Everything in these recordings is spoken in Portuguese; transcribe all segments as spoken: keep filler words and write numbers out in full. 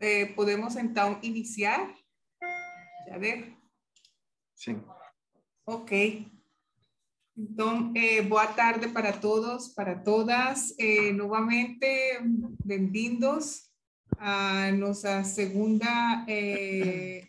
eh, podemos então iniciar? Já ver? Sim. Ok. Então, eh, boa tarde para todos, para todas. Eh, novamente, bem-vindos a nossa segunda eh,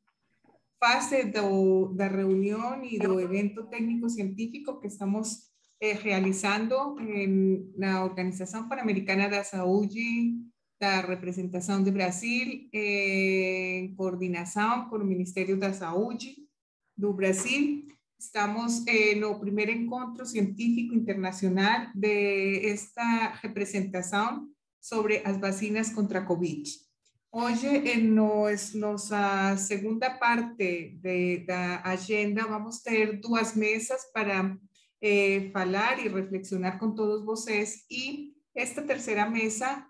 fase do, da reunião e do evento técnico-científico que estamos eh, realizando em, na Organização Pan-Americana da Saúde, da Representação do Brasil, eh, em coordenação com o Ministério da Saúde do Brasil. Estamos eh, no primeiro encontro científico internacional de esta representação sobre as vacinas contra a Covid. Hoje, em nos, nossa segunda parte de, da agenda, vamos ter duas mesas para eh, falar e reflexionar com todos vocês. E esta terceira mesa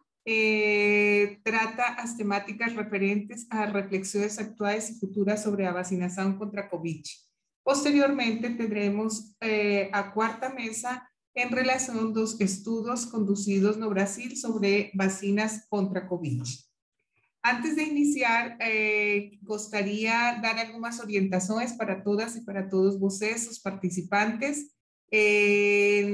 eh, trata as temáticas referentes a reflexões atuais e futuras sobre a vacinação contra a Covid. Posteriormente, teremos eh, a quarta mesa em relação dos estudos conduzidos no Brasil sobre vacinas contra a Covid. Antes de iniciar, eh, gostaria de dar algumas orientações para todas e para todos vocês, os participantes. Eh,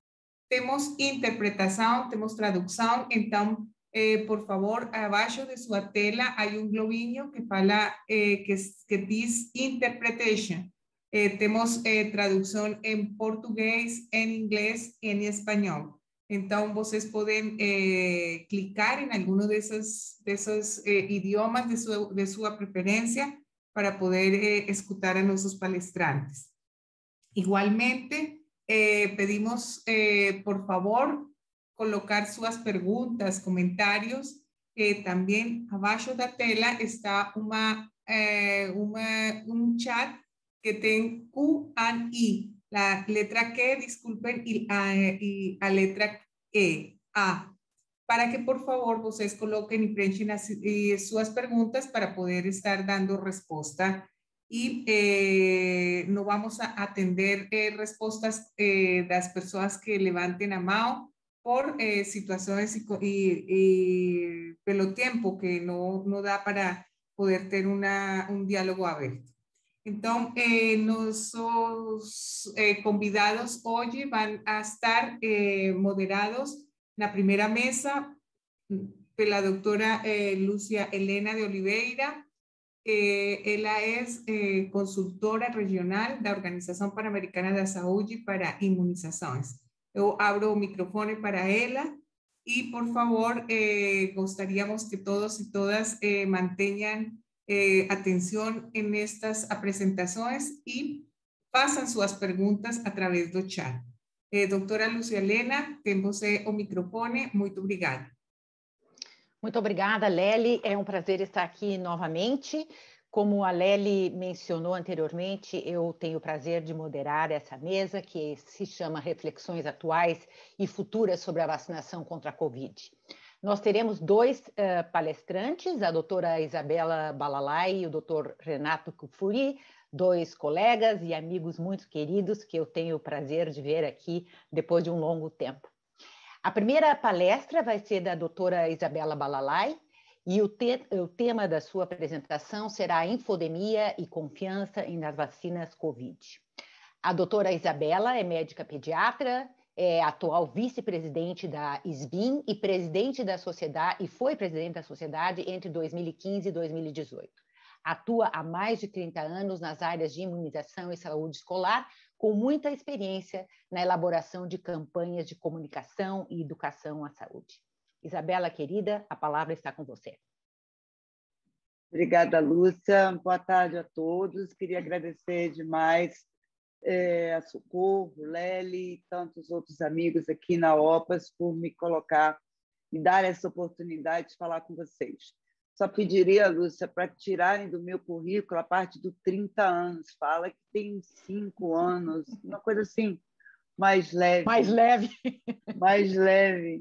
temos interpretação, temos tradução, então, eh, por favor, abaixo de sua tela há um globinho que fala, eh, que, que diz interpretation. Eh, temos eh, tradução em português, em inglês e em espanhol. Então, vocês podem eh, clicar em algum desses, desses eh, idiomas de sua, de sua preferência para poder eh, escutar a nossos palestrantes. Igualmente, eh, pedimos, eh, por favor, colocar suas perguntas, comentários. Eh, também, abaixo da tela, está uma, eh, uma, um chat que tem Q and I, la letra Q, disculpen, y a, y a letra E, A, para que, por favor, vocês coloquem e preenchem as, e suas perguntas para poder estar dando resposta. Y eh, no vamos a atender eh, respuestas eh, de las personas que levanten a mano por eh, situaciones y, y, y pelo tiempo que no, no da para poder tener una, un diálogo abierto. Entonces, eh, nuestros eh, convidados hoy van a estar eh, moderados en la primera mesa por la doctora eh, Lúcia Helena de Oliveira. Eh, ela é eh, consultora regional da Organização Pan-Americana da Saúde para Imunizações. Eu abro o microfone para ela e, por favor, eh, gostaríamos que todos e todas eh, mantenham eh, atenção em estas apresentações e façam suas perguntas através do chat. Eh, doutora Lúcia Helena, tem você o microfone. Muito obrigada. Muito obrigada, Lely. É um prazer estar aqui novamente. Como a Lely mencionou anteriormente, eu tenho o prazer de moderar essa mesa que se chama Reflexões Atuais e Futuras sobre a Vacinação contra a Covid. Nós teremos dois uh, palestrantes, a doutora Isabela Balalai e o doutor Renato Kufuri, dois colegas e amigos muito queridos que eu tenho o prazer de ver aqui depois de um longo tempo. A primeira palestra vai ser da doutora Isabela Balalai e o, te o tema da sua apresentação será infodemia e confiança nas vacinas Covid. A doutora Isabela é médica pediatra, é atual vice-presidente da I S B I M e presidente da sociedade e foi presidente da sociedade entre dois mil e quinze e dois mil e dezoito. Atua há mais de trinta anos nas áreas de imunização e saúde escolar, com muita experiência na elaboração de campanhas de comunicação e educação à saúde. Isabela, querida, a palavra está com você. Obrigada, Lúcia. Boa tarde a todos. Queria agradecer demais é, a Socorro, Lely e tantos outros amigos aqui na OPAS por me colocar, me dar essa oportunidade de falar com vocês. Só pediria, Lúcia, para tirarem do meu currículo a parte do trinta anos. Fala que tem cinco anos, uma coisa assim, mais leve. Mais leve. Mais leve.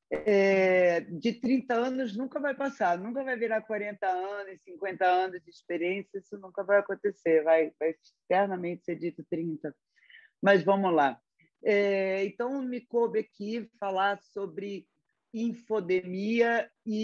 É, de trinta anos nunca vai passar, nunca vai virar quarenta anos, cinquenta anos de experiência, isso nunca vai acontecer, vai, vai eternamente ser dito trinta. Mas vamos lá. É, então, me coube aqui falar sobre infodemia e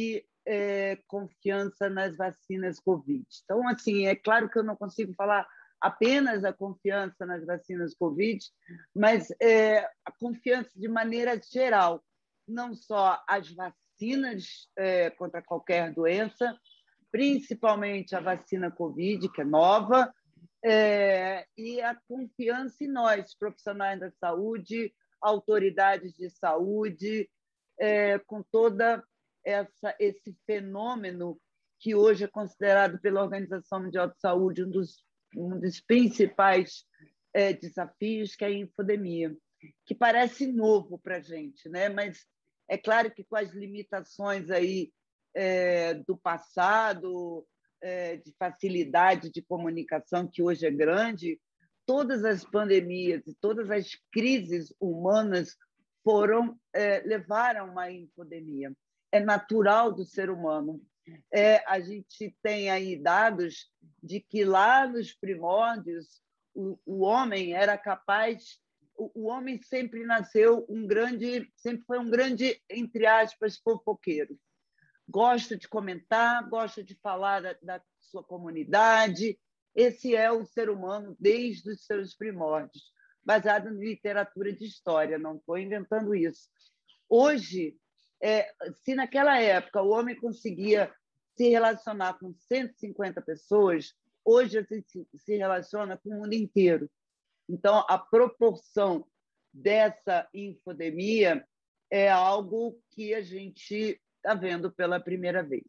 é, confiança nas vacinas Covid. Então, assim, é claro que eu não consigo falar apenas a confiança nas vacinas Covid, mas é, a confiança de maneira geral, não só as vacinas é, contra qualquer doença, principalmente a vacina Covid, que é nova, é, e a confiança em nós, profissionais da saúde, autoridades de saúde, é, com toda essa, esse fenômeno que hoje é considerado pela Organização Mundial de Saúde um dos, um dos principais é, desafios, que é a infodemia, que parece novo para a gente, né? Mas é claro que com as limitações aí, é, do passado, é, de facilidade de comunicação, que hoje é grande, todas as pandemias e todas as crises humanas foram é, levaram a uma infodemia. É natural do ser humano. É, a gente tem aí dados de que lá nos primórdios o, o homem era capaz, o, o homem sempre nasceu um grande, sempre foi um grande, entre aspas, fofoqueiro. Gosta de comentar, gosta de falar da, da sua comunidade. Esse é o ser humano desde os seus primórdios, baseado em literatura de história, não estou inventando isso. Hoje, é, se naquela época o homem conseguia se relacionar com cento e cinquenta pessoas, hoje a gente se relaciona com o mundo inteiro. Então, a proporção dessa infodemia é algo que a gente está vendo pela primeira vez.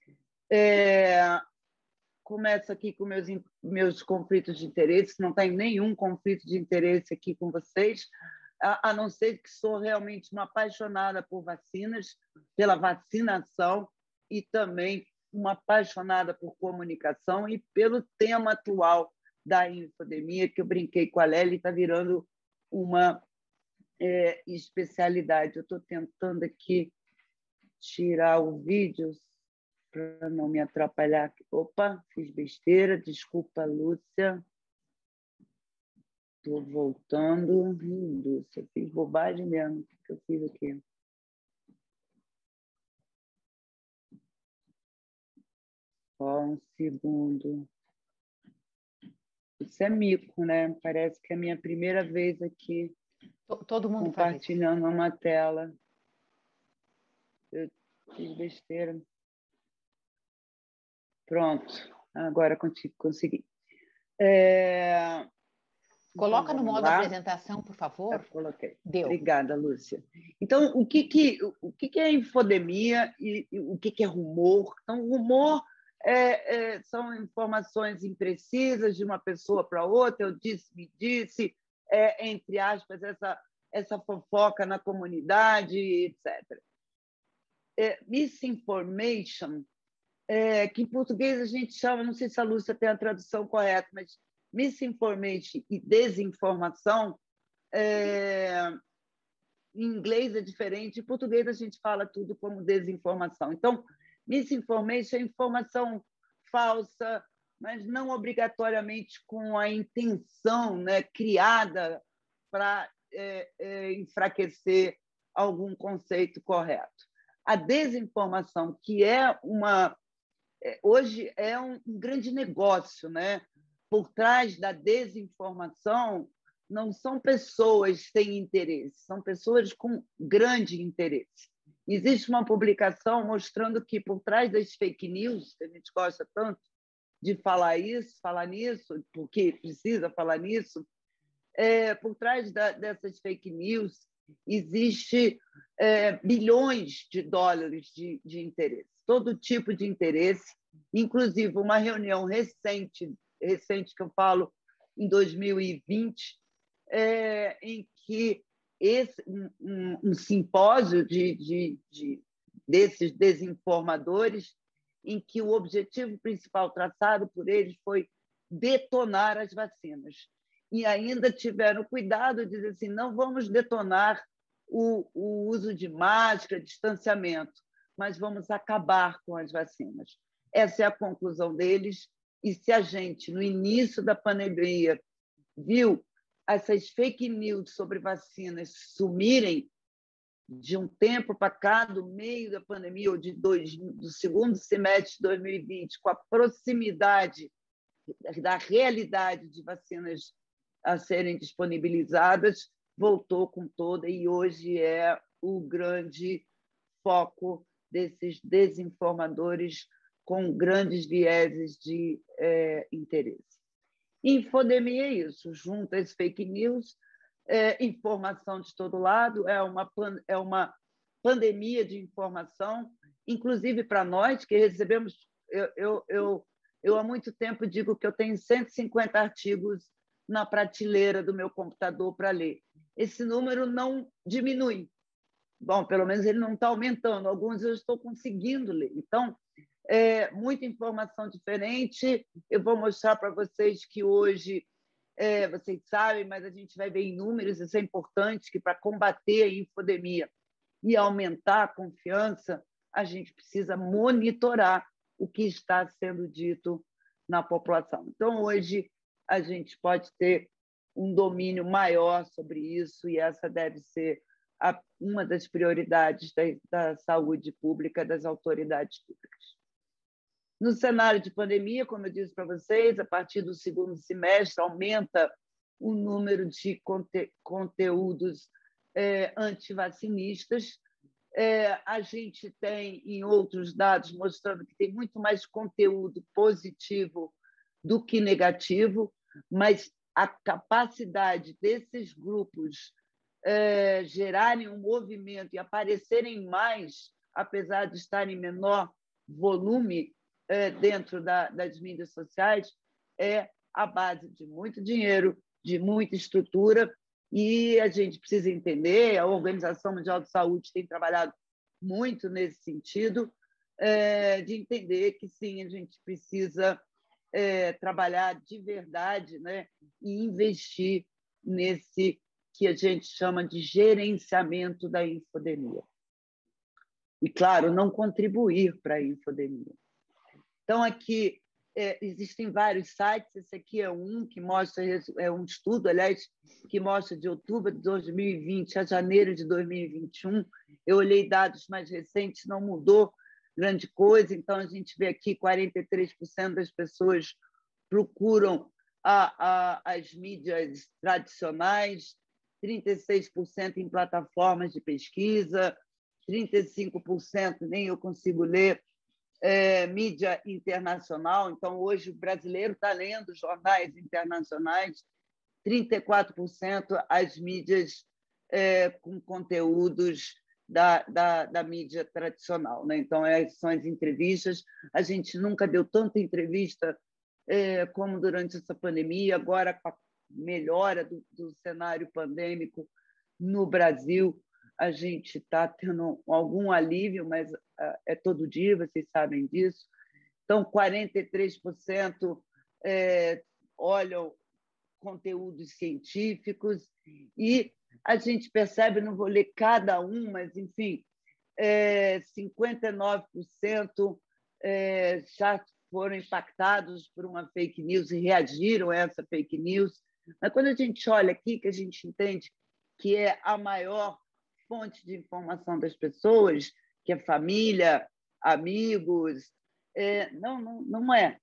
É, começo aqui com meus, meus conflitos de interesse, não tenho nenhum conflito de interesse aqui com vocês, a, a não ser que sou realmente uma apaixonada por vacinas, pela vacinação, e também uma apaixonada por comunicação e pelo tema atual da infodemia, que eu brinquei com a Lélia, está virando uma é, especialidade. Eu estou tentando aqui tirar o vídeo para não me atrapalhar. Opa, fiz besteira, desculpa, Lúcia. Estou voltando. Hum, Lúcia, fiz bobagem mesmo. O que eu fiz aqui? Só um segundo. Isso é mico, né? Parece que é a minha primeira vez aqui Todo mundo compartilhando uma tela. Eu fiz besteira. Pronto, agora consegui. É... Coloca então, no modo lá. Apresentação, por favor. Eu coloquei. Deu. Obrigada, Lúcia. Então, o que, que, o que, que é infodemia e, e o que, que é rumor? Então, rumor é, é, são informações imprecisas de uma pessoa para outra, eu disse, me disse, é, entre aspas, essa, essa fofoca na comunidade, etcétera. É, misinformation, é, que em português a gente chama, não sei se a Lúcia tem a tradução correta, mas misinformation e desinformação, é, em inglês é diferente, em português a gente fala tudo como desinformação. Então, misinformation é informação falsa, mas não obrigatoriamente com a intenção, né, criada para é, é, enfraquecer algum conceito correto. A desinformação, que é uma... Hoje é um, um grande negócio, né? Por trás da desinformação não são pessoas sem interesse, são pessoas com grande interesse. Existe uma publicação mostrando que por trás das fake news, que a gente gosta tanto de falar isso, falar nisso, porque precisa falar nisso, é, por trás da, dessas fake news existe é, bilhões de dólares de, de interesse, todo tipo de interesse, inclusive uma reunião recente, recente que eu falo em dois mil e vinte, é, em que esse, um, um simpósio de, de, de, desses desinformadores, em que o objetivo principal traçado por eles foi detonar as vacinas. E ainda tiveram cuidado de dizer assim, não vamos detonar o, o uso de máscara, distanciamento, mas vamos acabar com as vacinas. Essa é a conclusão deles. E se a gente, no início da pandemia, viu essas fake news sobre vacinas sumirem de um tempo para cá, do meio da pandemia, ou de dois, do segundo semestre de dois mil e vinte, com a proximidade da realidade de vacinas a serem disponibilizadas, voltou com toda e hoje é o grande foco desses desinformadores com grandes vieses de é, interesse. Infodemia é isso, junta as fake news, é, informação de todo lado, é uma, é uma pandemia de informação, inclusive para nós, que recebemos... Eu, eu, eu, eu há muito tempo digo que eu tenho cento e cinquenta artigos na prateleira do meu computador para ler. Esse número não diminui. Bom, pelo menos ele não está aumentando. Alguns eu estou conseguindo ler. Então, é, muita informação diferente. Eu vou mostrar para vocês que hoje, é, vocês sabem, mas a gente vai ver em números, isso é importante, que para combater a infodemia e aumentar a confiança, a gente precisa monitorar o que está sendo dito na população. Então, hoje, a gente pode ter um domínio maior sobre isso e essa deve ser a, uma das prioridades da, da saúde pública, das autoridades públicas. No cenário de pandemia, como eu disse para vocês, a partir do segundo semestre aumenta o número de conte, conteúdos é, antivacinistas. É, a gente tem, em outros dados, mostrando que tem muito mais conteúdo positivo do que negativo, mas a capacidade desses grupos é, gerarem um movimento e aparecerem mais, apesar de estarem em menor volume é, dentro da, das mídias sociais, é a base de muito dinheiro, de muita estrutura, e a gente precisa entender, a Organização Mundial de Saúde tem trabalhado muito nesse sentido, é, de entender que, sim, a gente precisa é, trabalhar de verdade, né, e investir nesse que a gente chama de gerenciamento da infodemia. E, claro, não contribuir para a infodemia. Então, aqui é, existem vários sites, esse aqui é um que mostra, é um estudo, aliás, que mostra de outubro de dois mil e vinte a janeiro de dois mil e vinte e um. Eu olhei dados mais recentes, não mudou grande coisa, então a gente vê aqui quarenta e três por cento das pessoas procuram a, a, as mídias tradicionais, trinta e seis por cento em plataformas de pesquisa, trinta e cinco por cento nem eu consigo ler, É, mídia internacional. Então, hoje, o brasileiro está lendo jornais internacionais, trinta e quatro por cento as mídias é, com conteúdos da, da, da mídia tradicional, né? Então, é, são as entrevistas. A gente nunca deu tanta entrevista é, como durante essa pandemia, agora com a melhora do, do cenário pandêmico no Brasil, a gente está tendo algum alívio, mas uh, é todo dia, vocês sabem disso. Então, quarenta e três por cento é, olham conteúdos científicos e a gente percebe, não vou ler cada um, mas, enfim, é, cinquenta e nove por cento é, já foram impactados por uma fake news e reagiram a essa fake news. Mas quando a gente olha aqui, que a gente entende que é a maior fonte de informação das pessoas, que é família, amigos, é, não, não, não é.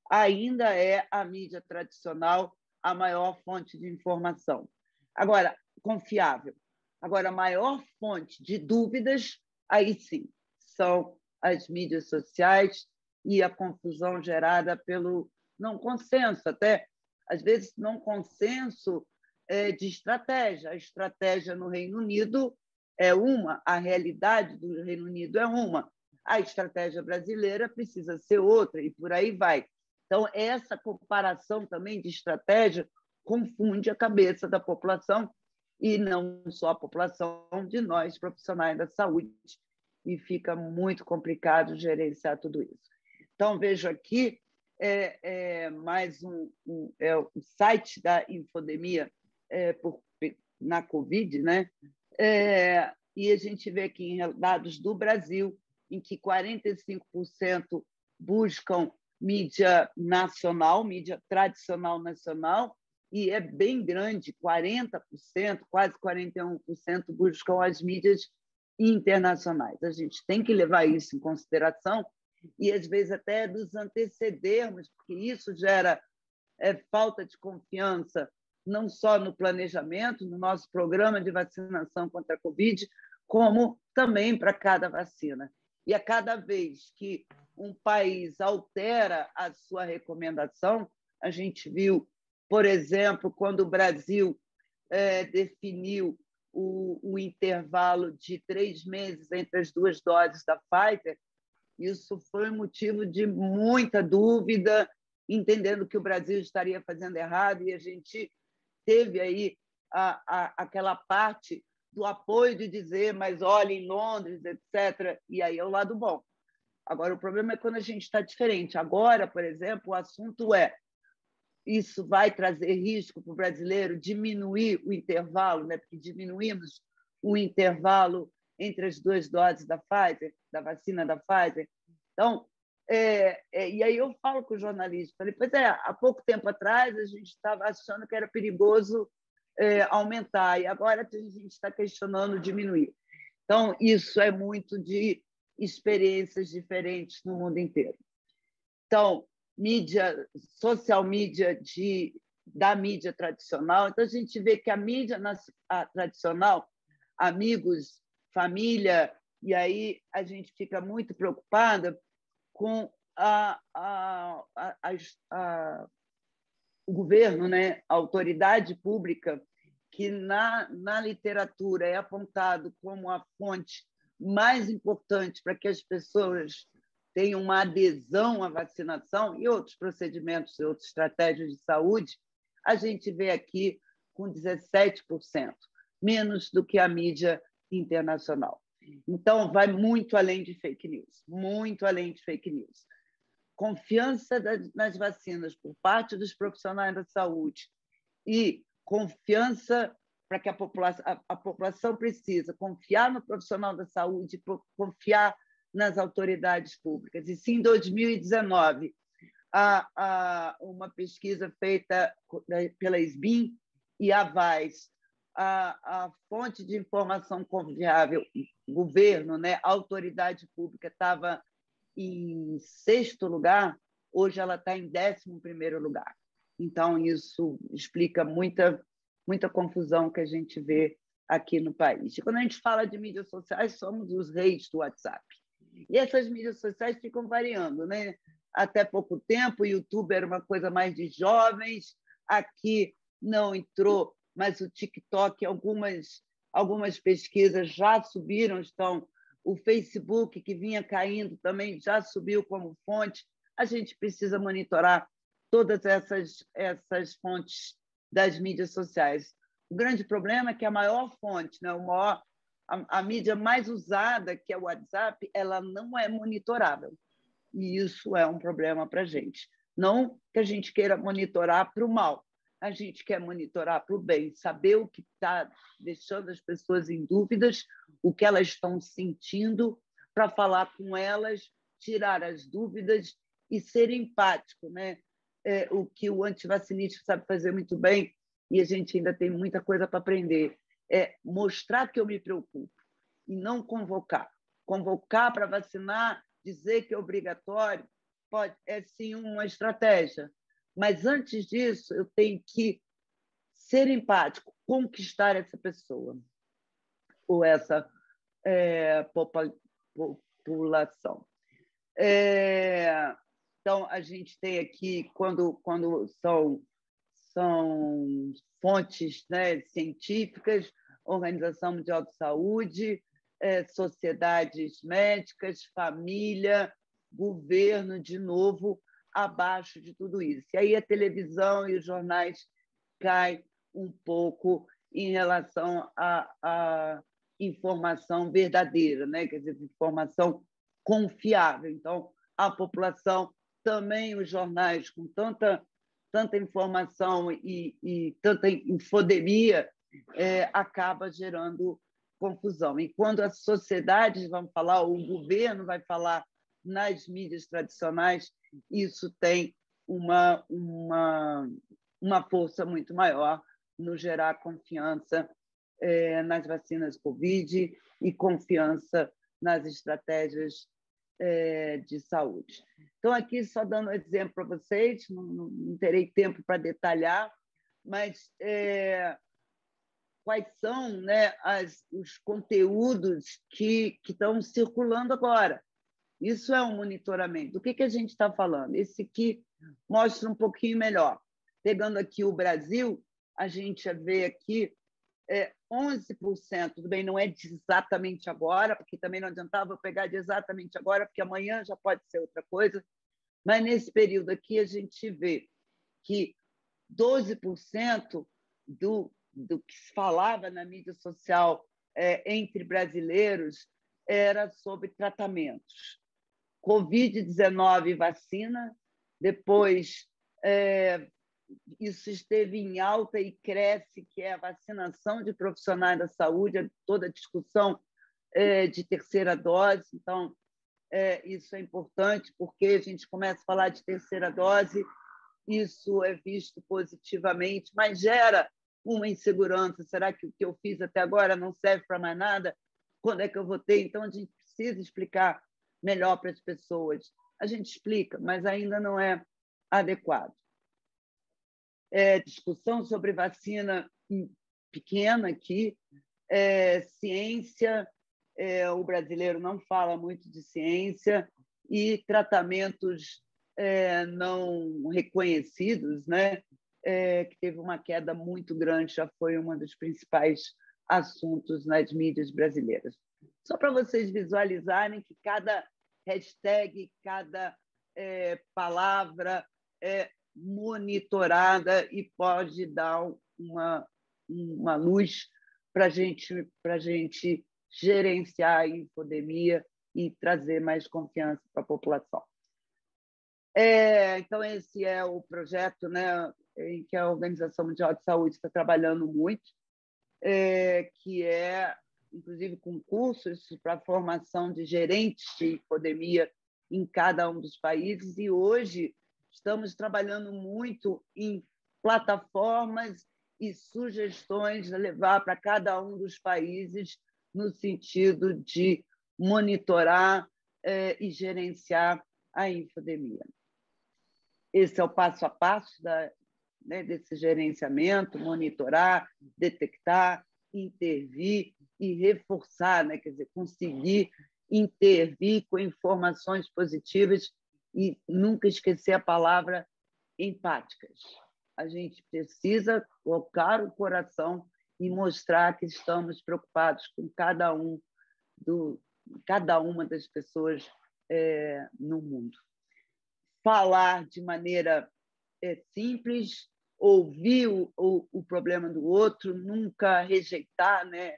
Ainda é a mídia tradicional a maior fonte de informação. Agora, confiável. Agora, a maior fonte de dúvidas, aí sim, são as mídias sociais e a confusão gerada pelo não consenso, até, às vezes, não consenso é, de estratégia. A estratégia no Reino Unido é uma, a realidade do Reino Unido é uma, a estratégia brasileira precisa ser outra, e por aí vai. Então, essa comparação também de estratégia confunde a cabeça da população, e não só a população, de nós, profissionais da saúde, e fica muito complicado gerenciar tudo isso. Então, vejo aqui é, é, mais um, um, é o site da infodemia é, por, na Covid, né? É, e a gente vê aqui em dados do Brasil, em que quarenta e cinco por cento buscam mídia nacional, mídia tradicional nacional, e é bem grande, quarenta por cento, quase quarenta e um por cento buscam as mídias internacionais. A gente tem que levar isso em consideração e, às vezes, até nos antecedermos, porque isso gera é, falta de confiança, não só no planejamento, no nosso programa de vacinação contra a Covid, como também para cada vacina. E a cada vez que um país altera a sua recomendação, a gente viu, por exemplo, quando o Brasil é, definiu o, o intervalo de três meses entre as duas doses da Pfizer, isso foi motivo de muita dúvida, entendendo que o Brasil estaria fazendo errado, e a gente teve aí a, a, aquela parte do apoio de dizer, mas olha, em Londres, etcétera. E aí é o lado bom. Agora, o problema é quando a gente está diferente. Agora, por exemplo, o assunto é isso vai trazer risco para o brasileiro diminuir o intervalo, né? Porque diminuímos o intervalo entre as duas doses da Pfizer, da vacina da Pfizer. Então, é, é, e aí eu falo com o jornalista, falei, pois é, há pouco tempo atrás a gente estava achando que era perigoso é, aumentar, e agora a gente está questionando diminuir. Então, isso é muito de experiências diferentes no mundo inteiro. Então, mídia, social media de, da mídia tradicional. Então, a gente vê que a mídia a tradicional, amigos, família, e aí a gente fica muito preocupada com a, a, a, a, a, o governo, né? A autoridade pública, que na, na literatura é apontado como a fonte mais importante para que as pessoas tem uma adesão à vacinação e outros procedimentos e outras estratégias de saúde, a gente vê aqui com dezessete por cento, menos do que a mídia internacional. Então, vai muito além de fake news, muito além de fake news. Confiança nas vacinas por parte dos profissionais da saúde e confiança para que a população, a, a população precisa confiar no profissional da saúde, confiar nas autoridades públicas. E sim, em dois mil e dezenove, há, há uma pesquisa feita pela S B I M e a VAIS, a, a fonte de informação confiável, governo, né, autoridade pública, estava em sexto lugar, hoje ela está em décimo primeiro lugar. Então, isso explica muita, muita confusão que a gente vê aqui no país. E quando a gente fala de mídias sociais, somos os reis do WhatsApp. E essas mídias sociais ficam variando, né? Até pouco tempo, o YouTube era uma coisa mais de jovens, aqui não entrou, mas o TikTok, algumas, algumas pesquisas já subiram, estão, o Facebook, que vinha caindo, também já subiu como fonte. A gente precisa monitorar todas essas, essas fontes das mídias sociais. O grande problema é que a maior fonte, né, o maior A, a mídia mais usada, que é o WhatsApp, ela não é monitorável. E isso é um problema para a gente. Não que a gente queira monitorar para o mal, a gente quer monitorar para o bem, saber o que está deixando as pessoas em dúvidas, o que elas estão sentindo, para falar com elas, tirar as dúvidas e ser empático, né? É, o que o antivacinista sabe fazer muito bem, e a gente ainda tem muita coisa para aprender, é mostrar que eu me preocupo e não convocar. Convocar para vacinar, dizer que é obrigatório, pode, é sim uma estratégia. Mas, antes disso, eu tenho que ser empático, conquistar essa pessoa ou essa é, população. É, então, a gente tem aqui, quando, quando são, são fontes, né, científicas, Organização Mundial de Saúde, é, sociedades médicas, família, governo, de novo, abaixo de tudo isso. E aí a televisão e os jornais caem um pouco em relação à, à informação verdadeira, né? Quer dizer, informação confiável. Então, a população, também os jornais, com tanta, tanta informação e, e tanta infodemia, é, acaba gerando confusão. E quando as sociedades vão falar, ou o governo vai falar nas mídias tradicionais, isso tem uma, uma, uma força muito maior no gerar confiança é, nas vacinas Covid e confiança nas estratégias é, de saúde. Então, aqui, só dando um exemplo para vocês, não, não, não terei tempo para detalhar, mas é, quais são, né, as, os conteúdos que, que estão circulando agora. Isso é um monitoramento. Do que, que a gente está falando? Esse aqui mostra um pouquinho melhor. Pegando aqui o Brasil, a gente vê aqui é, onze por cento, tudo bem, não é de exatamente agora, porque também não adiantava eu pegar de exatamente agora, porque amanhã já pode ser outra coisa, mas nesse período aqui a gente vê que doze por cento do, do que se falava na mídia social é, entre brasileiros era sobre tratamentos. Covid dezenove vacina, depois é, isso esteve em alta e cresce, que é a vacinação de profissionais da saúde, toda a discussão é, de terceira dose. Então, é, isso é importante, porque a gente começa a falar de terceira dose, isso é visto positivamente, mas gera uma insegurança. Será que o que eu fiz até agora não serve para mais nada? Quando é que eu vou ter? Então, a gente precisa explicar melhor para as pessoas. A gente explica, mas ainda não é adequado. É, discussão sobre vacina pequena aqui, é, ciência, é, o brasileiro não fala muito de ciência, e tratamentos é, não reconhecidos, né? É, que teve uma queda muito grande, já foi um dos principais assuntos nas mídias brasileiras. Só para vocês visualizarem que cada hashtag, cada é, palavra é monitorada e pode dar uma, uma luz para a gente, para gente gerenciar a infodemia e trazer mais confiança para a população. É, então, esse é o projeto, né, em que a Organização Mundial de Saúde está trabalhando muito, é, que é, inclusive, com cursos para a formação de gerentes de infodemia em cada um dos países, e hoje estamos trabalhando muito em plataformas e sugestões a levar para cada um dos países no sentido de monitorar eh, e gerenciar a infodemia. Esse é o passo a passo da, né, desse gerenciamento: monitorar, detectar, intervir e reforçar, né, quer dizer, conseguir intervir com informações positivas e nunca esquecer a palavra empáticas. A gente precisa colocar o coração e mostrar que estamos preocupados com cada um do, cada uma das pessoas é, no mundo. Falar de maneira é, simples, ouvir o, o, o problema do outro, nunca rejeitar, né,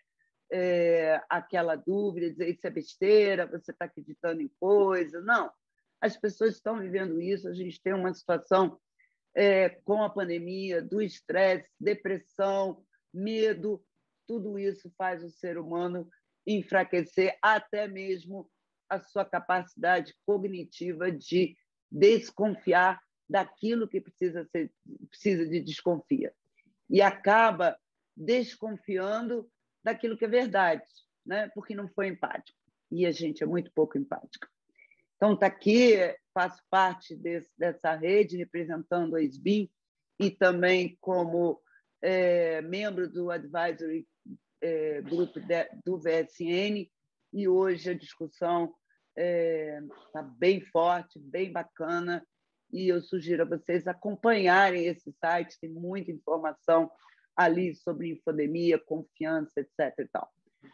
é, aquela dúvida, dizer isso é besteira, você está acreditando em coisa. Não, as pessoas estão vivendo isso, a gente tem uma situação é, com a pandemia, do estresse, depressão, medo, tudo isso faz o ser humano enfraquecer até mesmo a sua capacidade cognitiva de desconfiar daquilo que precisa, ser, precisa de desconfia. E acaba desconfiando daquilo que é verdade, né? Porque não foi empático. E a gente é muito pouco empático. Então, está aqui, faço parte desse, dessa rede, representando a S B I M e também como é, membro do Advisory é, Group de, do V S N, e hoje a discussão está é, bem forte, bem bacana, e eu sugiro a vocês acompanharem esse site, tem muita informação ali sobre infodemia, confiança, etc. E tal.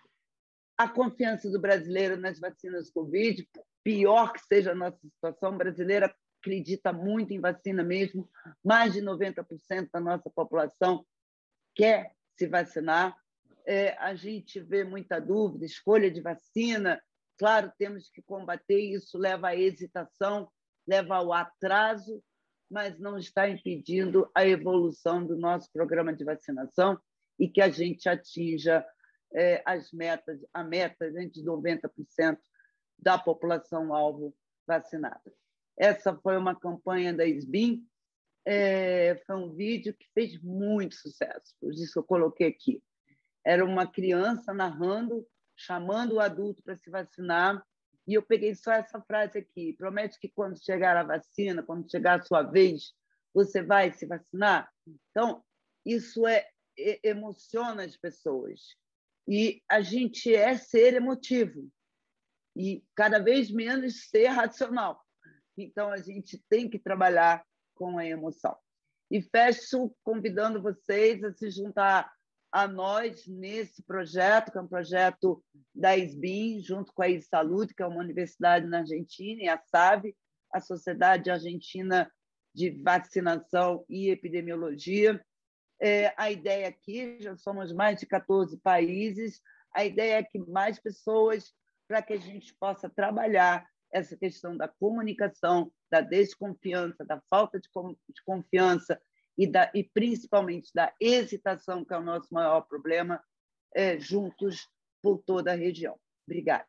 A confiança do brasileiro nas vacinas Covid, pior que seja a nossa situação, brasileira acredita muito em vacina mesmo, mais de noventa por cento da nossa população quer se vacinar. É, a gente vê muita dúvida, escolha de vacina, claro, temos que combater, isso leva à hesitação, leva ao atraso, mas não está impedindo a evolução do nosso programa de vacinação e que a gente atinja é, as metas, a meta de noventa por cento da população-alvo vacinada. Essa foi uma campanha da S B I M, é, foi um vídeo que fez muito sucesso, por isso eu coloquei aqui. era uma criança narrando, chamando o adulto para se vacinar, e eu peguei só essa frase aqui: promete que quando chegar a vacina, quando chegar a sua vez, você vai se vacinar? Então, isso é, é emociona as pessoas. E a gente é ser emotivo e cada vez menos ser racional. Então, a gente tem que trabalhar com a emoção. E fecho convidando vocês a se juntar a nós nesse projeto, que é um projeto da ISBIM, junto com a ISALUD, que é uma universidade na Argentina, e a SAVE, a Sociedade Argentina de Vacinação e Epidemiologia. É, a ideia aqui, já somos mais de quatorze países, a ideia é que mais pessoas, para que a gente possa trabalhar essa questão da comunicação, da desconfiança, da falta de confiança e, da, e principalmente da hesitação, que é o nosso maior problema, é, juntos por toda a região. Obrigada.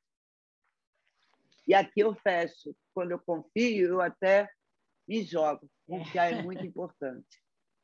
E aqui eu fecho. Quando eu confio, eu até me jogo. Confiar é muito importante.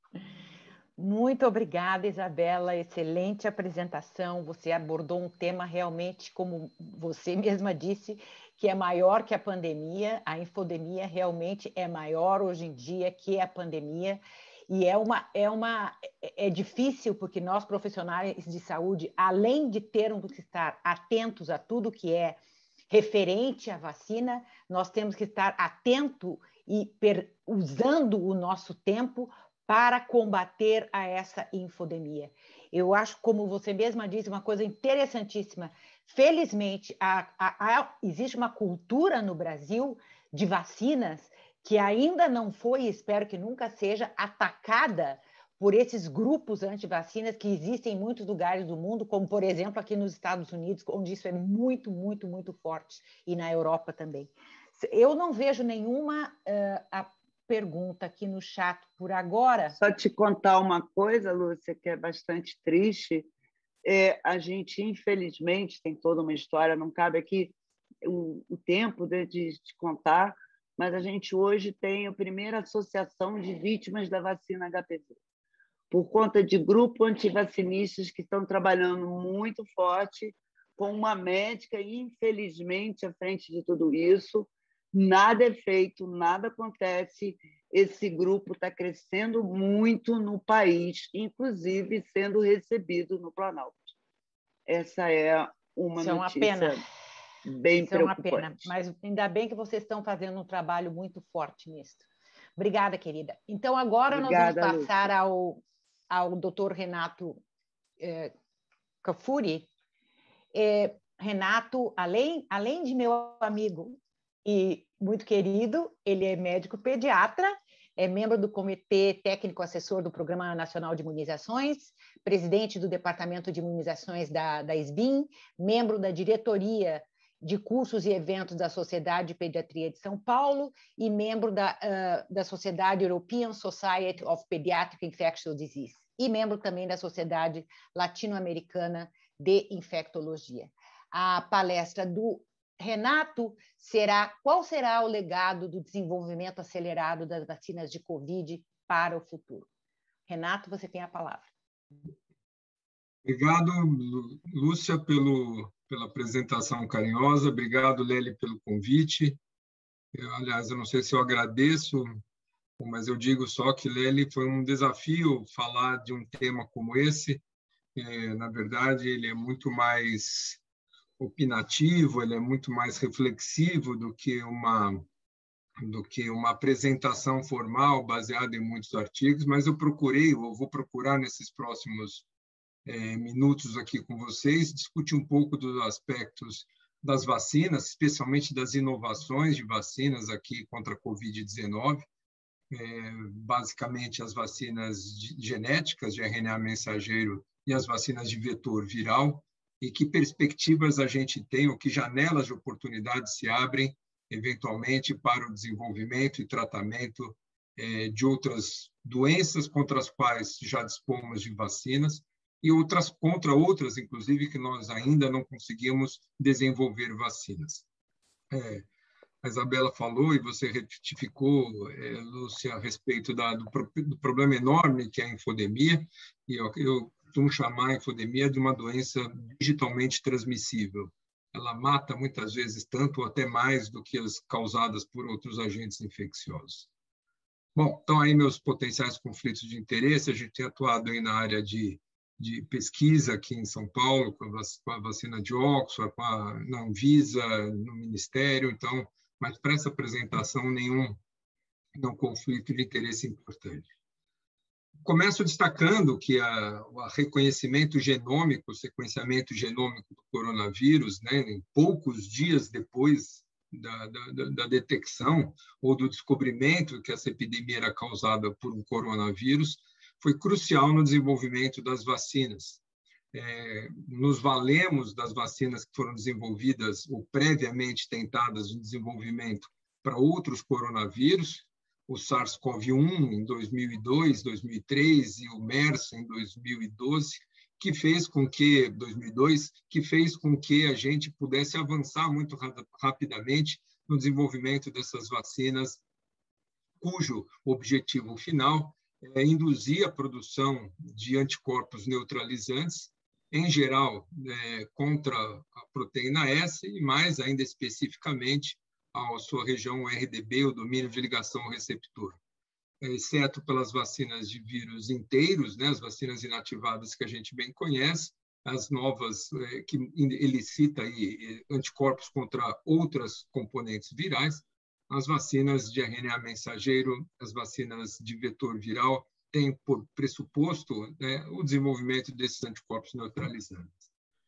Muito obrigada, Isabela. Excelente apresentação. Você abordou um tema realmente, como você mesma disse, que é maior que a pandemia. A infodemia realmente é maior hoje em dia que a pandemia. E é, uma, é, uma, é difícil, porque nós, profissionais de saúde, além de termos que estar atentos a tudo que é referente à vacina, nós temos que estar atento e per, usando o nosso tempo para combater a essa infodemia. Eu acho, como você mesma disse, uma coisa interessantíssima. Felizmente, a, a, a, existe uma cultura no Brasil de vacinas que ainda não foi, espero que nunca seja, atacada por esses grupos anti-vacinas que existem em muitos lugares do mundo, como, por exemplo, aqui nos Estados Unidos, onde isso é muito, muito, muito forte, e na Europa também. Eu não vejo nenhuma uh, a pergunta aqui no chat por agora. Só te contar uma coisa, Lúcia, que é bastante triste. É, a gente, infelizmente, tem toda uma história, não cabe aqui o, o tempo de, de, de contar, mas a gente hoje tem a primeira associação de vítimas da vacina H P V, por conta de grupos antivacinistas que estão trabalhando muito forte, com uma médica, e, infelizmente, à frente de tudo isso, nada é feito, nada acontece. Esse grupo está crescendo muito no país, inclusive sendo recebido no Planalto. Essa é uma Isso notícia é uma pena. bem Isso preocupante. É uma pena, mas ainda bem que vocês estão fazendo um trabalho muito forte nisso. Obrigada, querida. Então, agora Obrigada, nós vamos passar Lúcia. ao, ao doutor Renato eh, Cafuri. Eh, Renato, além, além de meu amigo e muito querido, ele é médico pediatra, é membro do Comitê Técnico Assessor do Programa Nacional de Imunizações, presidente do Departamento de Imunizações da, da ISBIM, membro da diretoria de cursos e eventos da Sociedade de Pediatria de São Paulo e membro da, uh, da Sociedade European Society of Pediatric Infectious Disease e membro também da Sociedade Latino-Americana de Infectologia. A palestra do Renato será: qual será o legado do desenvolvimento acelerado das vacinas de Covid para o futuro? Renato, você tem a palavra. Obrigado, Lúcia, pelo, pela apresentação carinhosa. Obrigado, Lely, pelo convite. Eu, aliás, eu não sei se eu agradeço, mas eu digo só que, Lely, foi um desafio falar de um tema como esse. É, na verdade, ele é muito mais opinativo, ele é muito mais reflexivo do que uma do que uma apresentação formal baseada em muitos artigos, mas eu procurei, eu vou procurar nesses próximos é, minutos aqui com vocês, discutir um pouco dos aspectos das vacinas, especialmente das inovações de vacinas aqui contra a covid dezenove, é, basicamente as vacinas genéticas de R N A mensageiro e as vacinas de vetor viral, e que perspectivas a gente tem, ou que janelas de oportunidade se abrem, eventualmente, para o desenvolvimento e tratamento eh, de outras doenças contra as quais já dispomos de vacinas, e outras contra outras, inclusive, que nós ainda não conseguimos desenvolver vacinas. É, a Isabela falou, e você retificou, é, Lúcia, a respeito da, do, do problema enorme que é a infodemia, e eu, eu costumo chamar a infodemia de uma doença digitalmente transmissível. Ela mata muitas vezes tanto ou até mais do que as causadas por outros agentes infecciosos. Bom, então aí meus potenciais conflitos de interesse, a gente tem atuado aí na área de, de pesquisa aqui em São Paulo, com a vacina de Oxford, com a, na Anvisa, no Ministério, então, mas para essa apresentação nenhum, nenhum conflito de interesse importante. Começo destacando que a, o reconhecimento genômico, o sequenciamento genômico do coronavírus, né, em poucos dias depois da, da, da detecção ou do descobrimento que essa epidemia era causada por um coronavírus, foi crucial no desenvolvimento das vacinas. É, nos valemos das vacinas que foram desenvolvidas ou previamente tentadas no desenvolvimento para outros coronavírus, o SARS-CoV um em dois mil e dois, dois mil e três e o MERS em dois mil e doze, que fez com que dois mil e dois, que fez com que a gente pudesse avançar muito rapidamente no desenvolvimento dessas vacinas, cujo objetivo final é induzir a produção de anticorpos neutralizantes, em geral, é, contra a proteína S e mais ainda especificamente a sua região R D B, o domínio de ligação ao receptor. Exceto pelas vacinas de vírus inteiros, né, as vacinas inativadas que a gente bem conhece, as novas que elicita aí anticorpos contra outras componentes virais, as vacinas de R N A mensageiro, as vacinas de vetor viral, têm por pressuposto, né, o desenvolvimento desses anticorpos neutralizantes.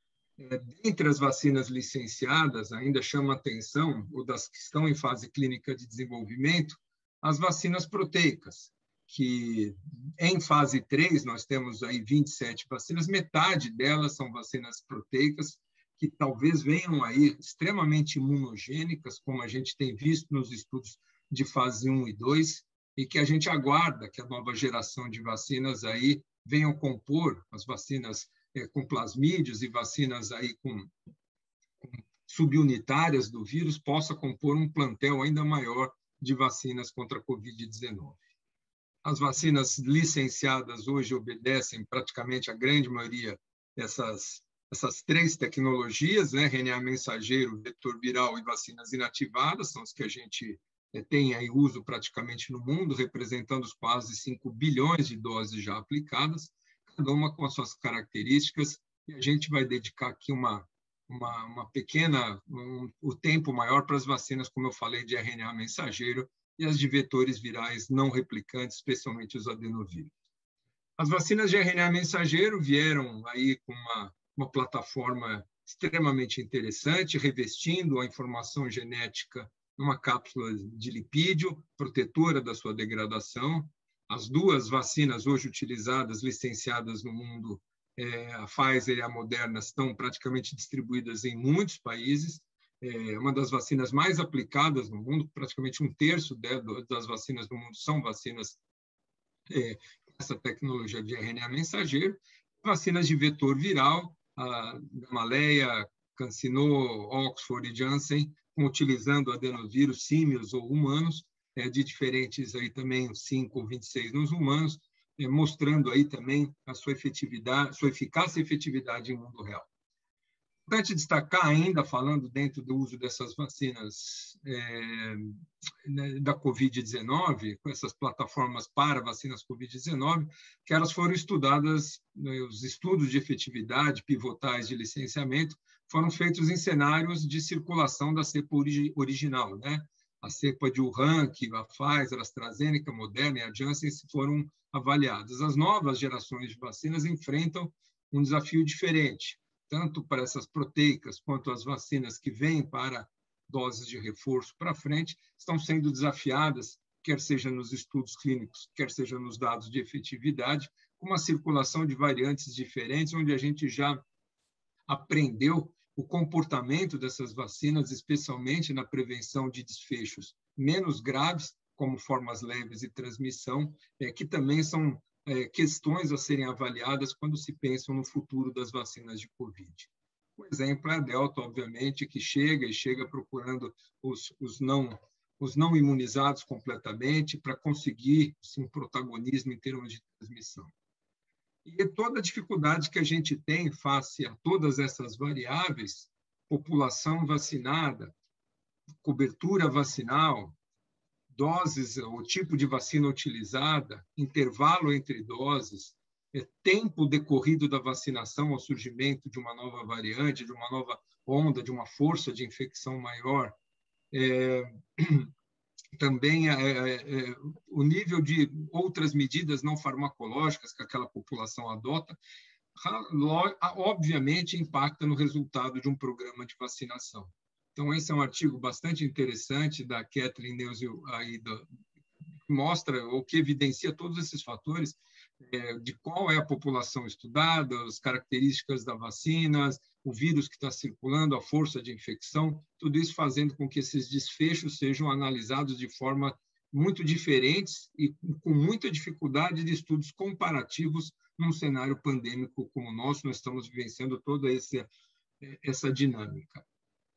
Entre as vacinas licenciadas, ainda chama a atenção, ou das que estão em fase clínica de desenvolvimento, as vacinas proteicas, que em fase três nós temos aí vinte e sete vacinas, metade delas são vacinas proteicas, que talvez venham aí extremamente imunogênicas, como a gente tem visto nos estudos de fase um e dois, e que a gente aguarda que a nova geração de vacinas aí venham compor as vacinas com plasmídios e vacinas aí com, com subunitárias do vírus, possa compor um plantel ainda maior de vacinas contra a covid dezenove. As vacinas licenciadas hoje obedecem praticamente a grande maioria dessas essas três tecnologias, né, R N A mensageiro, vetor viral e vacinas inativadas, são as que a gente tem aí uso praticamente no mundo, representando os quase cinco bilhões de doses já aplicadas, cada uma com as suas características, e a gente vai dedicar aqui uma, uma, uma pequena, um, o tempo maior para as vacinas, como eu falei, de R N A mensageiro e as de vetores virais não replicantes, especialmente os adenovírus. As vacinas de R N A mensageiro vieram aí com uma, uma plataforma extremamente interessante, revestindo a informação genética numa cápsula de lipídio, protetora da sua degradação. As duas vacinas hoje utilizadas, licenciadas no mundo, é, a Pfizer e a Moderna, estão praticamente distribuídas em muitos países. É uma das vacinas mais aplicadas no mundo, praticamente um terço das vacinas do mundo são vacinas é, com essa tecnologia de R N A mensageiro. Vacinas de vetor viral, a Gamaleya, CanSino, Oxford e Janssen, utilizando adenovírus símios ou humanos, é, de diferentes aí também, cinco ou vinte e seis nos humanos, é, mostrando aí também a sua efetividade, sua eficácia e efetividade em mundo real. Importante destacar ainda, falando dentro do uso dessas vacinas é, da covid dezenove, com essas plataformas para vacinas covid dezenove, que elas foram estudadas, né, os estudos de efetividade pivotais de licenciamento foram feitos em cenários de circulação da cepa origi original, né? A cepa de Wuhan, que a Pfizer, a AstraZeneca, a Moderna e a Janssen foram avaliadas. As novas gerações de vacinas enfrentam um desafio diferente, tanto para essas proteicas quanto as vacinas que vêm para doses de reforço para frente, estão sendo desafiadas, quer seja nos estudos clínicos, quer seja nos dados de efetividade, com uma circulação de variantes diferentes, onde a gente já aprendeu o comportamento dessas vacinas, especialmente na prevenção de desfechos menos graves, como formas leves de transmissão, é, que também são é, questões a serem avaliadas quando se pensa no futuro das vacinas de Covid. O exemplo é a Delta, obviamente, que chega e chega procurando os, os, não, os não imunizados completamente para conseguir assim, um protagonismo em termos de transmissão. E toda a dificuldade que a gente tem face a todas essas variáveis, população vacinada, cobertura vacinal, doses, o tipo de vacina utilizada, intervalo entre doses, é, tempo decorrido da vacinação ao surgimento de uma nova variante, de uma nova onda, de uma força de infecção maior. É, também é, é, o nível de outras medidas não farmacológicas que aquela população adota, obviamente impacta no resultado de um programa de vacinação. Então, esse é um artigo bastante interessante da Kathleen Neuzil, aí, do, que mostra ou que evidencia todos esses fatores é, de qual é a população estudada, as características da vacina, o vírus que está circulando, a força de infecção, tudo isso fazendo com que esses desfechos sejam analisados de forma muito diferentes e com muita dificuldade de estudos comparativos num cenário pandêmico como o nosso. Nós estamos vivenciando toda essa, essa dinâmica.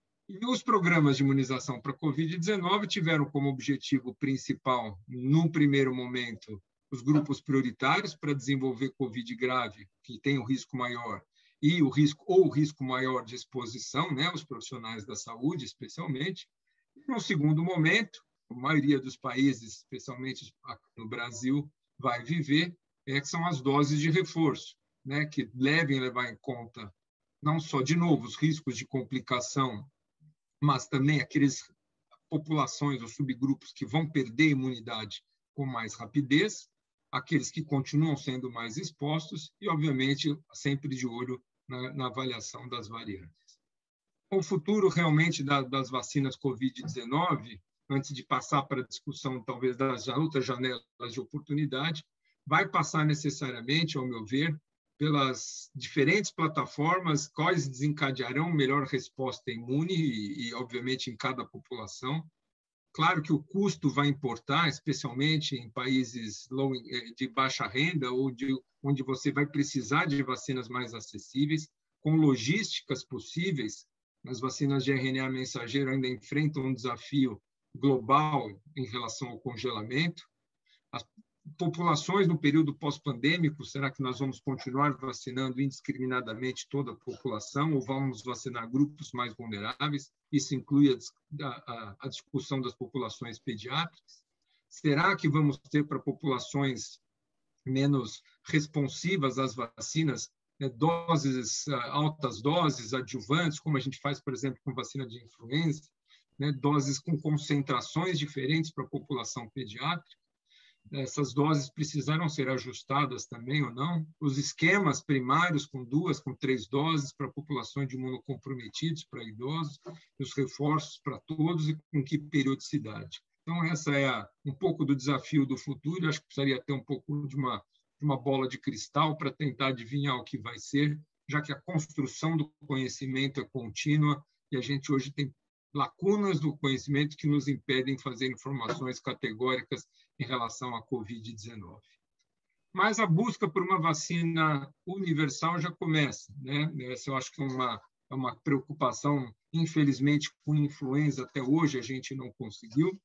E os programas de imunização para a covid dezenove tiveram como objetivo principal, num primeiro momento, os grupos prioritários para desenvolver Covid grave, que tem o risco maior, e o risco ou o risco maior de exposição, né, os profissionais da saúde, especialmente. E, no segundo momento, a maioria dos países, especialmente no Brasil, vai viver, é, que são as doses de reforço, né, que devem levar em conta não só, de novo, os riscos de complicação, mas também aquelas populações ou subgrupos que vão perder imunidade com mais rapidez, aqueles que continuam sendo mais expostos e, obviamente, sempre de olho na, na avaliação das variantes. O futuro, realmente, da, das vacinas covid dezenove, antes de passar para a discussão, talvez, das outras janelas de oportunidade, vai passar necessariamente, ao meu ver, pelas diferentes plataformas, quais desencadearão melhor resposta imune e, e, obviamente, em cada população. Claro que o custo vai importar, especialmente em países low, de baixa renda, ou de, onde você vai precisar de vacinas mais acessíveis, com logísticas possíveis. As vacinas de R N A mensageiro ainda enfrentam um desafio global em relação ao congelamento. As populações no período pós-pandêmico, será que nós vamos continuar vacinando indiscriminadamente toda a população ou vamos vacinar grupos mais vulneráveis? Isso inclui a, a, a discussão das populações pediátricas. Será que vamos ter para populações menos responsivas às vacinas, né, doses, altas doses, adjuvantes, como a gente faz, por exemplo, com vacina de influenza, né, doses com concentrações diferentes para a população pediátrica? Essas doses precisaram ser ajustadas também ou não? Os esquemas primários com duas, com três doses para populações de imunocomprometidos, para idosos, os reforços para todos e com que periodicidade? Então, essa é a, um pouco do desafio do futuro. Eu acho que precisaria ter um pouco de uma, de uma bola de cristal para tentar adivinhar o que vai ser, já que a construção do conhecimento é contínua e a gente hoje tem lacunas do conhecimento que nos impedem de fazer informações categóricas em relação à covid dezenove. Mas a busca por uma vacina universal já começa, né? Essa eu acho que é uma, é uma preocupação, infelizmente, com influenza até hoje a gente não conseguiu,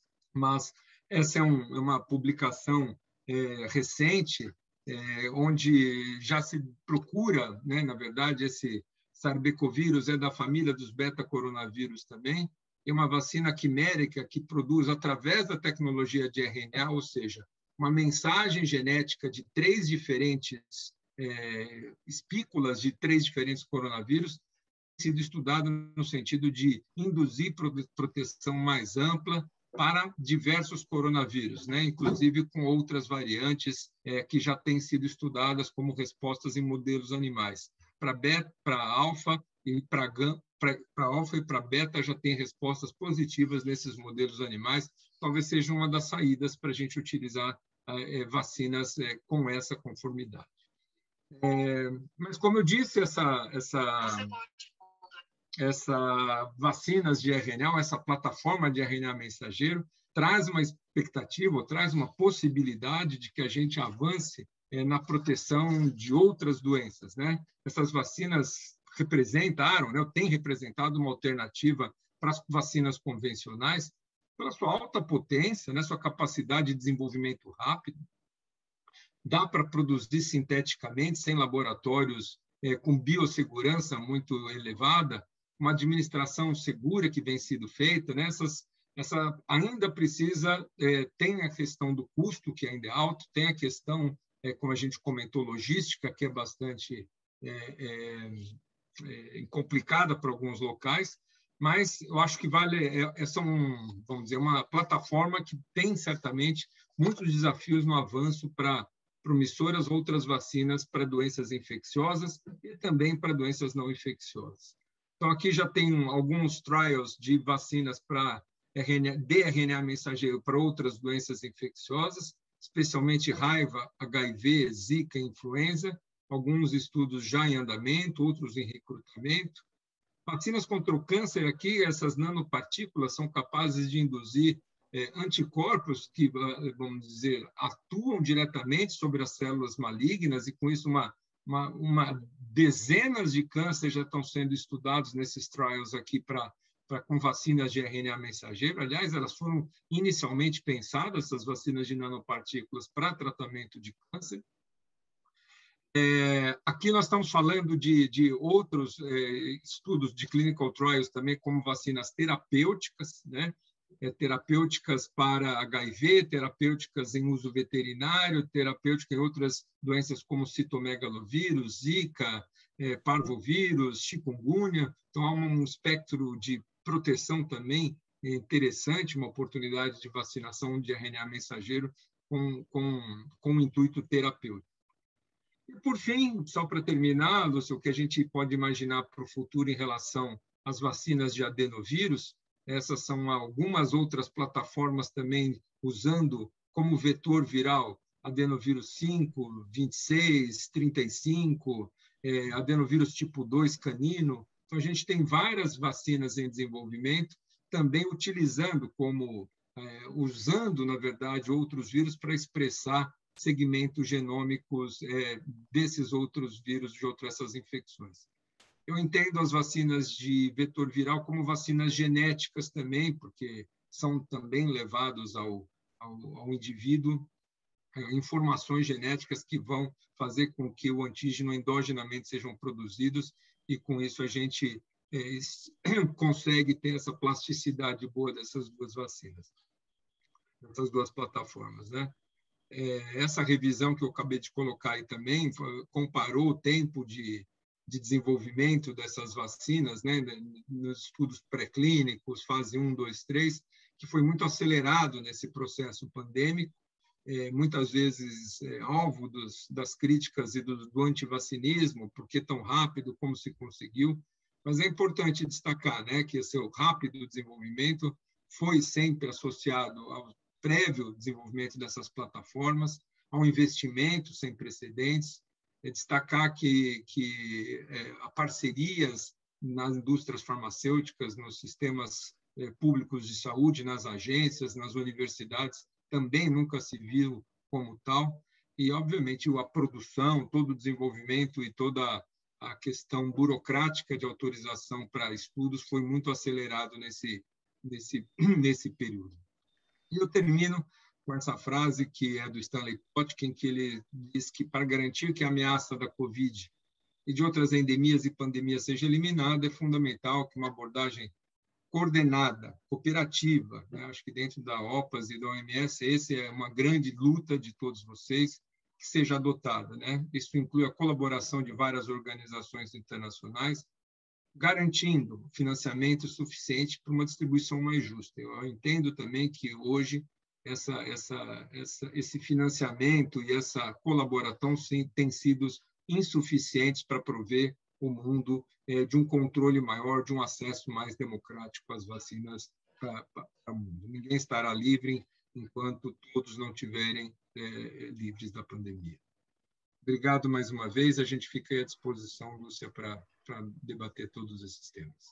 mas essa é, um, é uma publicação é, recente, é, onde já se procura, né, na verdade, esse Sarbecovírus é da família dos beta-coronavírus também, é uma vacina quimérica que produz, através da tecnologia de R N A, ou seja, uma mensagem genética de três diferentes é, espículas de três diferentes coronavírus, tem sido estudado no sentido de induzir proteção mais ampla para diversos coronavírus, né? Inclusive com outras variantes é, que já têm sido estudadas como respostas em modelos animais. Para beta, para alfa e para para alfa e para beta já tem respostas positivas nesses modelos animais. Talvez seja uma das saídas para a gente utilizar é, vacinas é, com essa conformidade. É, mas, como eu disse, essa, essa, essa vacinas de R N A, essa plataforma de R N A mensageiro, traz uma expectativa, ou traz uma possibilidade de que a gente avance é, na proteção de outras doenças, né? Essas vacinas representaram, né, têm representado uma alternativa para as vacinas convencionais, pela sua alta potência, né, sua capacidade de desenvolvimento rápido, dá para produzir sinteticamente, sem laboratórios, é, com biossegurança muito elevada, uma administração segura que vem sido feita, né? Essas, essa ainda precisa, é, tem a questão do custo, que ainda é alto, tem a questão, é, como a gente comentou, logística, que é bastante é, é, é, complicada para alguns locais, mas eu acho que vale, é, é, são, vamos dizer, uma plataforma que tem certamente muitos desafios no avanço para promissoras outras vacinas para doenças infecciosas e também para doenças não infecciosas. Então, aqui já tem alguns trials de vacinas para de R N A mensageiro para outras doenças infecciosas, especialmente raiva, H I V, Zika, influenza, alguns estudos já em andamento, outros em recrutamento. Vacinas contra o câncer aqui, essas nanopartículas são capazes de induzir é, anticorpos que, vamos dizer, atuam diretamente sobre as células malignas e, com isso, uma, uma, uma dezenas de cânceres já estão sendo estudados nesses trials aqui para Pra, com vacinas de R N A mensageiro. Aliás, elas foram inicialmente pensadas, essas vacinas de nanopartículas, para tratamento de câncer. É, aqui nós estamos falando de, de outros é, estudos de clinical trials também, como vacinas terapêuticas, né? É, terapêuticas para H I V, terapêuticas em uso veterinário, terapêuticas em outras doenças como citomegalovírus, Zika, é, parvovírus, chikungunya. Então, há um espectro de proteção também interessante, uma oportunidade de vacinação de R N A mensageiro com, com, com um intuito terapêutico. E, por fim, só para terminar, Lúcia, o que a gente pode imaginar para o futuro em relação às vacinas de adenovírus, essas são algumas outras plataformas também usando como vetor viral adenovírus cinco, vinte e seis, trinta e cinco, é, adenovírus tipo dois canino. Então, a gente tem várias vacinas em desenvolvimento, também utilizando como, é, usando, na verdade, outros vírus para expressar segmentos genômicos é, desses outros vírus, de outras essas infecções. Eu entendo as vacinas de vetor viral como vacinas genéticas também, porque são também levados ao, ao, ao indivíduo é, informações genéticas que vão fazer com que o antígeno endogenamente sejam produzidos e, com isso, a gente é, consegue ter essa plasticidade boa dessas duas vacinas, dessas duas plataformas, né? É, essa revisão que eu acabei de colocar aí também comparou o tempo de, de desenvolvimento dessas vacinas, né, nos estudos pré-clínicos, fase um, dois, três, que foi muito acelerado nesse processo pandêmico, é, muitas vezes é, alvo dos, das críticas e do, do antivacinismo, porque tão rápido como se conseguiu. Mas é importante destacar, né, que esse rápido desenvolvimento foi sempre associado ao prévio desenvolvimento dessas plataformas, ao investimento sem precedentes. É destacar que, que é, há parcerias nas indústrias farmacêuticas, nos sistemas é, públicos de saúde, nas agências, nas universidades, também nunca se viu como tal. E, obviamente, a produção, todo o desenvolvimento e toda a questão burocrática de autorização para estudos foi muito acelerado nesse, nesse, nesse período. E eu termino com essa frase que é do Stanley Plotkin, que ele diz que para garantir que a ameaça da Covid e de outras endemias e pandemias seja eliminada, é fundamental que uma abordagem coordenada, cooperativa, né? Acho que dentro da OPAS e da O M S, essa é uma grande luta de todos vocês, que seja adotada, né? Isso inclui a colaboração de várias organizações internacionais, garantindo financiamento suficiente para uma distribuição mais justa. Eu entendo também que hoje essa, essa, essa, esse financiamento e essa colaboração sim, têm sido insuficientes para prover o mundo é, de um controle maior, de um acesso mais democrático às vacinas para o mundo. Ninguém estará livre enquanto todos não estiverem é, livres da pandemia. Obrigado mais uma vez. A gente fica à disposição, Lúcia, para para debater todos esses temas.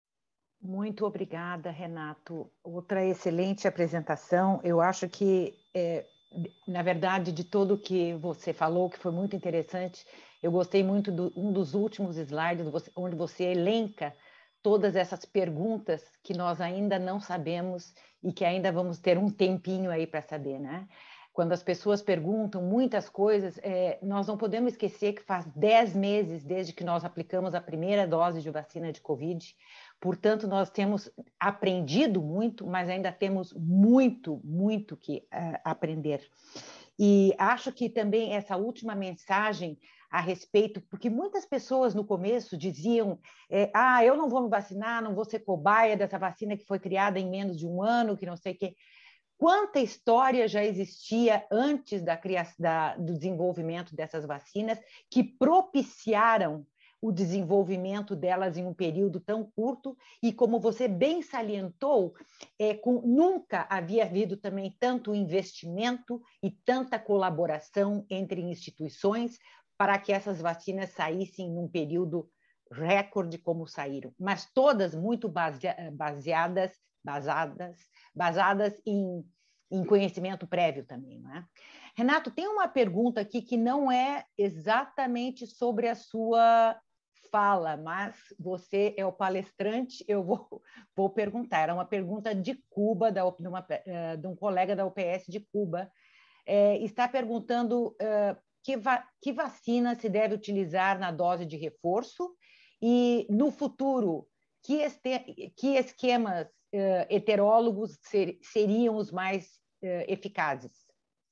Muito obrigada, Renato. Outra excelente apresentação. Eu acho que, é, na verdade, de tudo que você falou, que foi muito interessante, eu gostei muito de do, um dos últimos slides, onde você elenca todas essas perguntas que nós ainda não sabemos e que ainda vamos ter um tempinho aí para saber, né? quando as pessoas perguntam muitas coisas, é, nós não podemos esquecer que faz dez meses desde que nós aplicamos a primeira dose de vacina de Covid. Portanto, nós temos aprendido muito, mas ainda temos muito, muito que uh, aprender. E acho que também essa última mensagem a respeito, porque muitas pessoas no começo diziam, é, ah, eu não vou me vacinar, não vou ser cobaia dessa vacina que foi criada em menos de um ano, que não sei o quê. Quanta história já existia antes da criação, da, do desenvolvimento dessas vacinas que propiciaram o desenvolvimento delas em um período tão curto, e como você bem salientou, é, com, nunca havia havido também tanto investimento e tanta colaboração entre instituições para que essas vacinas saíssem num período recorde como saíram, mas todas muito baseadas, basadas, basadas em, em conhecimento prévio também, não é? Renato, tem uma pergunta aqui que não é exatamente sobre a sua fala, mas você é o palestrante, eu vou, vou perguntar. Era uma pergunta de Cuba, da, de, uma, de um colega da U P S de Cuba, é, está perguntando uh, que, va que vacina se deve utilizar na dose de reforço e, no futuro, que, este, que esquemas uh, heterólogos ser, seriam os mais uh, eficazes?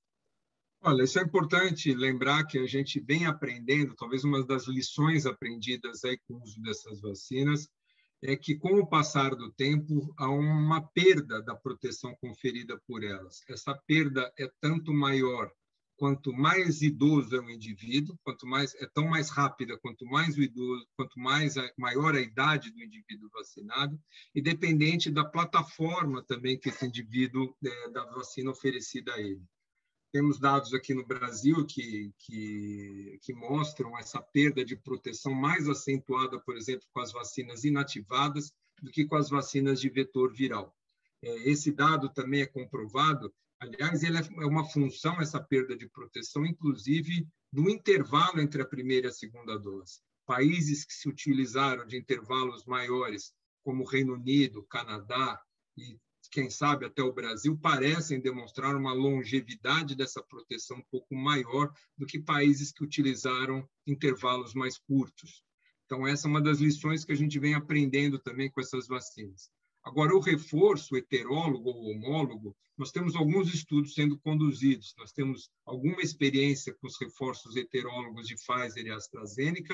Olha, isso é importante lembrar que a gente vem aprendendo, talvez uma das lições aprendidas aí com o uso dessas vacinas, é que com o passar do tempo há uma perda da proteção conferida por elas. Essa perda é tanto maior quanto mais idoso é o indivíduo, quanto mais é tão mais rápida quanto mais o idoso, quanto mais a, maior a idade do indivíduo vacinado, e dependente da plataforma também que esse indivíduo é, da vacina oferecida a ele. Temos dados aqui no Brasil que, que, que mostram essa perda de proteção mais acentuada, por exemplo, com as vacinas inativadas do que com as vacinas de vetor viral. Esse dado também é comprovado. Aliás, ele é uma função, essa perda de proteção, inclusive, do intervalo entre a primeira e a segunda dose. Países que se utilizaram de intervalos maiores, como o Reino Unido, Canadá e quem sabe até o Brasil, parecem demonstrar uma longevidade dessa proteção um pouco maior do que países que utilizaram intervalos mais curtos. Então, essa é uma das lições que a gente vem aprendendo também com essas vacinas. Agora, o reforço heterólogo ou homólogo, nós temos alguns estudos sendo conduzidos, nós temos alguma experiência com os reforços heterólogos de Pfizer e AstraZeneca,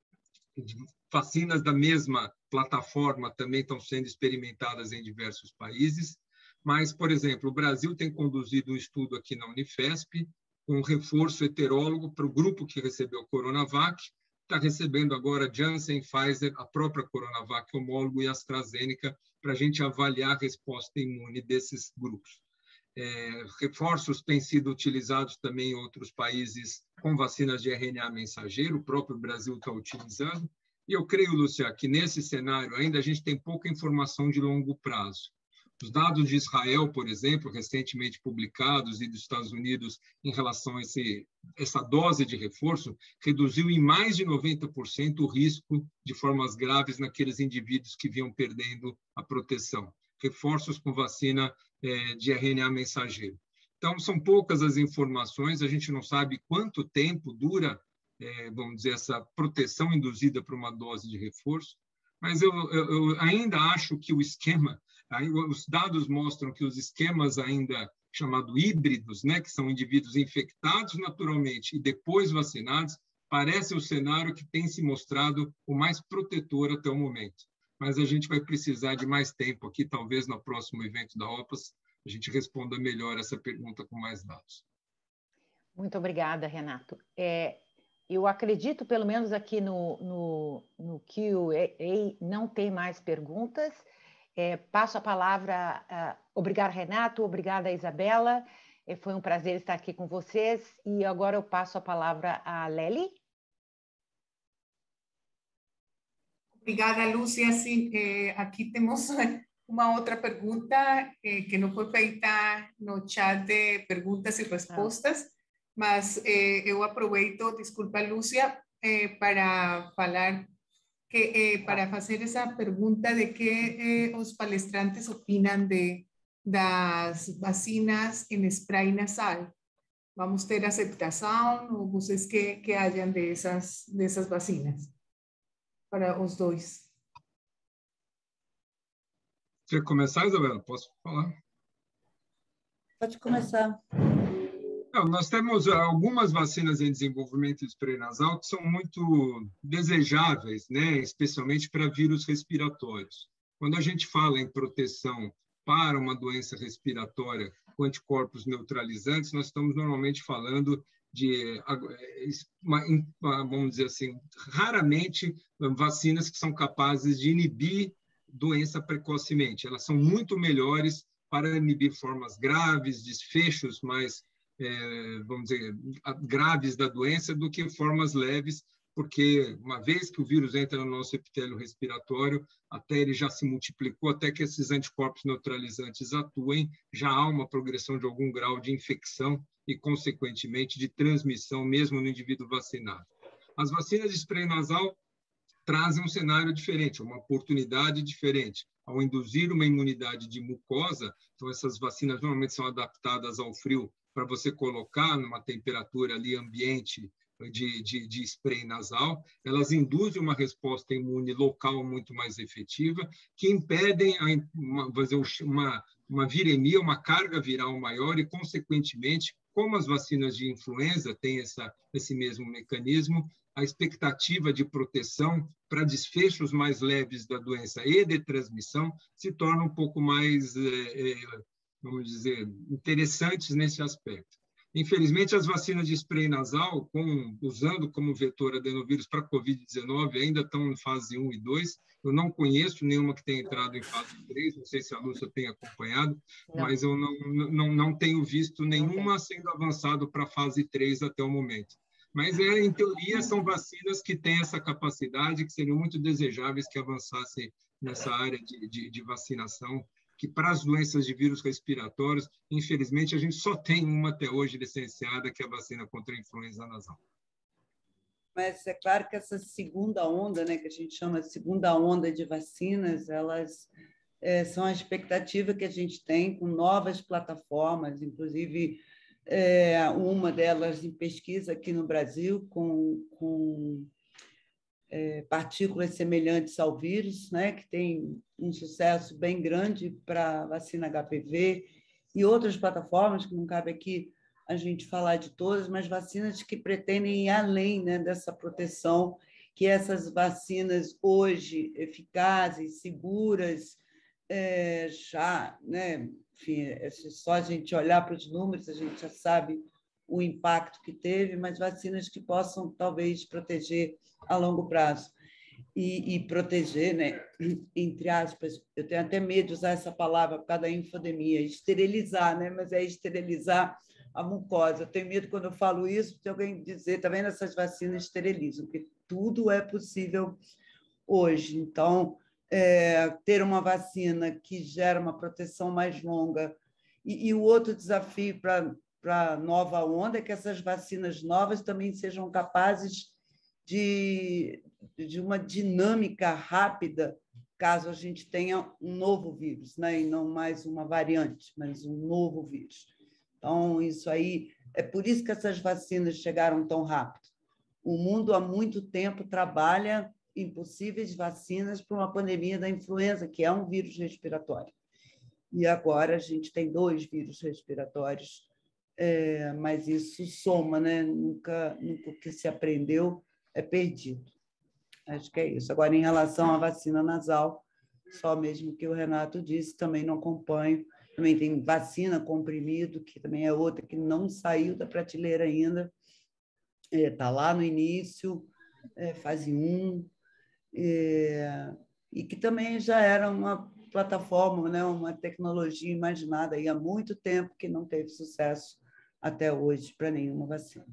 vacinas da mesma plataforma também estão sendo experimentadas em diversos países, mas, por exemplo, o Brasil tem conduzido um estudo aqui na Unifesp com um reforço heterólogo para o grupo que recebeu Coronavac, está recebendo agora Janssen, Pfizer, a própria Coronavac homólogo e AstraZeneca, para a gente avaliar a resposta imune desses grupos. É, reforços têm sido utilizados também em outros países com vacinas de R N A mensageiro, o próprio Brasil está utilizando. E eu creio, Lúcia, que nesse cenário ainda a gente tem pouca informação de longo prazo. Os dados de Israel, por exemplo, recentemente publicados, e dos Estados Unidos em relação a esse, essa dose de reforço, reduziu em mais de noventa por cento o risco de formas graves naqueles indivíduos que vinham perdendo a proteção. Reforços com vacina é, de R N A mensageiro. Então, são poucas as informações, a gente não sabe quanto tempo dura, é, vamos dizer, essa proteção induzida por uma dose de reforço, mas eu, eu, eu ainda acho que o esquema, os dados mostram que os esquemas ainda chamados híbridos, né, que são indivíduos infectados naturalmente e depois vacinados, parece o cenário que tem se mostrado o mais protetor até o momento. Mas a gente vai precisar de mais tempo aqui, talvez no próximo evento da OPAS, a gente responda melhor essa pergunta com mais dados. Muito obrigada, Renato. É, eu acredito, pelo menos aqui no, no, no Q and A, não tem mais perguntas. É, passo a palavra. Uh, obrigada, Renato. Obrigada, Isabela. É, foi um prazer estar aqui com vocês. E agora eu passo a palavra a Lely. Obrigada, Lúcia. Sim, eh, aqui temos uma outra pergunta eh, que não foi feita no chat de perguntas e respostas, ah. mas eh, eu aproveito, desculpa, Lúcia, eh, para falar que eh, para fazer essa pergunta de que eh, os palestrantes opinam de das vacinas em spray nasal. vamos ter aceitação, ou vocês que, que hajam dessas, dessas vacinas para os dois? Você quer começar, Isabela? Posso falar? Pode começar. Não, nós temos algumas vacinas em desenvolvimento de spray nasal que são muito desejáveis, né? Especialmente para vírus respiratórios. Quando a gente fala em proteção para uma doença respiratória com anticorpos neutralizantes, nós estamos normalmente falando de, vamos dizer assim, raramente vacinas que são capazes de inibir doença precocemente. Elas são muito melhores para inibir formas graves, desfechos mais, é, vamos dizer, graves da doença do que formas leves, porque uma vez que o vírus entra no nosso epitélio respiratório, até ele já se multiplicou, até que esses anticorpos neutralizantes atuem, já há uma progressão de algum grau de infecção e, consequentemente, de transmissão, mesmo no indivíduo vacinado. As vacinas de spray nasal trazem um cenário diferente, uma oportunidade diferente. Ao induzir uma imunidade de mucosa, então essas vacinas normalmente são adaptadas ao frio para você colocar numa temperatura ali ambiente de, de, de spray nasal, elas induzem uma resposta imune local muito mais efetiva, que impedem a, uma, uma, uma viremia, uma carga viral maior e, consequentemente, como as vacinas de influenza têm essa, esse mesmo mecanismo, a expectativa de proteção para desfechos mais leves da doença e de transmissão se torna um pouco mais, é, é, vamos dizer, interessantes nesse aspecto. Infelizmente, as vacinas de spray nasal, com, usando como vetor adenovírus para covid dezenove, ainda estão em fase um e dois. Eu não conheço nenhuma que tenha entrado em fase três, não sei se a Lúcia tem acompanhado, não. Mas eu não, não, não tenho visto nenhuma sendo avançado para a fase três até o momento. Mas, é, em teoria, são vacinas que têm essa capacidade, que seriam muito desejáveis que avançassem nessa área de, de, de vacinação, que para as doenças de vírus respiratórios, infelizmente, a gente só tem uma até hoje licenciada, que é a vacina contra a influenza nasal. Mas é claro que essa segunda onda, né, que a gente chama de segunda onda de vacinas, elas é, são a expectativa que a gente tem com novas plataformas, inclusive é, uma delas em pesquisa aqui no Brasil, com, com é, partículas semelhantes ao vírus, né, que tem um sucesso bem grande para a vacina H P V, e outras plataformas, que não cabe aqui a gente falar de todas, mas vacinas que pretendem ir além, né, dessa proteção, que essas vacinas hoje eficazes, seguras, é, já, né, enfim, é só a gente olhar para os números, a gente já sabe o impacto que teve, mas vacinas que possam, talvez, proteger a longo prazo. E, e proteger, né, entre aspas, eu tenho até medo de usar essa palavra por causa da infodemia, esterilizar, né, mas é esterilizar a mucosa. Eu tenho medo quando eu falo isso de alguém dizer, tá vendo, essas vacinas esterilizam, porque tudo é possível hoje. Então, é, ter uma vacina que gera uma proteção mais longa. E, e o outro desafio para para a nova onda é que essas vacinas novas também sejam capazes de, de uma dinâmica rápida, caso a gente tenha um novo vírus, né? E não mais uma variante, mas um novo vírus. Então, isso aí, é por isso que essas vacinas chegaram tão rápido. O mundo há muito tempo trabalha em possíveis vacinas para uma pandemia da influenza, que é um vírus respiratório. E agora a gente tem dois vírus respiratórios, é, mas isso soma, né? Nunca, nunca o que se aprendeu é perdido. Acho que é isso. Agora, em relação à vacina nasal, só mesmo que o Renato disse, também não acompanho. Também tem vacina comprimido, que também é outra que não saiu da prateleira ainda. Está é, lá no início, é, fase um, é, e que também já era uma plataforma, né, uma tecnologia imaginada aí há muito tempo que não teve sucesso até hoje para nenhuma vacina.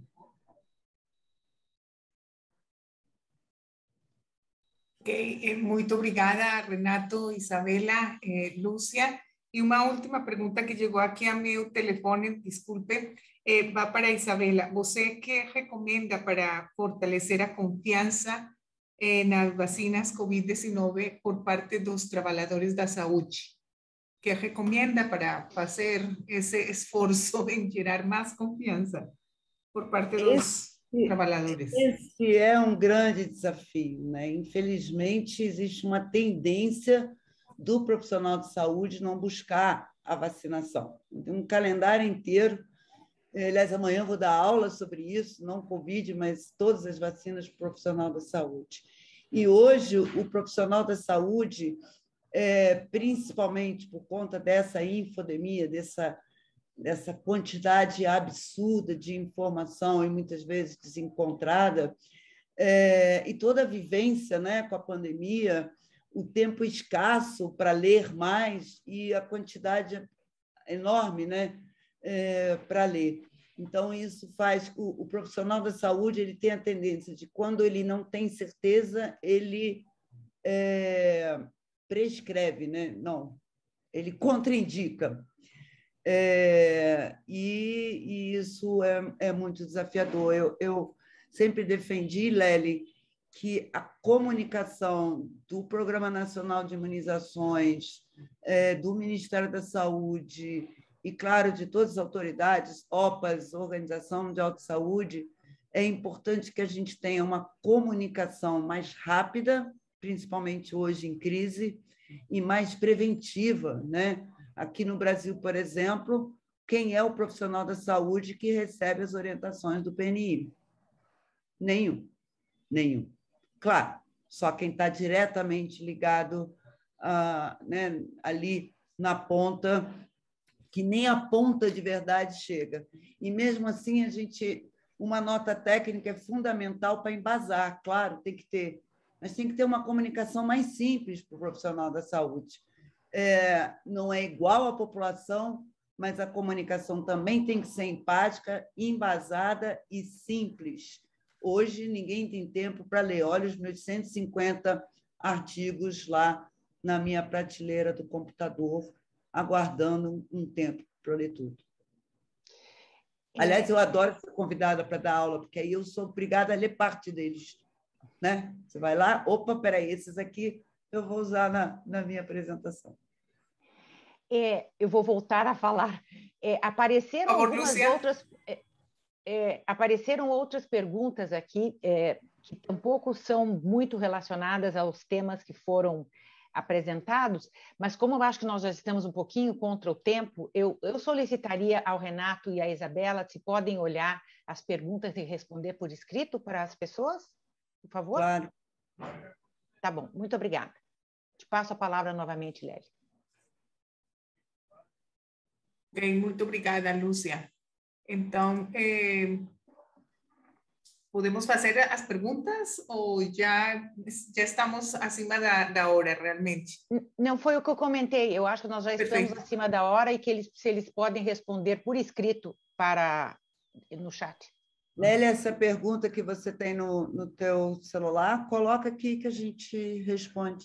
Ok, muito obrigada, Renato, Isabela, eh, Lúcia. E uma última pergunta que chegou aqui a meu telefone, desculpe, eh, vai para a Isabela. Você que recomenda para fortalecer a confiança eh, nas vacinas covid dezenove por parte dos trabalhadores da saúde? ¿qué recomienda para hacer ese esfuerzo en gerar más confianza por parte de los trabalhadores? Esse é um grande desafio, né? Infelizmente, existe uma tendência do profissional de saúde não buscar a vacinação. Tem um calendário inteiro. Aliás, amanhã eu vou dar aula sobre isso, não Covid, mas todas as vacinas para o profissional da saúde. E hoje, o profissional da saúde, é, principalmente por conta dessa infodemia, dessa, dessa quantidade absurda de informação e muitas vezes desencontrada, é, e toda a vivência, né, com a pandemia, o tempo escasso para ler mais e a quantidade enorme, né, é, para ler. Então, isso faz... O, o profissional da saúde ele tem a tendência de, quando ele não tem certeza, ele é, prescreve, né? Não, ele contraindica. É, e, e isso é, é muito desafiador. Eu, eu sempre defendi, Lely, que a comunicação do Programa Nacional de Imunizações, é, do Ministério da Saúde e, claro, de todas as autoridades, O P A S, Organização Mundial de Saúde, é importante que a gente tenha uma comunicação mais rápida, principalmente hoje em crise, e mais preventiva, né? Aqui no Brasil, por exemplo, quem é o profissional da saúde que recebe as orientações do P N I? Nenhum. Nenhum. Claro, só quem está diretamente ligado ah, né, ali na ponta, que nem a ponta de verdade chega. E, mesmo assim, a gente... Uma nota técnica é fundamental para embasar, claro, tem que ter, mas tem que ter uma comunicação mais simples para o profissional da saúde. É, não é igual à população, mas a comunicação também tem que ser empática, embasada e simples. Hoje, ninguém tem tempo para ler. Olha os meus cento e cinquenta artigos lá na minha prateleira do computador, aguardando um tempo para ler tudo. Aliás, eu adoro ser convidada para dar aula, porque aí eu sou obrigada a ler parte deles. Né? Você vai lá, opa, peraí, esses aqui eu vou usar na, na minha apresentação. É, eu vou voltar a falar. É, apareceram Favor, algumas Lúcia. outras... É, é, apareceram outras perguntas aqui, é, que tampouco são muito relacionadas aos temas que foram apresentados, mas como eu acho que nós já estamos um pouquinho contra o tempo, eu, eu solicitaria ao Renato e à Isabela se podem olhar as perguntas e responder por escrito para as pessoas, por favor? Claro. Tá bom, muito obrigada. Te passo a palavra novamente, Lely. Bem, muito obrigada, Lúcia. Então, eh, ¿podemos fazer as perguntas ou já, já estamos acima da, da hora, realmente? Não foi o que eu comentei. Eu acho que nós já Perfeito. estamos acima da hora e que eles, se eles podem responder por escrito para, no chat. Lélia, essa pergunta que você tem no, no teu celular, coloca aqui que a gente responde.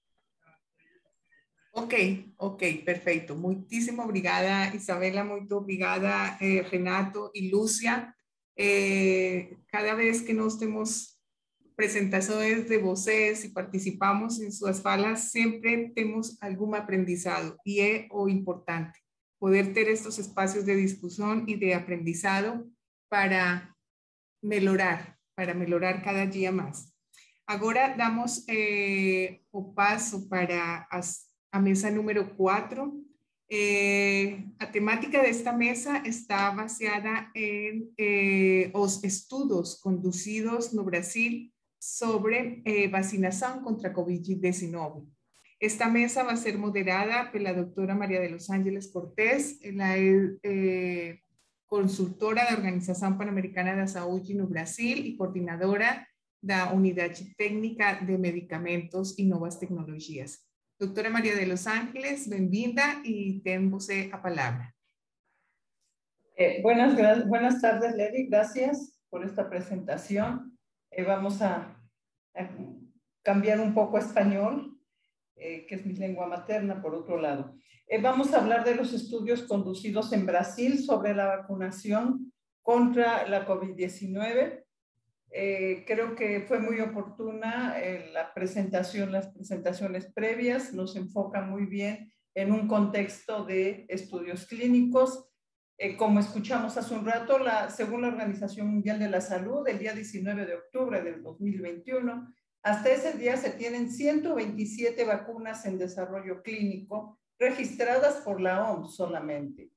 Ok, ok, perfeito. Muitíssimo obrigada, Isabela, muito obrigada, eh, Renato e Lúcia. Eh, cada vez que nós temos apresentações de vocês e participamos em suas falas, sempre temos algum aprendizado e é o importante, poder ter estes espaços de discussão e de aprendizado para melhorar, para melhorar cada dia mais. Agora damos eh, o passo para as, a mesa número quatro. Eh, a temática desta mesa está baseada em eh, os estudos conduzidos no Brasil sobre eh, vacinação contra a covid dezenove. Esta mesa vai ser moderada pela doutora Maria de los Ángeles Cortés. Ela é eh, consultora da Organização Pan-Americana da Saúde no Brasil e coordenadora da Unidade Técnica de Medicamentos e Novas Tecnologias. Doutora Maria de los Ángeles, bem-vinda e tem você a palavra. Eh, buenas, buenas tardes, Lely. Gracias por esta presentación. Eh, vamos a, a cambiar un poco a español, eh, que es mi lengua materna, por otro lado. Eh, vamos a hablar de los estudios conducidos en Brasil sobre la vacunación contra la covid diecinueve. Eh, creo que fue muy oportuna eh, la presentación, las presentaciones previas, nos enfocan muy bien en un contexto de estudios clínicos. Eh, como escuchamos hace un rato, la, según la Organización Mundial de la Salud, el día diecinueve de octubre del dos mil veintiuno, hasta ese día se tienen ciento veintisiete vacunas en desarrollo clínico registradas por la O M S solamente,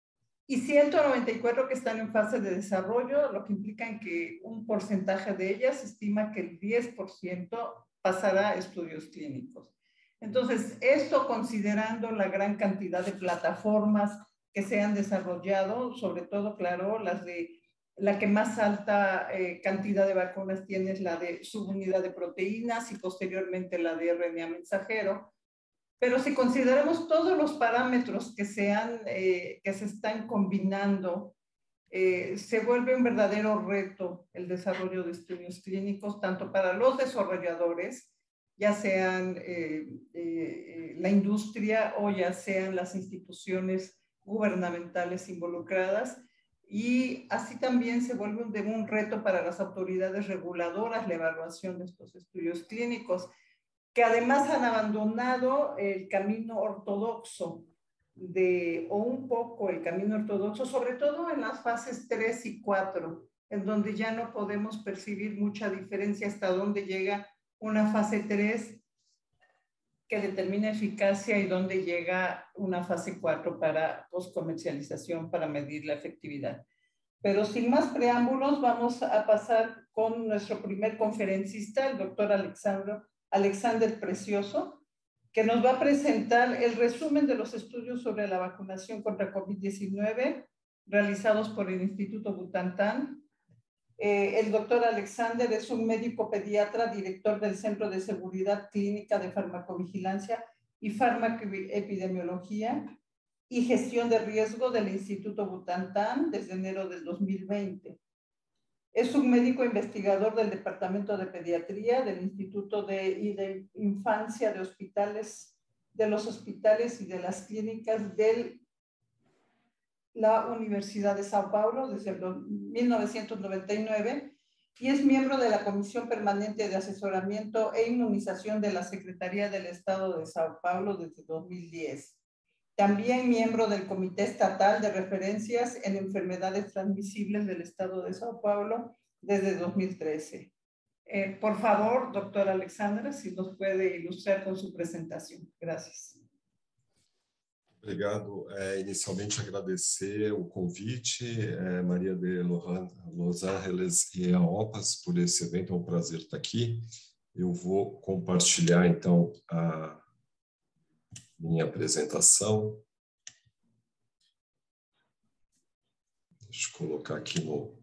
y ciento noventa y cuatro que están en fase de desarrollo, lo que implica en que un porcentaje de ellas estima que el diez por ciento pasará a estudios clínicos. Entonces, esto considerando la gran cantidad de plataformas que se han desarrollado, sobre todo, claro, las de la que más alta eh, cantidad de vacunas tiene es la de subunidad de proteínas y posteriormente la de R N A mensajero. Pero si consideramos todos los parámetros que se, han, eh, que se están combinando, eh, se vuelve un verdadero reto el desarrollo de estudios clínicos, tanto para los desarrolladores, ya sean eh, eh, la industria o ya sean las instituciones gubernamentales involucradas, y así también se vuelve un, un reto para las autoridades reguladoras la evaluación de estos estudios clínicos, que además han abandonado el camino ortodoxo de, o un poco el camino ortodoxo, sobre todo en las fases tres y cuatro, en donde ya no podemos percibir mucha diferencia hasta dónde llega una fase tres que determina eficacia y dónde llega una fase cuatro para postcomercialización, para medir la efectividad. Pero sin más preámbulos, vamos a pasar con nuestro primer conferencista, el doctor Alexandro Alexander Precioso, que nos va a presentar el resumen de los estudios sobre la vacunación contra COVID diecinueve realizados por el Instituto Butantan. Eh, el doctor Alexander es un médico pediatra, director del Centro de Seguridad Clínica de Farmacovigilancia y Farmacoepidemiología y Gestión de Riesgo del Instituto Butantan desde enero del dos mil veinte. Es un médico investigador del Departamento de Pediatría del Instituto de, y de Infancia de, hospitales, de los hospitales y de las clínicas de la Universidad de Sao Paulo desde el mil novecientos noventa y nueve y es miembro de la Comisión Permanente de Asesoramiento e Inmunización de la Secretaría del Estado de Sao Paulo desde dos mil diez. También miembro del Comité Estatal de Referencias en Enfermedades Transmisibles del Estado de Sao Paulo desde dos mil trece. Eh, por favor, doctor Alexandra, si nos puede ilustrar con su presentación. Gracias. Obrigado. É, inicialmente, agradecer o convite, é, Maria de Los Angeles e a OPAS por esse evento. É um prazer estar aqui. Eu vou compartilhar, então, a minha apresentação. Deixa eu colocar aqui no...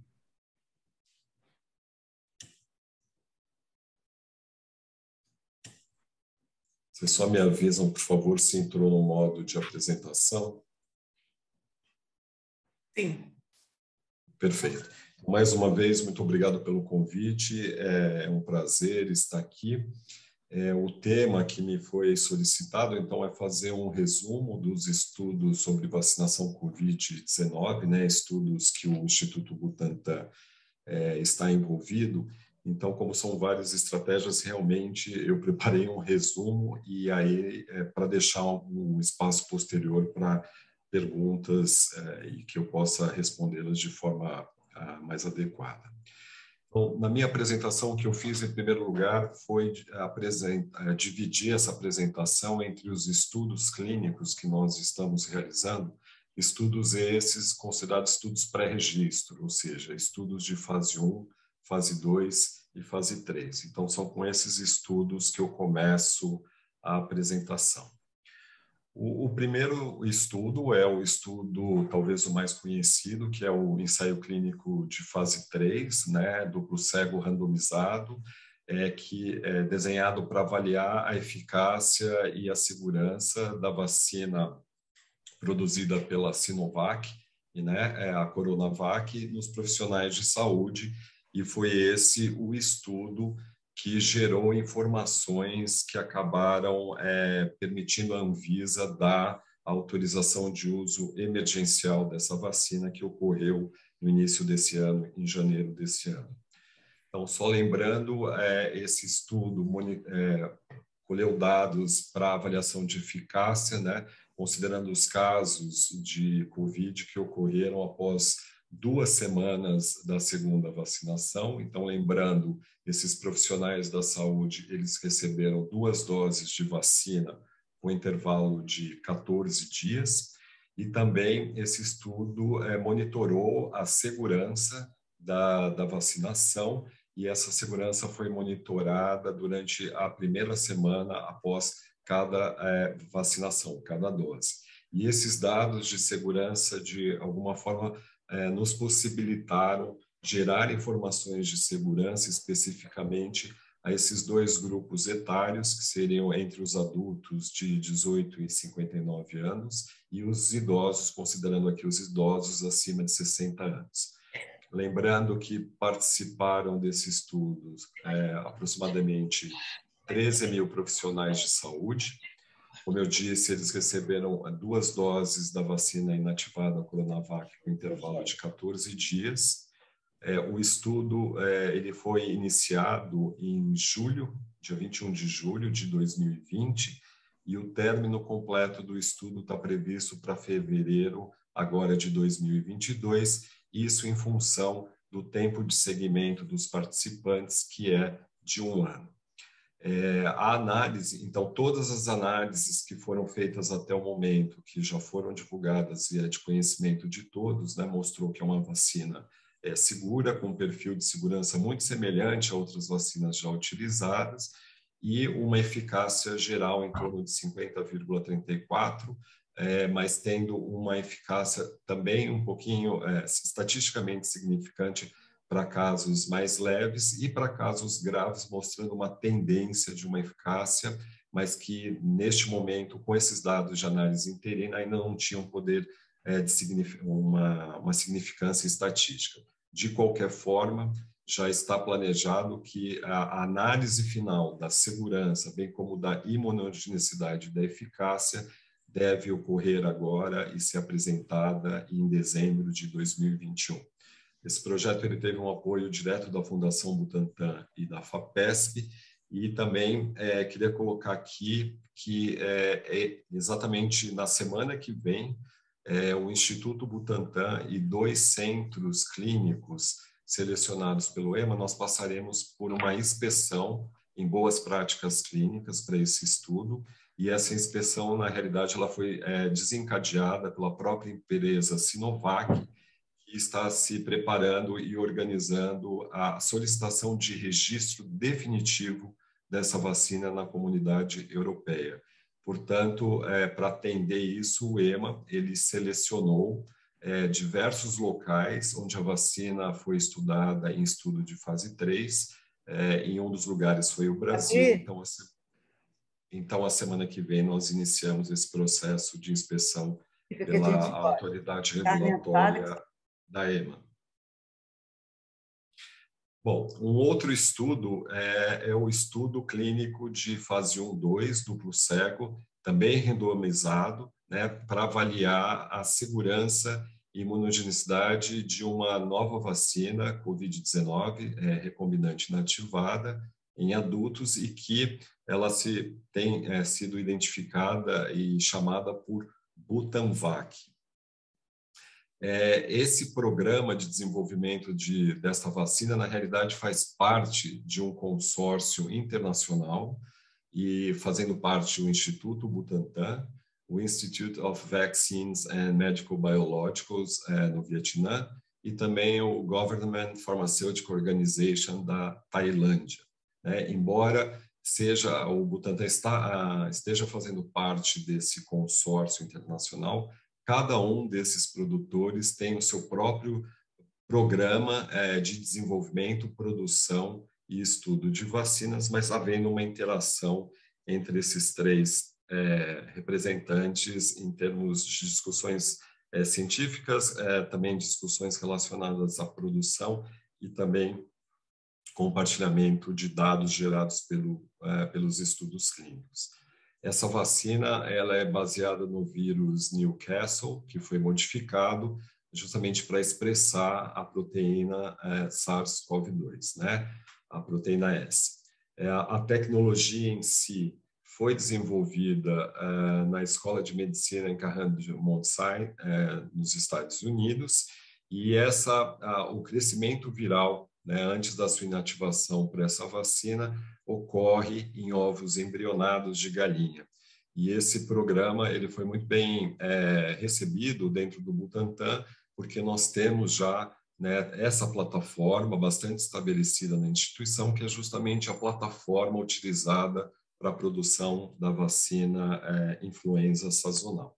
Vocês só me avisam, por favor, se entrou no modo de apresentação. Sim. Perfeito. Mais uma vez, muito obrigado pelo convite. É um prazer estar aqui. É, o tema que me foi solicitado, então, é fazer um resumo dos estudos sobre vacinação covid dezenove, né, estudos que o Instituto Butantan é, está envolvido. Então, como são várias estratégias, realmente eu preparei um resumo e aí é, para deixar um espaço posterior para perguntas é, e que eu possa respondê-las de forma a, mais adequada. Bom, na minha apresentação, o que eu fiz em primeiro lugar foi apresentar, dividir essa apresentação entre os estudos clínicos que nós estamos realizando, estudos esses considerados estudos pré-registro, ou seja, estudos de fase um, fase dois e fase três. Então, são com esses estudos que eu começo a apresentação. O, o primeiro estudo é o estudo, talvez o mais conhecido, que é o ensaio clínico de fase três, né, duplo cego randomizado, é, que é desenhado para avaliar a eficácia e a segurança da vacina produzida pela Sinovac, e, né, a Coronavac, nos profissionais de saúde, e foi esse o estudo que gerou informações que acabaram é, permitindo a Anvisa dar a autorização de uso emergencial dessa vacina, que ocorreu no início desse ano, em janeiro desse ano. Então, só lembrando, é, esse estudo é, colheu dados para avaliação de eficácia, né, considerando os casos de Covid que ocorreram após duas semanas da segunda vacinação. Então, lembrando, esses profissionais da saúde, eles receberam duas doses de vacina com intervalo de quatorze dias, e também esse estudo é, monitorou a segurança da, da vacinação, e essa segurança foi monitorada durante a primeira semana após cada é, vacinação, cada dose. E esses dados de segurança, de alguma forma, é, nos possibilitaram gerar informações de segurança especificamente a esses dois grupos etários, que seriam entre os adultos de dezoito e cinquenta e nove anos e os idosos, considerando aqui os idosos acima de sessenta anos. Lembrando que participaram desse estudo é, aproximadamente treze mil profissionais de saúde. Como eu disse, eles receberam duas doses da vacina inativada Coronavac com intervalo de quatorze dias. É, o estudo é, ele foi iniciado em julho, dia vinte e um de julho de dois mil e vinte, e o término completo do estudo está previsto para fevereiro agora de dois mil e vinte e dois, isso em função do tempo de seguimento dos participantes, que é de um ano. É, a análise, então, todas as análises que foram feitas até o momento, que já foram divulgadas e é de conhecimento de todos, né, mostrou que é uma vacina é, segura, com um perfil de segurança muito semelhante a outras vacinas já utilizadas, e uma eficácia geral em torno de cinquenta vírgula trinta e quatro, é, mas tendo uma eficácia também um pouquinho é, estatisticamente significante para casos mais leves e para casos graves, mostrando uma tendência de uma eficácia, mas que, neste momento, com esses dados de análise interina, ainda não tinham poder é, de signific uma, uma significância estatística. De qualquer forma, já está planejado que a análise final da segurança, bem como da imunogenicidade e da eficácia, deve ocorrer agora e ser apresentada em dezembro de dois mil e vinte e um. Esse projeto ele teve um apoio direto da Fundação Butantan e da FAPESP, e também é, queria colocar aqui que é, é exatamente na semana que vem, é, o Instituto Butantan e dois centros clínicos selecionados pelo E M A, nós passaremos por uma inspeção em boas práticas clínicas para esse estudo, e essa inspeção, na realidade, ela foi é, desencadeada pela própria empresa Sinovac, que está se preparando e organizando a solicitação de registro definitivo dessa vacina na comunidade europeia. Portanto, é, para atender isso, o E M A ele selecionou é, diversos locais onde a vacina foi estudada em estudo de fase três. É, em um dos lugares foi o Brasil. Então a, então, a semana que vem, nós iniciamos esse processo de inspeção pela autoridade regulatória da E M A. Bom, um outro estudo é, é o estudo clínico de fase um dois, duplo cego, também randomizado, né, para avaliar a segurança e imunogenicidade de uma nova vacina covid dezenove, é, recombinante inativada, em adultos, e que ela se, tem é, sido identificada e chamada por Butanvac. É, esse programa de desenvolvimento de, dessa vacina, na realidade, faz parte de um consórcio internacional, e fazendo parte do Instituto Butantan, o Institute of Vaccines and Medical Biologicals é, no Vietnã, e também o Government Pharmaceutical Organization da Tailândia. Né? Embora seja, o Butantan está, esteja fazendo parte desse consórcio internacional, cada um desses produtores tem o seu próprio programa é, de desenvolvimento, produção e estudo de vacinas, mas havendo uma interação entre esses três é, representantes em termos de discussões é, científicas, é, também discussões relacionadas à produção e também compartilhamento de dados gerados pelo, é, pelos estudos clínicos. Essa vacina ela é baseada no vírus Newcastle, que foi modificado justamente para expressar a proteína é, SARS-CoV dois, né? A proteína S. É, a tecnologia em si foi desenvolvida uh, na Escola de Medicina em Carrand-Montseny, uh, nos Estados Unidos, e essa, uh, o crescimento viral, né, antes da sua inativação para essa vacina, ocorre em ovos embrionados de galinha. E esse programa ele foi muito bem é, recebido dentro do Butantan, porque nós temos já, né, essa plataforma bastante estabelecida na instituição, que é justamente a plataforma utilizada para a produção da vacina é, influenza sazonal.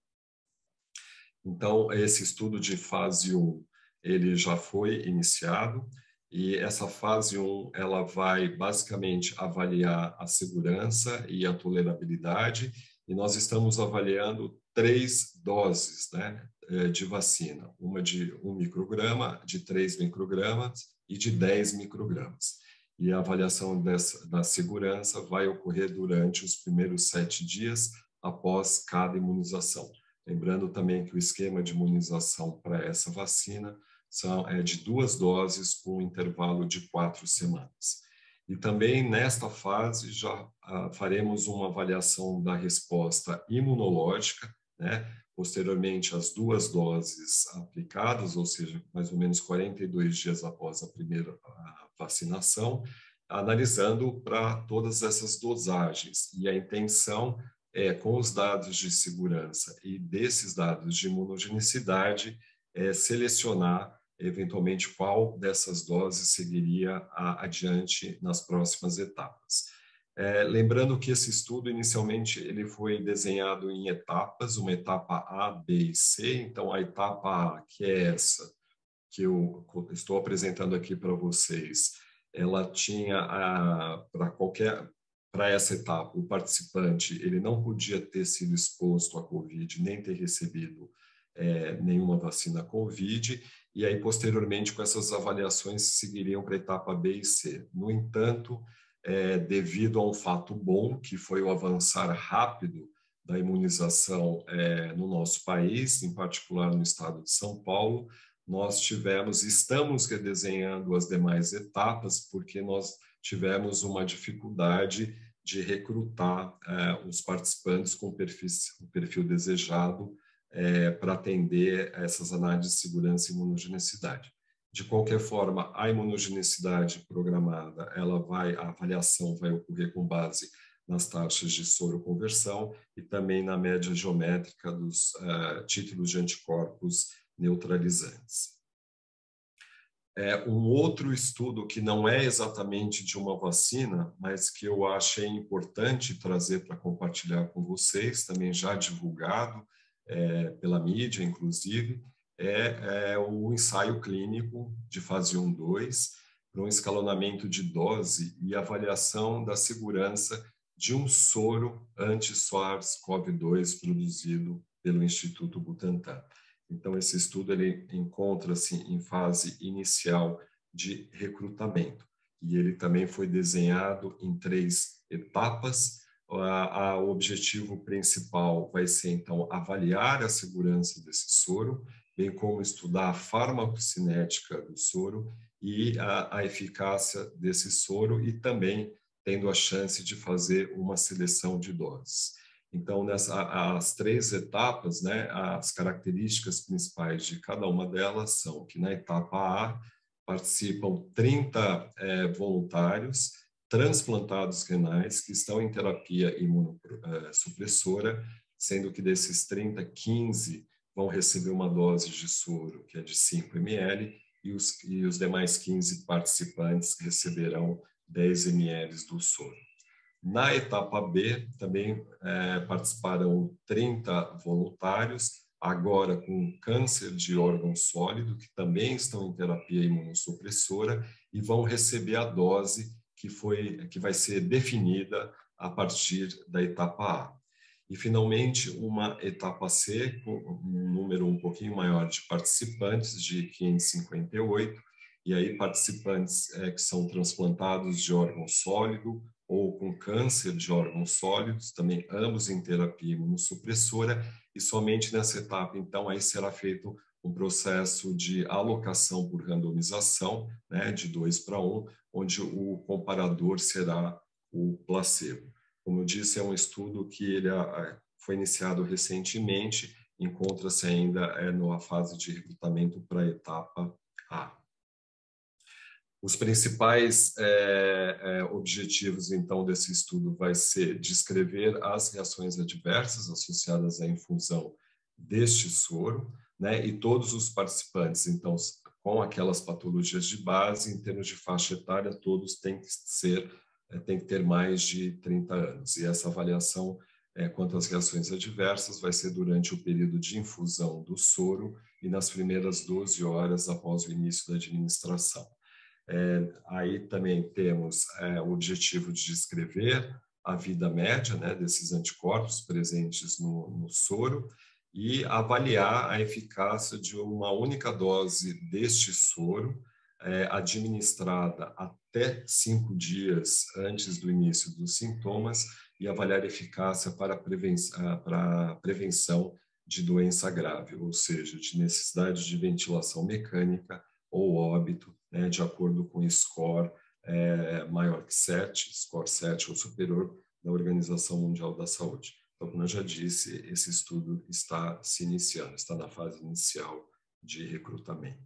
Então, esse estudo de fase um, ele já foi iniciado, e essa fase um, ela vai basicamente avaliar a segurança e a tolerabilidade, e nós estamos avaliando três doses, né, de vacina, uma de um micrograma, de três microgramas e de dez microgramas. E a avaliação dessa, da segurança vai ocorrer durante os primeiros sete dias após cada imunização. Lembrando também que o esquema de imunização para essa vacina são, é de duas doses com um intervalo de quatro semanas. E também nesta fase já ah, faremos uma avaliação da resposta imunológica, né? Posteriormente às duas doses aplicadas, ou seja, mais ou menos quarenta e dois dias após a primeira a vacinação, analisando para todas essas dosagens. E a intenção é, com os dados de segurança e desses dados de imunogenicidade, é selecionar eventualmente qual dessas doses seguiria a, adiante nas próximas etapas. É, lembrando que esse estudo, inicialmente, ele foi desenhado em etapas, uma etapa A, B e C. Então, a etapa A, que é essa que eu estou apresentando aqui para vocês, ela tinha, para qualquer, para essa etapa, o participante, ele não podia ter sido exposto à Covid, nem ter recebido é, nenhuma vacina Covid, e aí, posteriormente, com essas avaliações, seguiriam para a etapa B e C. No entanto, é, devido a um fato bom, que foi o avançar rápido da imunização é, no nosso país, em particular no estado de São Paulo, nós tivemos, estamos redesenhando as demais etapas, porque nós tivemos uma dificuldade de recrutar é, os participantes com o perfil, o perfil desejado, É, para atender essas análises de segurança e imunogenicidade. De qualquer forma, a imunogenicidade programada, ela vai, a avaliação vai ocorrer com base nas taxas de soroconversão e também na média geométrica dos uh, títulos de anticorpos neutralizantes. É, um outro estudo que não é exatamente de uma vacina, mas que eu achei importante trazer para compartilhar com vocês, também já divulgado, É, pela mídia, inclusive, é, é o ensaio clínico de fase um dois para um escalonamento de dose e avaliação da segurança de um soro anti-SARS-CoV dois produzido pelo Instituto Butantan. Então, esse estudo ele encontra-se em fase inicial de recrutamento e ele também foi desenhado em três etapas. O objetivo principal vai ser, então, avaliar a segurança desse soro, bem como estudar a farmacocinética do soro e a, a eficácia desse soro e também tendo a chance de fazer uma seleção de doses. Então, nessa, as três etapas, né, as características principais de cada uma delas são que na etapa A participam trinta é, voluntários, transplantados renais que estão em terapia imunossupressora, sendo que desses trinta, quinze vão receber uma dose de soro, que é de cinco mililitros, e os, e os demais quinze participantes receberão dez mililitros do soro. Na etapa B, também é, participarão trinta voluntários, agora com câncer de órgão sólido, que também estão em terapia imunossupressora, e vão receber a dose que, foi, que vai ser definida a partir da etapa A. E, finalmente, uma etapa C, com um número um pouquinho maior de participantes, de quinhentos e cinquenta e oito, e aí participantes é, que são transplantados de órgão sólido ou com câncer de órgãos sólidos, também ambos em terapia imunossupressora, e somente nessa etapa, então, aí será feito um processo de alocação por randomização, né, de dois para um, onde o comparador será o placebo. Como eu disse, é um estudo que ele foi iniciado recentemente, encontra-se ainda é, na fase de recrutamento para a etapa A. Os principais é, é, objetivos, então, desse estudo vai ser descrever as reações adversas associadas à infusão deste soro, né, e todos os participantes, então, com aquelas patologias de base, em termos de faixa etária, todos têm que ser, é, têm que ter mais de trinta anos. E essa avaliação é, quanto às reações adversas vai ser durante o período de infusão do soro e nas primeiras doze horas após o início da administração. É, aí também temos é, o objetivo de descrever a vida média, né, desses anticorpos presentes no, no soro e avaliar a eficácia de uma única dose deste soro é, administrada até cinco dias antes do início dos sintomas e avaliar a eficácia para a prevenção, para a prevenção de doença grave, ou seja, de necessidade de ventilação mecânica ou óbito, né, de acordo com o score é, maior que sete, score sete ou superior da Organização Mundial da Saúde. Então, como eu já disse, esse estudo está se iniciando, está na fase inicial de recrutamento.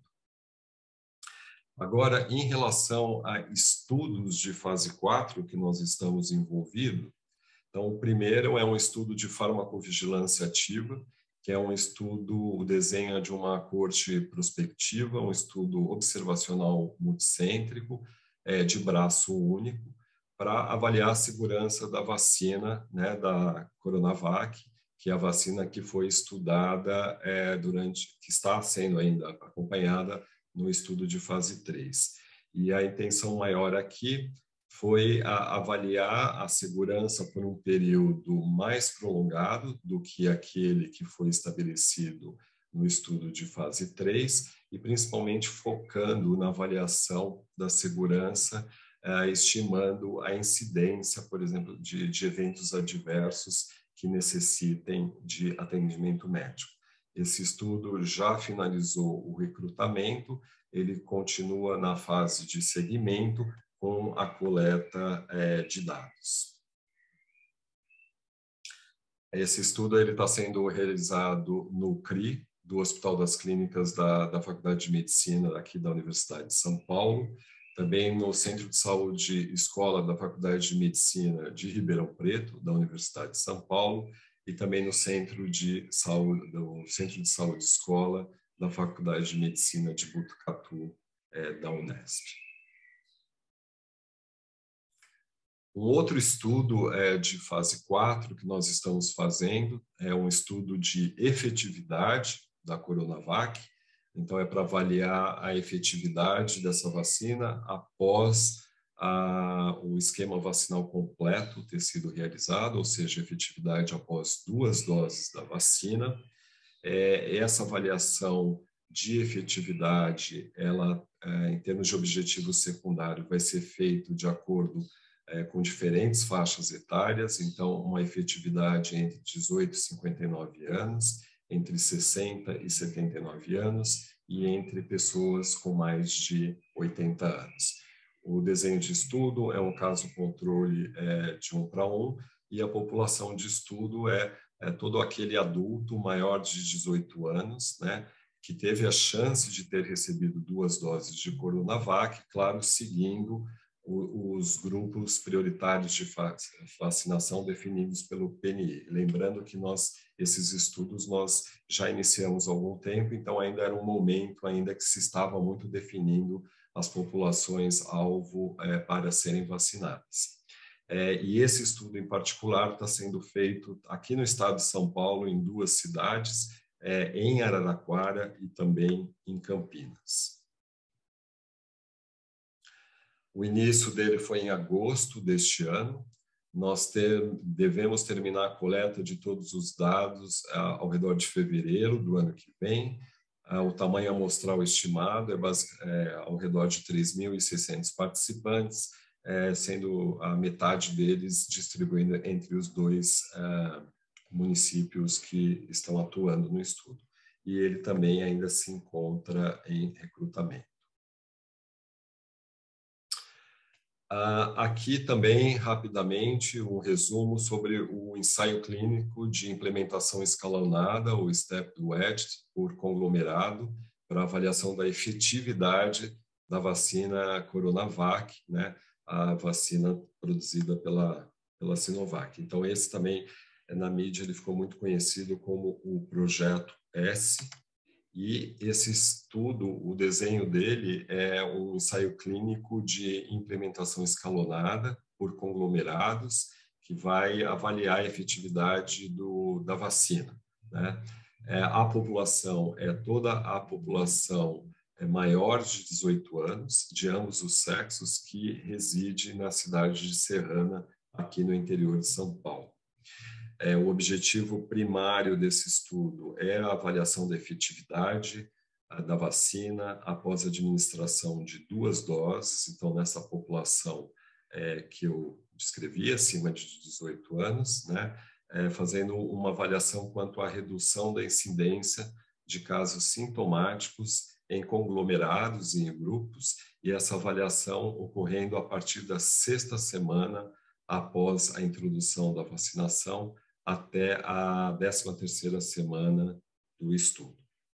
Agora, em relação a estudos de fase quatro que nós estamos envolvidos, então, o primeiro é um estudo de farmacovigilância ativa, que é um estudo, o desenho de uma corte prospectiva, um estudo observacional multicêntrico, é, de braço único, para avaliar a segurança da vacina, né, da Coronavac, que é a vacina que foi estudada é, durante, que está sendo ainda acompanhada no estudo de fase três. E a intenção maior aqui foi a, avaliar a segurança por um período mais prolongado do que aquele que foi estabelecido no estudo de fase três, e principalmente focando na avaliação da segurança, eh, estimando a incidência, por exemplo, de, de eventos adversos que necessitem de atendimento médico. Esse estudo já finalizou o recrutamento, ele continua na fase de segmento, com a coleta é, de dados. Esse estudo está sendo realizado no C R I, do Hospital das Clínicas da, da Faculdade de Medicina aqui da Universidade de São Paulo, também no Centro de Saúde Escola da Faculdade de Medicina de Ribeirão Preto, da Universidade de São Paulo, e também no Centro de Saúde, do Centro de Saúde Escola da Faculdade de Medicina de Botucatu, é, da Unesp. Um outro estudo é, de fase quatro que nós estamos fazendo é um estudo de efetividade da Coronavac. Então, é para avaliar a efetividade dessa vacina após a, o esquema vacinal completo ter sido realizado, ou seja, efetividade após duas doses da vacina. É, essa avaliação de efetividade, ela, é, em termos de objetivo secundário, vai ser feito de acordo É, com diferentes faixas etárias, então uma efetividade entre dezoito e cinquenta e nove anos, entre sessenta e setenta e nove anos e entre pessoas com mais de oitenta anos. O desenho de estudo é um caso controle é, de um para um e a população de estudo é, é todo aquele adulto maior de dezoito anos, né, que teve a chance de ter recebido duas doses de Coronavac, claro, seguindo os grupos prioritários de vacinação definidos pelo P N I. Lembrando que nós, esses estudos nós já iniciamos há algum tempo, então ainda era um momento ainda que se estava muito definindo as populações alvo é, para serem vacinadas. É, e esse estudo em particular está sendo feito aqui no estado de São Paulo, em duas cidades, é, em Araraquara e também em Campinas. O início dele foi em agosto deste ano. Nós ter, devemos terminar a coleta de todos os dados ah, ao redor de fevereiro do ano que vem. Ah, o tamanho amostral estimado é, base, é ao redor de três mil e seiscentos participantes, é, sendo a metade deles distribuída entre os dois ah, municípios que estão atuando no estudo. E ele também ainda se encontra em recrutamento. Uh, aqui também, rapidamente, um resumo sobre o ensaio clínico de implementação escalonada, o Stepped Wedge, por conglomerado, para avaliação da efetividade da vacina Coronavac, né, a vacina produzida pela, pela Sinovac. Então, esse também, na mídia, ele ficou muito conhecido como o Projeto S, e esse estudo, o desenho dele é um ensaio clínico de implementação escalonada por conglomerados, que vai avaliar a efetividade do, da vacina, né? É, a população é toda a população é maior de dezoito anos, de ambos os sexos, que reside na cidade de Serrana, aqui no interior de São Paulo. É, o objetivo primário desse estudo é a avaliação da efetividade a, da vacina após a administração de duas doses. Então, nessa população é, que eu descrevi, acima de dezoito anos, né, é, fazendo uma avaliação quanto à redução da incidência de casos sintomáticos em conglomerados e em grupos, e essa avaliação ocorrendo a partir da sexta semana após a introdução da vacinação, até a décima terceira semana do estudo.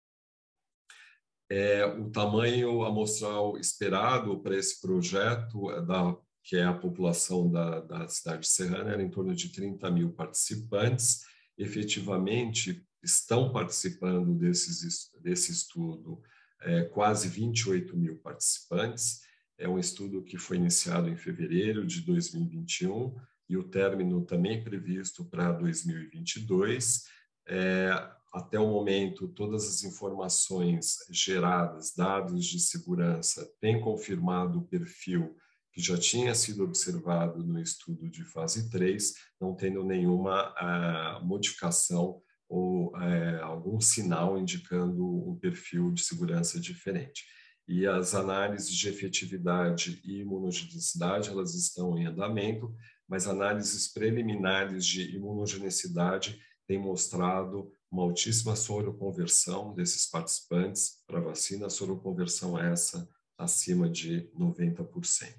É, o tamanho amostral esperado para esse projeto, da, que é a população da, da cidade de Serrana, era em torno de trinta mil participantes. Efetivamente, estão participando desses, desse estudo é, quase vinte e oito mil participantes. É um estudo que foi iniciado em fevereiro de dois mil e vinte e um, e o término também previsto para dois mil e vinte e dois. É, até o momento, todas as informações geradas, dados de segurança, têm confirmado o perfil que já tinha sido observado no estudo de fase três, não tendo nenhuma ah, modificação ou ah, algum sinal indicando um perfil de segurança diferente. E as análises de efetividade e imunogenicidade, elas estão em andamento, mas análises preliminares de imunogenicidade têm mostrado uma altíssima soroconversão desses participantes para a vacina, soroconversão essa acima de noventa por cento.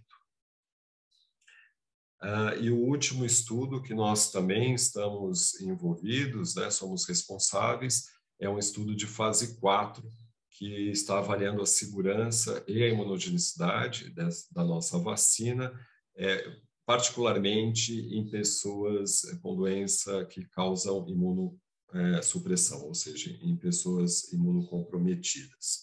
Uh, e o último estudo que nós também estamos envolvidos, né, somos responsáveis, é um estudo de fase quatro, que está avaliando a segurança e a imunogenicidade dessa, da nossa vacina, é, particularmente em pessoas com doença que causam imunossupressão, ou seja, em pessoas imunocomprometidas.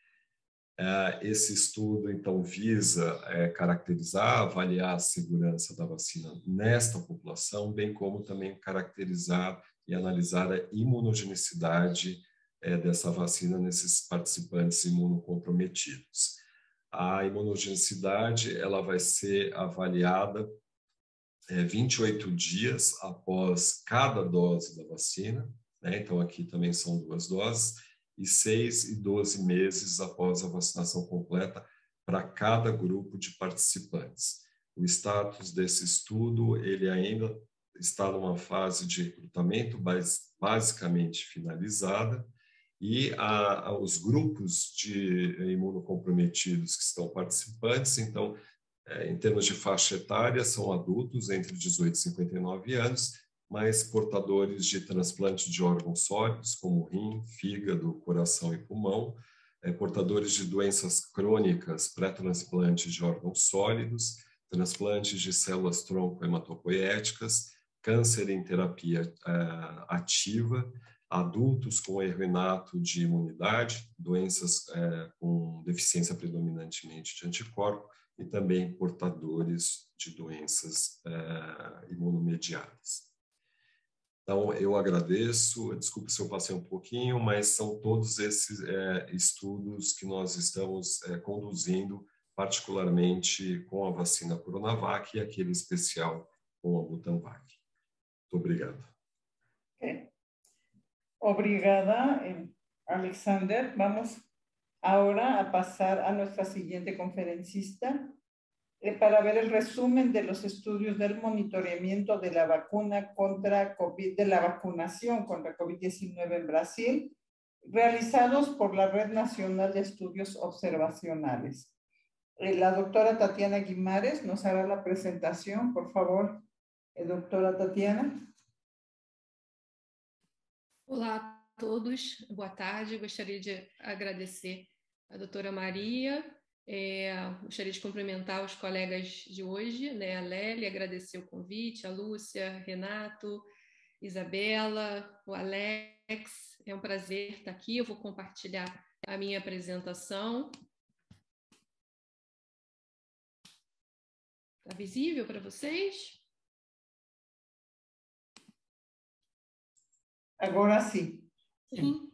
Esse estudo, então, visa caracterizar, avaliar a segurança da vacina nesta população, bem como também caracterizar e analisar a imunogenicidade dessa vacina nesses participantes imunocomprometidos. A imunogenicidade ela vai ser avaliada é, vinte e oito dias após cada dose da vacina, né? Então aqui também são duas doses, e seis e doze meses após a vacinação completa para cada grupo de participantes. O status desse estudo, ele ainda está numa fase de recrutamento basicamente finalizada, e a, a, os grupos de imunocomprometidos que estão participantes, então, é, em termos de faixa etária, são adultos entre dezoito e cinquenta e nove anos, mas portadores de transplante de órgãos sólidos, como rim, fígado, coração e pulmão, é, portadores de doenças crônicas, pré-transplantes de órgãos sólidos, transplantes de células tronco hematopoéticas, câncer em terapia é, ativa, adultos com erro inato de imunidade, doenças é, com deficiência predominantemente de anticorpo e também portadores de doenças é, imunomediadas. Então, eu agradeço, desculpe se eu passei um pouquinho, mas são todos esses é, estudos que nós estamos é, conduzindo, particularmente com a vacina Coronavac e aquele especial com a Butanvac. Muito obrigado. Okay. Obrigada, Alexander. Vamos ahora a pasar a nuestra siguiente conferencista eh, para ver el resumen de los estudios del monitoreamiento de la vacuna contra COVID, de la vacunación contra COVID diecinueve en Brasil, realizados por la Red Nacional de Estudios Observacionales. La doctora Tatiana Guimarães nos hará la presentación, por favor. Doutora Tatiana. Olá a todos, boa tarde. Gostaria de agradecer a doutora Maria, é, gostaria de cumprimentar os colegas de hoje, né, a Lélia, agradecer o convite, a Lúcia, Renato, Isabela, o Alex. É um prazer estar aqui. Eu vou compartilhar a minha apresentação. Está visível para vocês? Agora sim. Sim.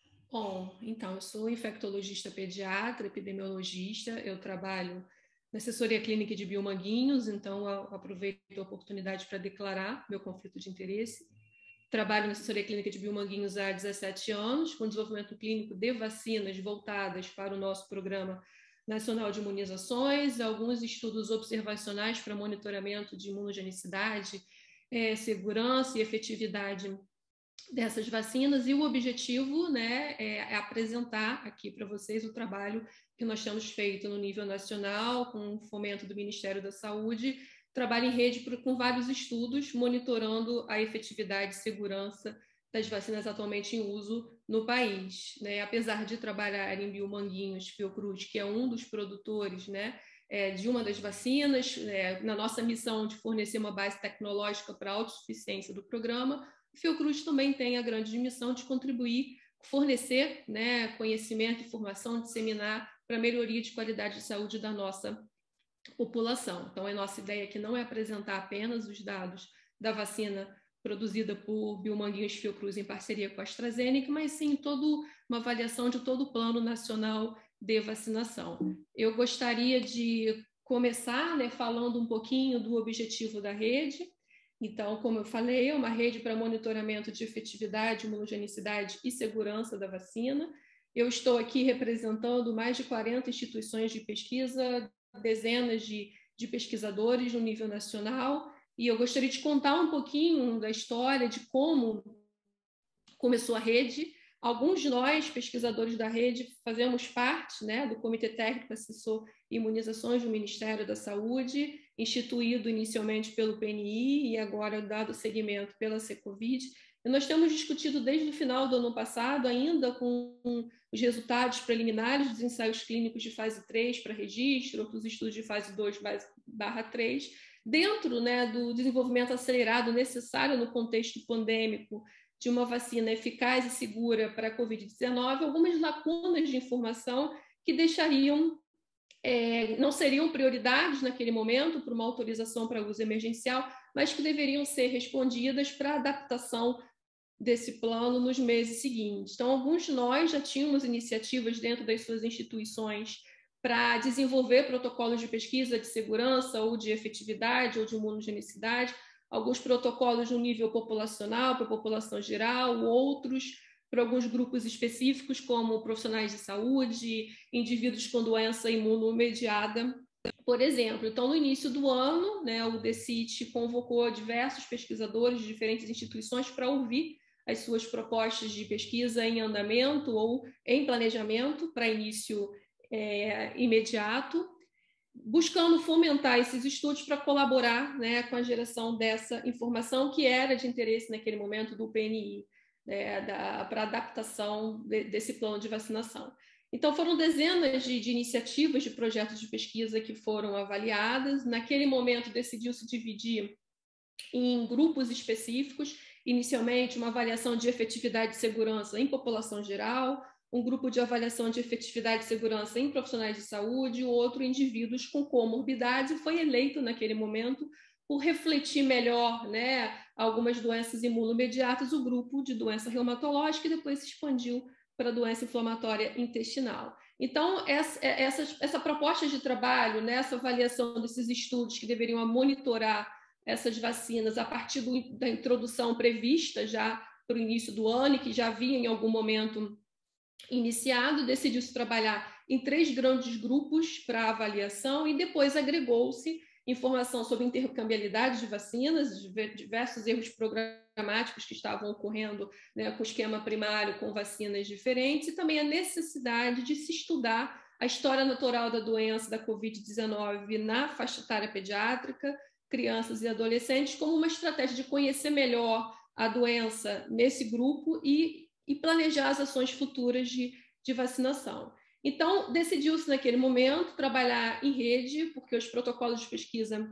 Bom, então, eu sou infectologista pediatra, epidemiologista, eu trabalho na assessoria clínica de Biomanguinhos, então eu aproveito a oportunidade para declarar meu conflito de interesse. Trabalho na assessoria clínica de Biomanguinhos há dezessete anos, com desenvolvimento clínico de vacinas voltadas para o nosso Programa Nacional de Imunizações, alguns estudos observacionais para monitoramento de imunogenicidade, é, segurança e efetividade dessas vacinas, e o objetivo, né, é apresentar aqui para vocês o trabalho que nós temos feito no nível nacional, com o fomento do Ministério da Saúde, trabalho em rede com vários estudos monitorando a efetividade e segurança das vacinas atualmente em uso no país, né? Apesar de trabalhar em Biomanguinhos, Fiocruz, que é um dos produtores, né, é, de uma das vacinas, é, na nossa missão de fornecer uma base tecnológica para a autossuficiência do programa, o Fiocruz também tem a grande missão de contribuir, fornecer, né, conhecimento, informação, disseminar para a melhoria de qualidade de saúde da nossa população. Então, a nossa ideia aqui não é apresentar apenas os dados da vacina produzida por Biomanguinhos Fiocruz em parceria com a AstraZeneca, mas sim toda uma avaliação de todo o Plano Nacional de Vacinação. Eu gostaria de começar, né, falando um pouquinho do objetivo da rede. Então, como eu falei, é uma rede para monitoramento de efetividade, imunogenicidade e segurança da vacina. Eu estou aqui representando mais de quarenta instituições de pesquisa, dezenas de, de pesquisadores no nível nacional, e eu gostaria de contar um pouquinho da história de como começou a rede. Alguns de nós, pesquisadores da rede, fazemos parte, né, do Comitê Técnico Assessor Imunizações do Ministério da Saúde, instituído inicialmente pelo P N I e agora dado seguimento pela Secovid. E nós temos discutido desde o final do ano passado, ainda com os resultados preliminares dos ensaios clínicos de fase três para registro, outros estudos de fase dois barra três, dentro, né, do desenvolvimento acelerado necessário no contexto pandêmico de uma vacina eficaz e segura para a covid dezenove, algumas lacunas de informação que deixariam, é, não seriam prioridades naquele momento para uma autorização para uso emergencial, mas que deveriam ser respondidas para a adaptação desse plano nos meses seguintes. Então, alguns de nós já tínhamos iniciativas dentro das suas instituições para desenvolver protocolos de pesquisa de segurança ou de efetividade ou de imunogenicidade, alguns protocolos no nível populacional, para a população geral, outros para alguns grupos específicos, como profissionais de saúde, indivíduos com doença imunomediada, por exemplo. Então, no início do ano, né, o DECIT convocou diversos pesquisadores de diferentes instituições para ouvir as suas propostas de pesquisa em andamento ou em planejamento para início é, imediato, buscando fomentar esses estudos para colaborar, né, com a geração dessa informação que era de interesse naquele momento do P N I, né, para a adaptação de, desse plano de vacinação. Então, foram dezenas de, de iniciativas, de projetos de pesquisa que foram avaliadas. Naquele momento, decidiu-se dividir em grupos específicos, inicialmente uma avaliação de efetividade e segurança em população geral, um grupo de avaliação de efetividade e segurança em profissionais de saúde, o outro indivíduos com comorbidade. Foi eleito naquele momento, por refletir melhor, né, algumas doenças imunomediatas, o grupo de doença reumatológica, e depois se expandiu para a doença inflamatória intestinal. Então, essa, essa, essa proposta de trabalho, né, essa avaliação desses estudos que deveriam monitorar essas vacinas a partir do, da introdução prevista já para o início do ano, e que já havia em algum momento iniciado, decidiu-se trabalhar em três grandes grupos para avaliação, e depois agregou-se informação sobre intercambiabilidade de vacinas, diversos erros programáticos que estavam ocorrendo, né, com o esquema primário, com vacinas diferentes, e também a necessidade de se estudar a história natural da doença da covid dezenove na faixa etária pediátrica, crianças e adolescentes, como uma estratégia de conhecer melhor a doença nesse grupo e, e planejar as ações futuras de, de vacinação. Então, decidiu-se naquele momento trabalhar em rede, porque os protocolos de pesquisa,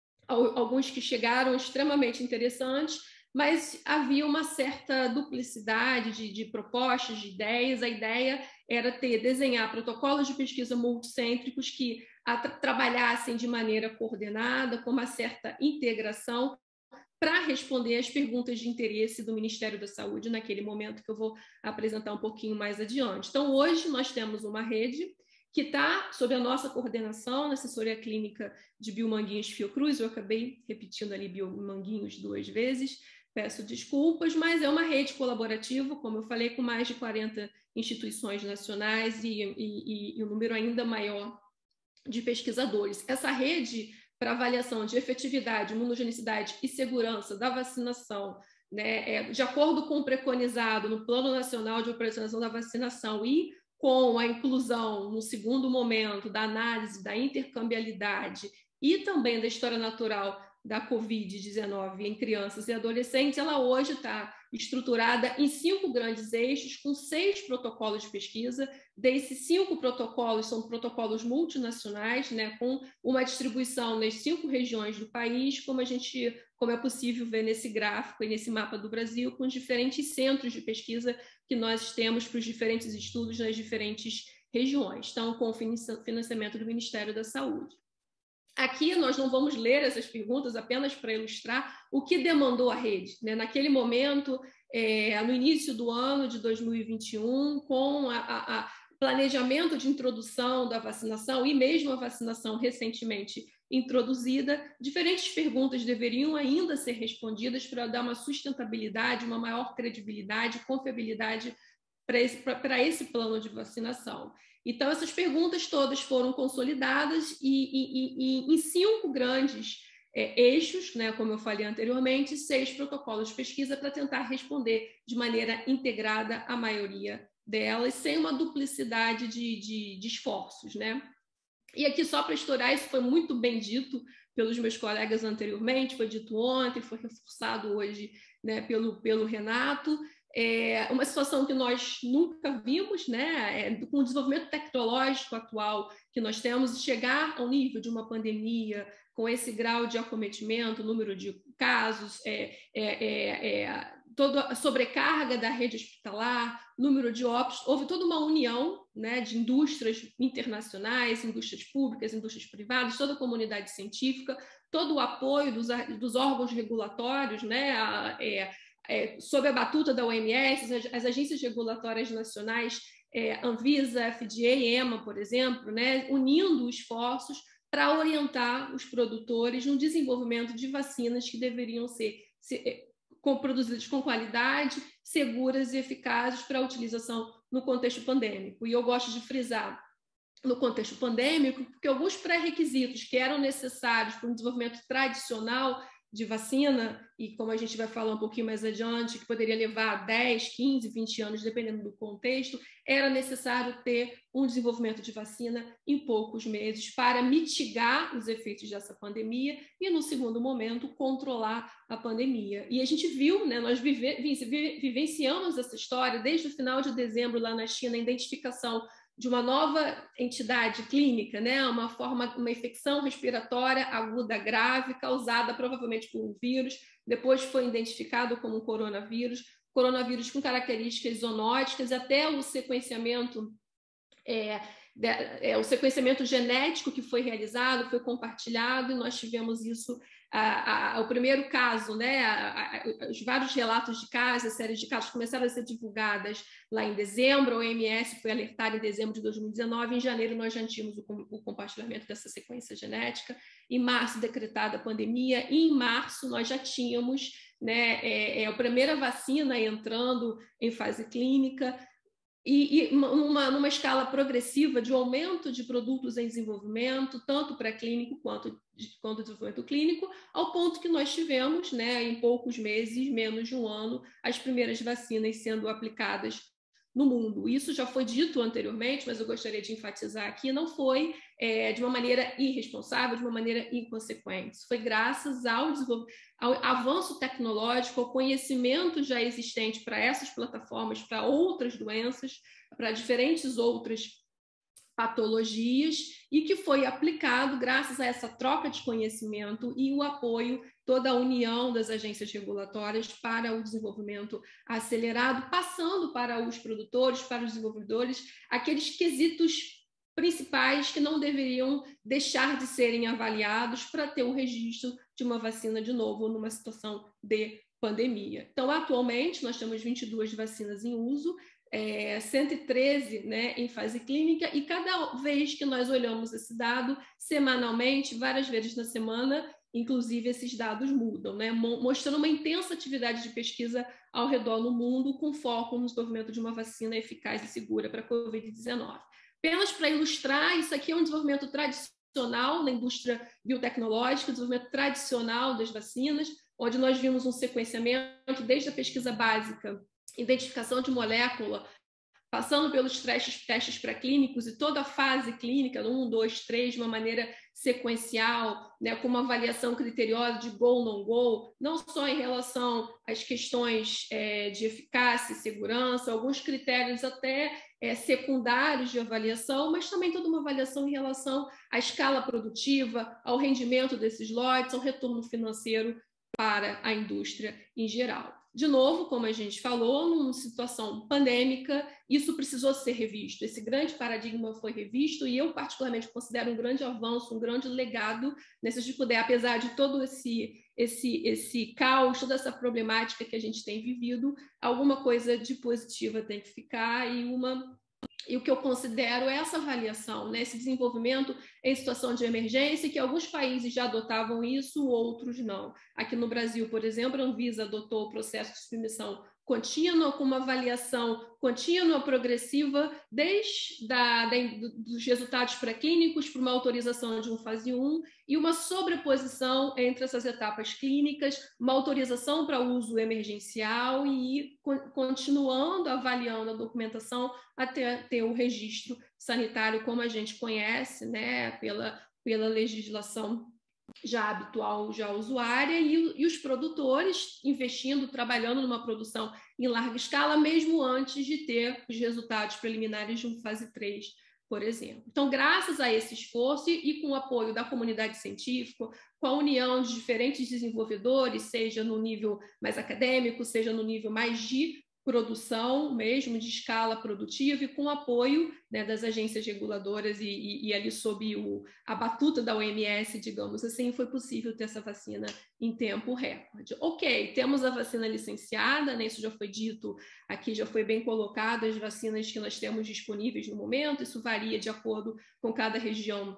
alguns que chegaram extremamente interessantes, mas havia uma certa duplicidade de, de propostas, de ideias. A ideia era ter, desenhar protocolos de pesquisa multicêntricos que a, trabalhassem de maneira coordenada, com uma certa integração, para responder às perguntas de interesse do Ministério da Saúde naquele momento, que eu vou apresentar um pouquinho mais adiante. Então, hoje nós temos uma rede que está sob a nossa coordenação na assessoria clínica de Biomanguinhos Fiocruz. Eu acabei repetindo ali Biomanguinhos duas vezes, peço desculpas, mas é uma rede colaborativa, como eu falei, com mais de quarenta instituições nacionais e, e, e um número ainda maior de pesquisadores. Essa rede para avaliação de efetividade, imunogenicidade e segurança da vacinação, né, é, de acordo com o preconizado no Plano Nacional de Operacionalização da Vacinação e com a inclusão, no segundo momento, da análise da intercambiabilidade e também da história natural da covid dezenove em crianças e adolescentes, ela hoje está estruturada em cinco grandes eixos, com seis protocolos de pesquisa. Desses cinco protocolos, são protocolos multinacionais, né, com uma distribuição nas cinco regiões do país, como a gente, como é possível ver nesse gráfico e nesse mapa do Brasil, com os diferentes centros de pesquisa que nós temos para os diferentes estudos nas diferentes regiões. Então, com o financiamento do Ministério da Saúde. Aqui nós não vamos ler essas perguntas apenas para ilustrar o que demandou a rede, né? Naquele momento, é, no início do ano de dois mil e vinte e um, com a, a, a planejamento de introdução da vacinação e mesmo a vacinação recentemente introduzida, diferentes perguntas deveriam ainda ser respondidas para dar uma sustentabilidade, uma maior credibilidade, confiabilidade para esse, para esse plano de vacinação. Então, essas perguntas todas foram consolidadas e, e, e, e em cinco grandes é, eixos, né, como eu falei anteriormente, seis protocolos de pesquisa para tentar responder de maneira integrada a maioria delas, sem uma duplicidade de, de, de esforços, né? E aqui, só para estourar, isso foi muito bem dito pelos meus colegas anteriormente, foi dito ontem, foi reforçado hoje, né, pelo, pelo Renato. É uma situação que nós nunca vimos, né? É, com o desenvolvimento tecnológico atual que nós temos, chegar ao nível de uma pandemia com esse grau de acometimento, número de casos, é, é, é, é, toda a sobrecarga da rede hospitalar, número de óbitos, houve toda uma união, né, de indústrias internacionais, indústrias públicas, indústrias privadas, toda a comunidade científica, todo o apoio dos, dos órgãos regulatórios, né, a, é, É, sob a batuta da O M S, as, as agências regulatórias nacionais, é, Anvisa, F D A e EMA, por exemplo, né, unindo esforços para orientar os produtores no desenvolvimento de vacinas que deveriam ser, ser com, produzidas com qualidade, seguras e eficazes para a utilização no contexto pandêmico. E eu gosto de frisar no contexto pandêmico, porque alguns pré-requisitos que eram necessários para um desenvolvimento tradicional de vacina, e como a gente vai falar um pouquinho mais adiante, que poderia levar dez, quinze, vinte anos, dependendo do contexto, era necessário ter um desenvolvimento de vacina em poucos meses para mitigar os efeitos dessa pandemia e, no segundo momento, controlar a pandemia. E a gente viu, né, nós vive, vivenciamos essa história desde o final de dezembro lá na China, a identificação de uma nova entidade clínica, né? uma forma, uma infecção respiratória aguda grave, causada provavelmente por um vírus, depois foi identificado como um coronavírus, coronavírus com características zoonóticas, até o sequenciamento, é, de, é, o sequenciamento genético que foi realizado, foi compartilhado, e nós tivemos isso, a, a, o primeiro caso, né? a, a, os vários relatos de casos, a série de casos começaram a ser divulgadas lá em dezembro, a O M S foi alertada em dezembro de dois mil e dezenove, em janeiro nós já tínhamos o, o compartilhamento dessa sequência genética, em março decretada a pandemia, e em março nós já tínhamos, né, é, é, a primeira vacina entrando em fase clínica, e, e numa, numa escala progressiva de aumento de produtos em desenvolvimento, tanto pré-clínico quanto, quanto desenvolvimento clínico, ao ponto que nós tivemos, né, em poucos meses, menos de um ano, as primeiras vacinas sendo aplicadas no mundo. Isso já foi dito anteriormente, mas eu gostaria de enfatizar aqui, não foi é, de uma maneira irresponsável, de uma maneira inconsequente. Isso foi graças ao, ao avanço tecnológico, ao conhecimento já existente para essas plataformas, para outras doenças, para diferentes outras patologias, e que foi aplicado graças a essa troca de conhecimento e o apoio, toda a união das agências regulatórias para o desenvolvimento acelerado, passando para os produtores, para os desenvolvedores, aqueles quesitos principais que não deveriam deixar de serem avaliados para ter o registro de uma vacina de novo numa situação de pandemia. Então, atualmente, nós temos vinte e duas vacinas em uso, É, cento e treze, né, em fase clínica, e cada vez que nós olhamos esse dado, semanalmente, várias vezes na semana, inclusive esses dados mudam, né, mostrando uma intensa atividade de pesquisa ao redor do mundo, com foco no desenvolvimento de uma vacina eficaz e segura para a covid dezenove. Apenas para ilustrar, isso aqui é um desenvolvimento tradicional na indústria biotecnológica, desenvolvimento tradicional das vacinas, onde nós vimos um sequenciamento desde a pesquisa básica, identificação de molécula, passando pelos testes, testes pré-clínicos e toda a fase clínica, um, dois, três, de uma maneira sequencial, né, com uma avaliação criteriosa de go, não go, não só em relação às questões é, de eficácia e segurança, alguns critérios até é, secundários de avaliação, mas também toda uma avaliação em relação à escala produtiva, ao rendimento desses lotes, ao retorno financeiro para a indústria em geral. De novo, como a gente falou, numa situação pandêmica, isso precisou ser revisto. Esse grande paradigma foi revisto e eu, particularmente, considero um grande avanço, um grande legado, né, se a gente puder, apesar de todo esse, esse, esse caos, toda essa problemática que a gente tem vivido, alguma coisa de positiva tem que ficar e uma... E o que eu considero é essa avaliação, né? Esse desenvolvimento em situação de emergência, que alguns países já adotavam isso, outros não. Aqui no Brasil, por exemplo, a Anvisa adotou o processo de submissão contínua, com uma avaliação contínua, progressiva, desde da, da, dos resultados pré-clínicos para uma autorização de um fase um e uma sobreposição entre essas etapas clínicas, uma autorização para uso emergencial e ir continuando avaliando a documentação até ter o registro sanitário como a gente conhece, né, pela, pela legislação já habitual, já usuária, e, e os produtores investindo, trabalhando numa produção em larga escala, mesmo antes de ter os resultados preliminares de um fase três, por exemplo. Então, graças a esse esforço e, e com o apoio da comunidade científica, com a união de diferentes desenvolvedores, seja no nível mais acadêmico, seja no nível mais de produção mesmo, de escala produtiva, e com o apoio, né, das agências reguladoras e, e, e ali sob o, a batuta da O M S, digamos assim, foi possível ter essa vacina em tempo recorde. Ok, temos a vacina licenciada, né, isso já foi dito aqui, já foi bem colocado, as vacinas que nós temos disponíveis no momento, isso varia de acordo com cada região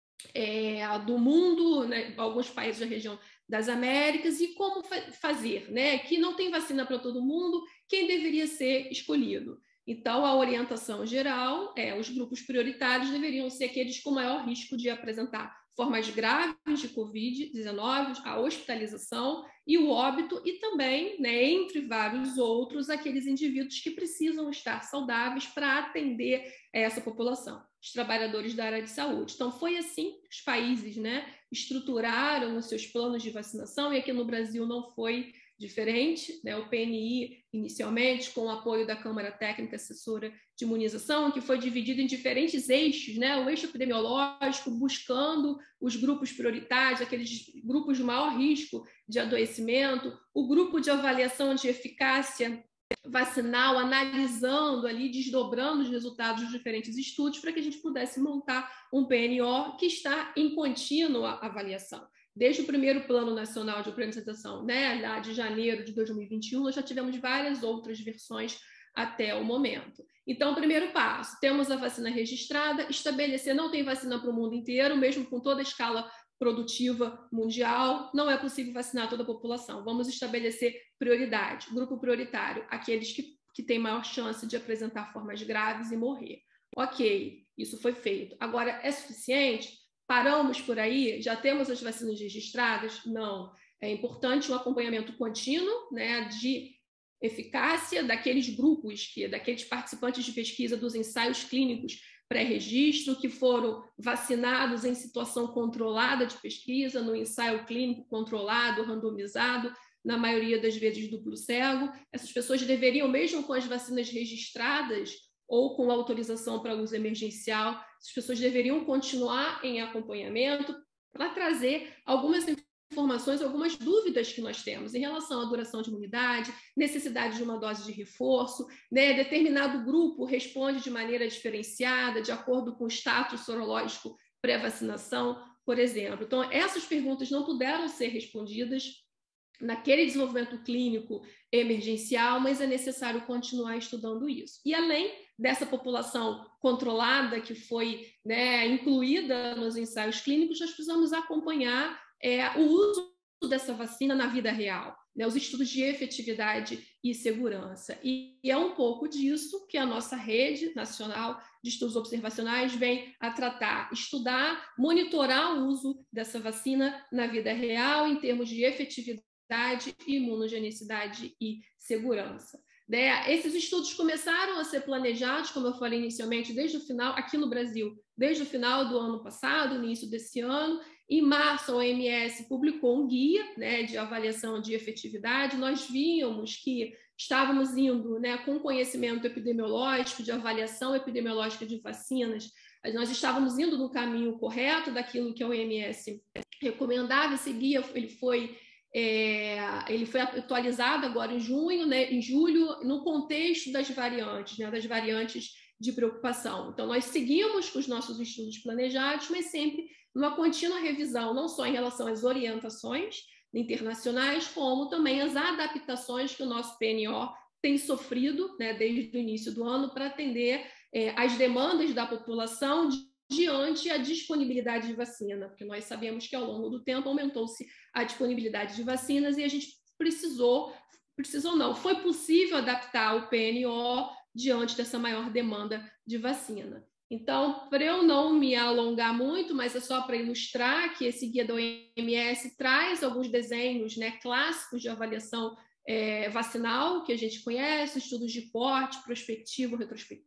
é, do mundo, né, alguns países da região das Américas, e como fa- fazer, né? Que não tem vacina para todo mundo, quem deveria ser escolhido. Então, a orientação geral é os grupos prioritários deveriam ser aqueles com maior risco de apresentar formas graves de covid dezenove, a hospitalização e o óbito, e também, né, entre vários outros, aqueles indivíduos que precisam estar saudáveis para atender essa população, os trabalhadores da área de saúde. Então, foi assim que os países, né, estruturaram os seus planos de vacinação, e aqui no Brasil não foi diferente, né? O P N I, inicialmente, com o apoio da Câmara Técnica Assessora de Imunização, que foi dividido em diferentes eixos, né? O eixo epidemiológico, buscando os grupos prioritários, aqueles grupos de maior risco de adoecimento, o grupo de avaliação de eficácia vacinal, analisando ali, desdobrando os resultados dos diferentes estudos, para que a gente pudesse montar um P N O que está em contínua avaliação. Desde o primeiro Plano Nacional de Implementação, né, lá de janeiro de dois mil e vinte e um, nós já tivemos várias outras versões até o momento. Então, o primeiro passo, temos a vacina registrada, estabelecer, não tem vacina para o mundo inteiro, mesmo com toda a escala produtiva mundial, não é possível vacinar toda a população. Vamos estabelecer prioridade, grupo prioritário, aqueles que, que têm maior chance de apresentar formas graves e morrer. Ok, isso foi feito. Agora, é suficiente? Paramos por aí? Já temos as vacinas registradas? Não. É importante um acompanhamento contínuo, né, de eficácia daqueles grupos, que, daqueles participantes de pesquisa dos ensaios clínicos pré-registro, que foram vacinados em situação controlada de pesquisa, no ensaio clínico controlado, randomizado, na maioria das vezes duplo cego. Essas pessoas deveriam, mesmo com as vacinas registradas ou com autorização para uso emergencial, essas pessoas deveriam continuar em acompanhamento para trazer algumas informações, algumas dúvidas que nós temos em relação à duração de imunidade, necessidade de uma dose de reforço, né? Determinado grupo responde de maneira diferenciada, de acordo com o status sorológico pré-vacinação, por exemplo. Então, essas perguntas não puderam ser respondidas naquele desenvolvimento clínico emergencial, mas é necessário continuar estudando isso. E além dessa população controlada que foi, né, incluída nos ensaios clínicos, nós precisamos acompanhar é, o uso dessa vacina na vida real, né, os estudos de efetividade e segurança. E, e é um pouco disso que a nossa rede nacional de estudos observacionais vem a tratar, estudar, monitorar o uso dessa vacina na vida real em termos de efetividade, imunogenicidade e segurança. Né? Esses estudos começaram a ser planejados, como eu falei inicialmente, desde o final, aqui no Brasil, desde o final do ano passado, início desse ano. Em março, a O M S publicou um guia, né, de avaliação de efetividade. Nós víamos que estávamos indo, né, com conhecimento epidemiológico, de avaliação epidemiológica de vacinas, nós estávamos indo no caminho correto daquilo que a O M S recomendava. Esse guia ele foi É, ele foi atualizado agora em junho, né, em julho, no contexto das variantes, né, das variantes de preocupação. Então, nós seguimos com os nossos estudos planejados, mas sempre numa contínua revisão, não só em relação às orientações internacionais, como também as adaptações que o nosso P N O tem sofrido, né, desde o início do ano, para atender é, às demandas da população de diante a disponibilidade de vacina, porque nós sabemos que ao longo do tempo aumentou-se a disponibilidade de vacinas e a gente precisou, precisou não, foi possível adaptar o P N O diante dessa maior demanda de vacina. Então, para eu não me alongar muito, mas é só para ilustrar que esse guia da O M S traz alguns desenhos, né, clássicos de avaliação é, vacinal, que a gente conhece, estudos de porte, prospectivo, retrospectivo,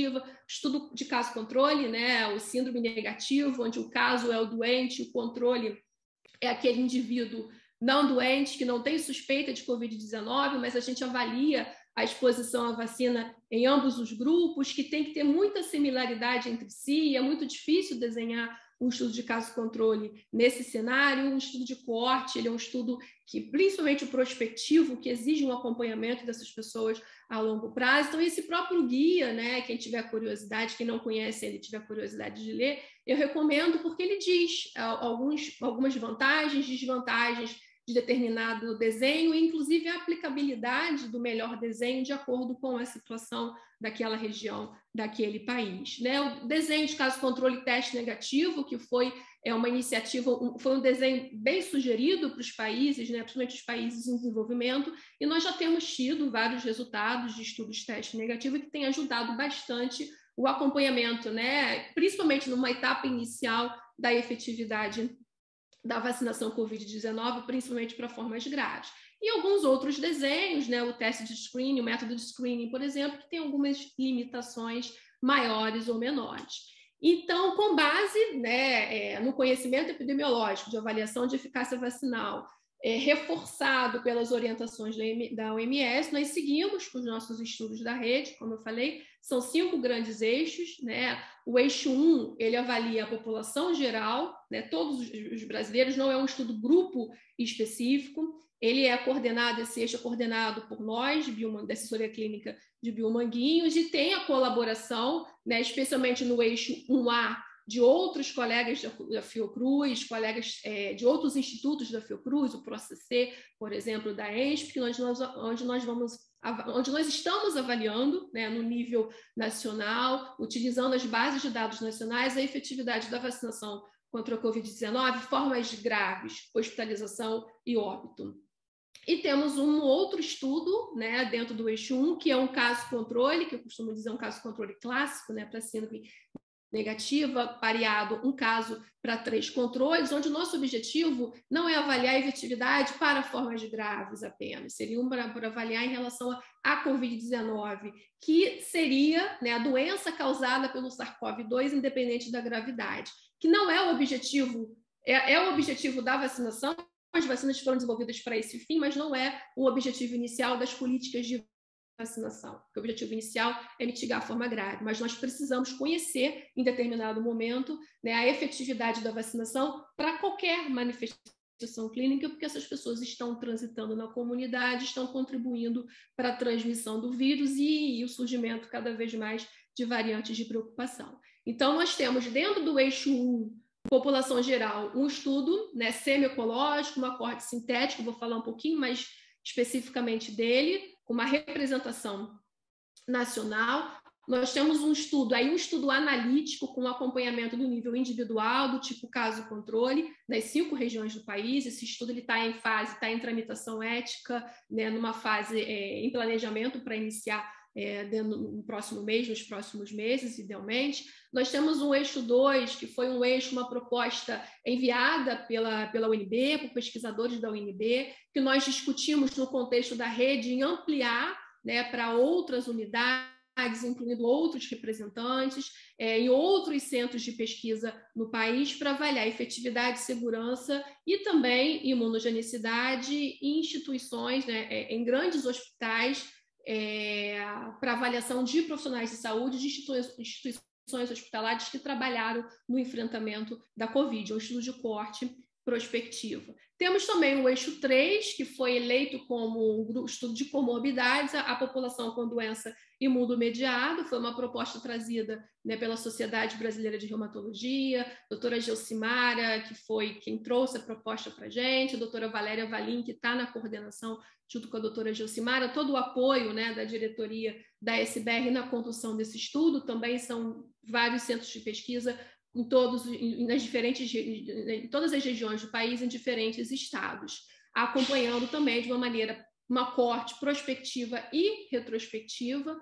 estudo de caso controle, né, o síndrome negativo, onde o caso é o doente, o controle é aquele indivíduo não doente, que não tem suspeita de covid dezenove, mas a gente avalia a exposição à vacina em ambos os grupos, que tem que ter muita similaridade entre si, e é muito difícil desenhar um estudo de caso controle nesse cenário. Um estudo de coorte, ele é um estudo que, principalmente o prospectivo, que exige um acompanhamento dessas pessoas a longo prazo. Então, esse próprio guia, né, quem tiver curiosidade, quem não conhece ele tiver curiosidade de ler, eu recomendo, porque ele diz alguns, algumas vantagens, desvantagens de determinado desenho, e inclusive a aplicabilidade do melhor desenho de acordo com a situação daquela região, daquele país. Né? O desenho de caso controle teste negativo, que foi é uma iniciativa, um, foi um desenho bem sugerido para os países, né? Principalmente os países em desenvolvimento, e nós já temos tido vários resultados de estudos de teste negativo que têm ajudado bastante o acompanhamento, né? Principalmente numa etapa inicial da efetividade da vacinação covid dezenove, principalmente para formas graves. E alguns outros desenhos, né, o teste de screening, o método de screening, por exemplo, que tem algumas limitações maiores ou menores. Então, com base, né, é, no conhecimento epidemiológico de avaliação de eficácia vacinal, é, reforçado pelas orientações da O M S, nós seguimos com os nossos estudos da rede, como eu falei, são cinco grandes eixos, né? O eixo um, ele avalia a população geral, né? Todos os brasileiros, não é um estudo grupo específico, ele é coordenado, esse eixo é coordenado por nós, de Bio, da assessoria clínica de Biomanguinhos, e tem a colaboração, né, especialmente no eixo um A, de outros colegas da Fiocruz, colegas é, de outros institutos da Fiocruz, o ProCC, por exemplo, da E N S P, onde nós, onde nós, vamos, onde nós estamos avaliando, né, no nível nacional, utilizando as bases de dados nacionais, a efetividade da vacinação contra a covid dezenove, formas graves, hospitalização e óbito. E temos um outro estudo, né, dentro do eixo um, que é um caso controle, que eu costumo dizer um caso controle clássico, né, para síndrome negativa, pareado um caso para três controles, onde o nosso objetivo não é avaliar a efetividade para formas graves apenas, seria um para, para avaliar em relação à covid dezenove, que seria, né, a doença causada pelo SARS-CoV dois, independente da gravidade, que não é o objetivo, é, é o objetivo da vacinação. As vacinas foram desenvolvidas para esse fim, mas não é o objetivo inicial das políticas de vacinação, porque o objetivo inicial é mitigar a forma grave, mas nós precisamos conhecer, em determinado momento, né, a efetividade da vacinação para qualquer manifestação clínica, porque essas pessoas estão transitando na comunidade, estão contribuindo para a transmissão do vírus e, e o surgimento cada vez mais de variantes de preocupação. Então, nós temos dentro do eixo um, população geral, um estudo, né, semi-ecológico, uma corte sintética, vou falar um pouquinho mais especificamente dele, uma representação nacional. Nós temos um estudo, aí um estudo analítico com acompanhamento do nível individual, do tipo caso-controle, nas cinco regiões do país. Esse estudo está em fase, está em tramitação ética, né, numa fase é, em planejamento para iniciar é, no próximo mês, nos próximos meses, idealmente. Nós temos um eixo dois, que foi um eixo, uma proposta enviada pela, pela U N B, por pesquisadores da U N B, que nós discutimos no contexto da rede em ampliar, né, para outras unidades, incluindo outros representantes, é, em outros centros de pesquisa no país, para avaliar efetividade, segurança e também imunogenicidade em instituições, né, é, em grandes hospitais, é, para avaliação de profissionais de saúde, de instituições, instituições hospitalares que trabalharam no enfrentamento da Covid, um estudo de corte prospectiva. Temos também o eixo três, que foi eleito como um estudo de comorbidades, a, a população com doença imunomediada, foi uma proposta trazida, né, pela Sociedade Brasileira de Reumatologia, a doutora Gelsimara, que foi quem trouxe a proposta para a gente, a doutora Valéria Valim, que está na coordenação, junto com a doutora Gelsimara, todo o apoio, né, da diretoria da S B R na condução desse estudo. Também são vários centros de pesquisa em, todos, em, nas diferentes, em todas as regiões do país, em diferentes estados, acompanhando também de uma maneira, uma corte prospectiva e retrospectiva,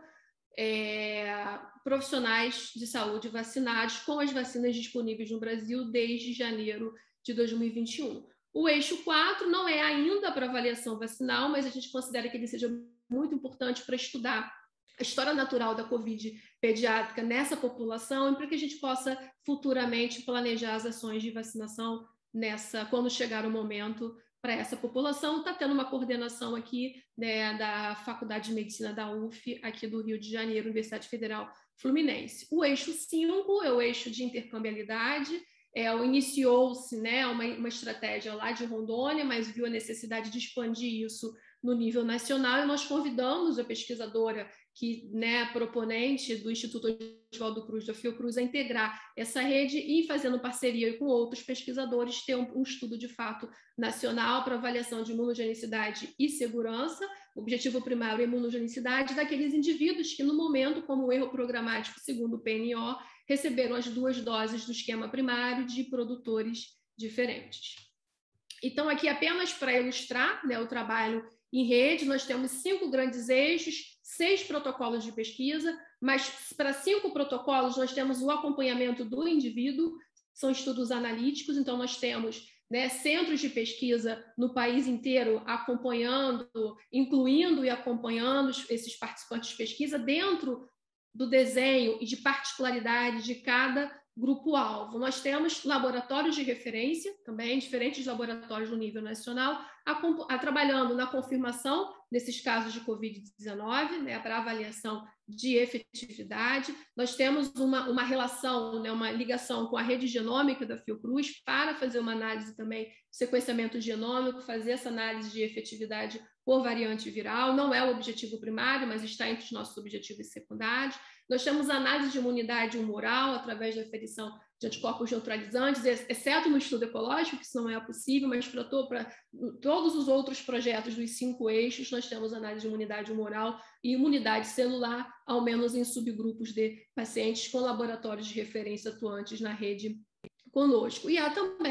é, profissionais de saúde vacinados com as vacinas disponíveis no Brasil desde janeiro de dois mil e vinte e um. O eixo quatro não é ainda para avaliação vacinal, mas a gente considera que ele seja muito importante para estudar a história natural da Covid pediátrica nessa população e para que a gente possa futuramente planejar as ações de vacinação nessa, quando chegar o momento para essa população. Está tendo uma coordenação aqui, né, da Faculdade de Medicina da U F, aqui do Rio de Janeiro, Universidade Federal Fluminense. O eixo cinco é o eixo de intercambiabilidade. É, iniciou-se, né, uma, uma estratégia lá de Rondônia, mas viu a necessidade de expandir isso no nível nacional, e nós convidamos a pesquisadora, que, né, proponente do Instituto Oswaldo Cruz, da Fiocruz, a integrar essa rede e, fazendo parceria com outros pesquisadores, ter um, um estudo de fato nacional para avaliação de imunogenicidade e segurança. O objetivo primário é a imunogenicidade daqueles indivíduos que, no momento, como erro programático, segundo o P N O, receberam as duas doses do esquema primário de produtores diferentes. Então, aqui apenas para ilustrar, né, o trabalho em rede, nós temos cinco grandes eixos, seis protocolos de pesquisa, mas para cinco protocolos nós temos o acompanhamento do indivíduo, são estudos analíticos, então nós temos, né, centros de pesquisa no país inteiro acompanhando, incluindo e acompanhando esses participantes de pesquisa dentro do desenho e de particularidades de cada grupo-alvo. Nós temos laboratórios de referência, também diferentes laboratórios no nível nacional, a, a, trabalhando na confirmação desses casos de covid dezenove, né, para avaliação de efetividade. Nós temos uma, uma relação, né, uma ligação com a rede genômica da Fiocruz para fazer uma análise também de sequenciamento genômico, fazer essa análise de efetividade por variante viral. Não é o objetivo primário, mas está entre os nossos objetivos secundários. Nós temos análise de imunidade humoral através da aferição de anticorpos neutralizantes, exceto no estudo ecológico, que isso não é possível, mas para, to, para todos os outros projetos dos cinco eixos, nós temos análise de imunidade humoral e imunidade celular, ao menos em subgrupos de pacientes com laboratórios de referência atuantes na rede conosco. E há também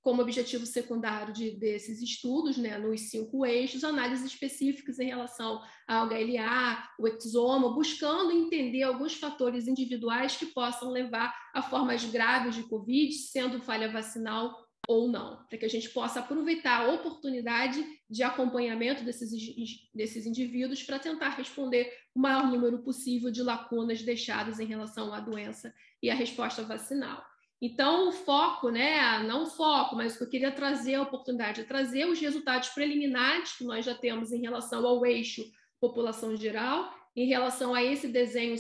como objetivo secundário de, desses estudos, né, nos cinco eixos, análises específicas em relação ao H L A, o exoma, buscando entender alguns fatores individuais que possam levar a formas graves de Covid, sendo falha vacinal ou não, para que a gente possa aproveitar a oportunidade de acompanhamento desses, desses indivíduos para tentar responder o maior número possível de lacunas deixadas em relação à doença e à resposta vacinal. Então, o foco, né, não o foco, mas o que eu queria trazer, a oportunidade de trazer os resultados preliminares que nós já temos em relação ao eixo população geral, em relação a esse desenho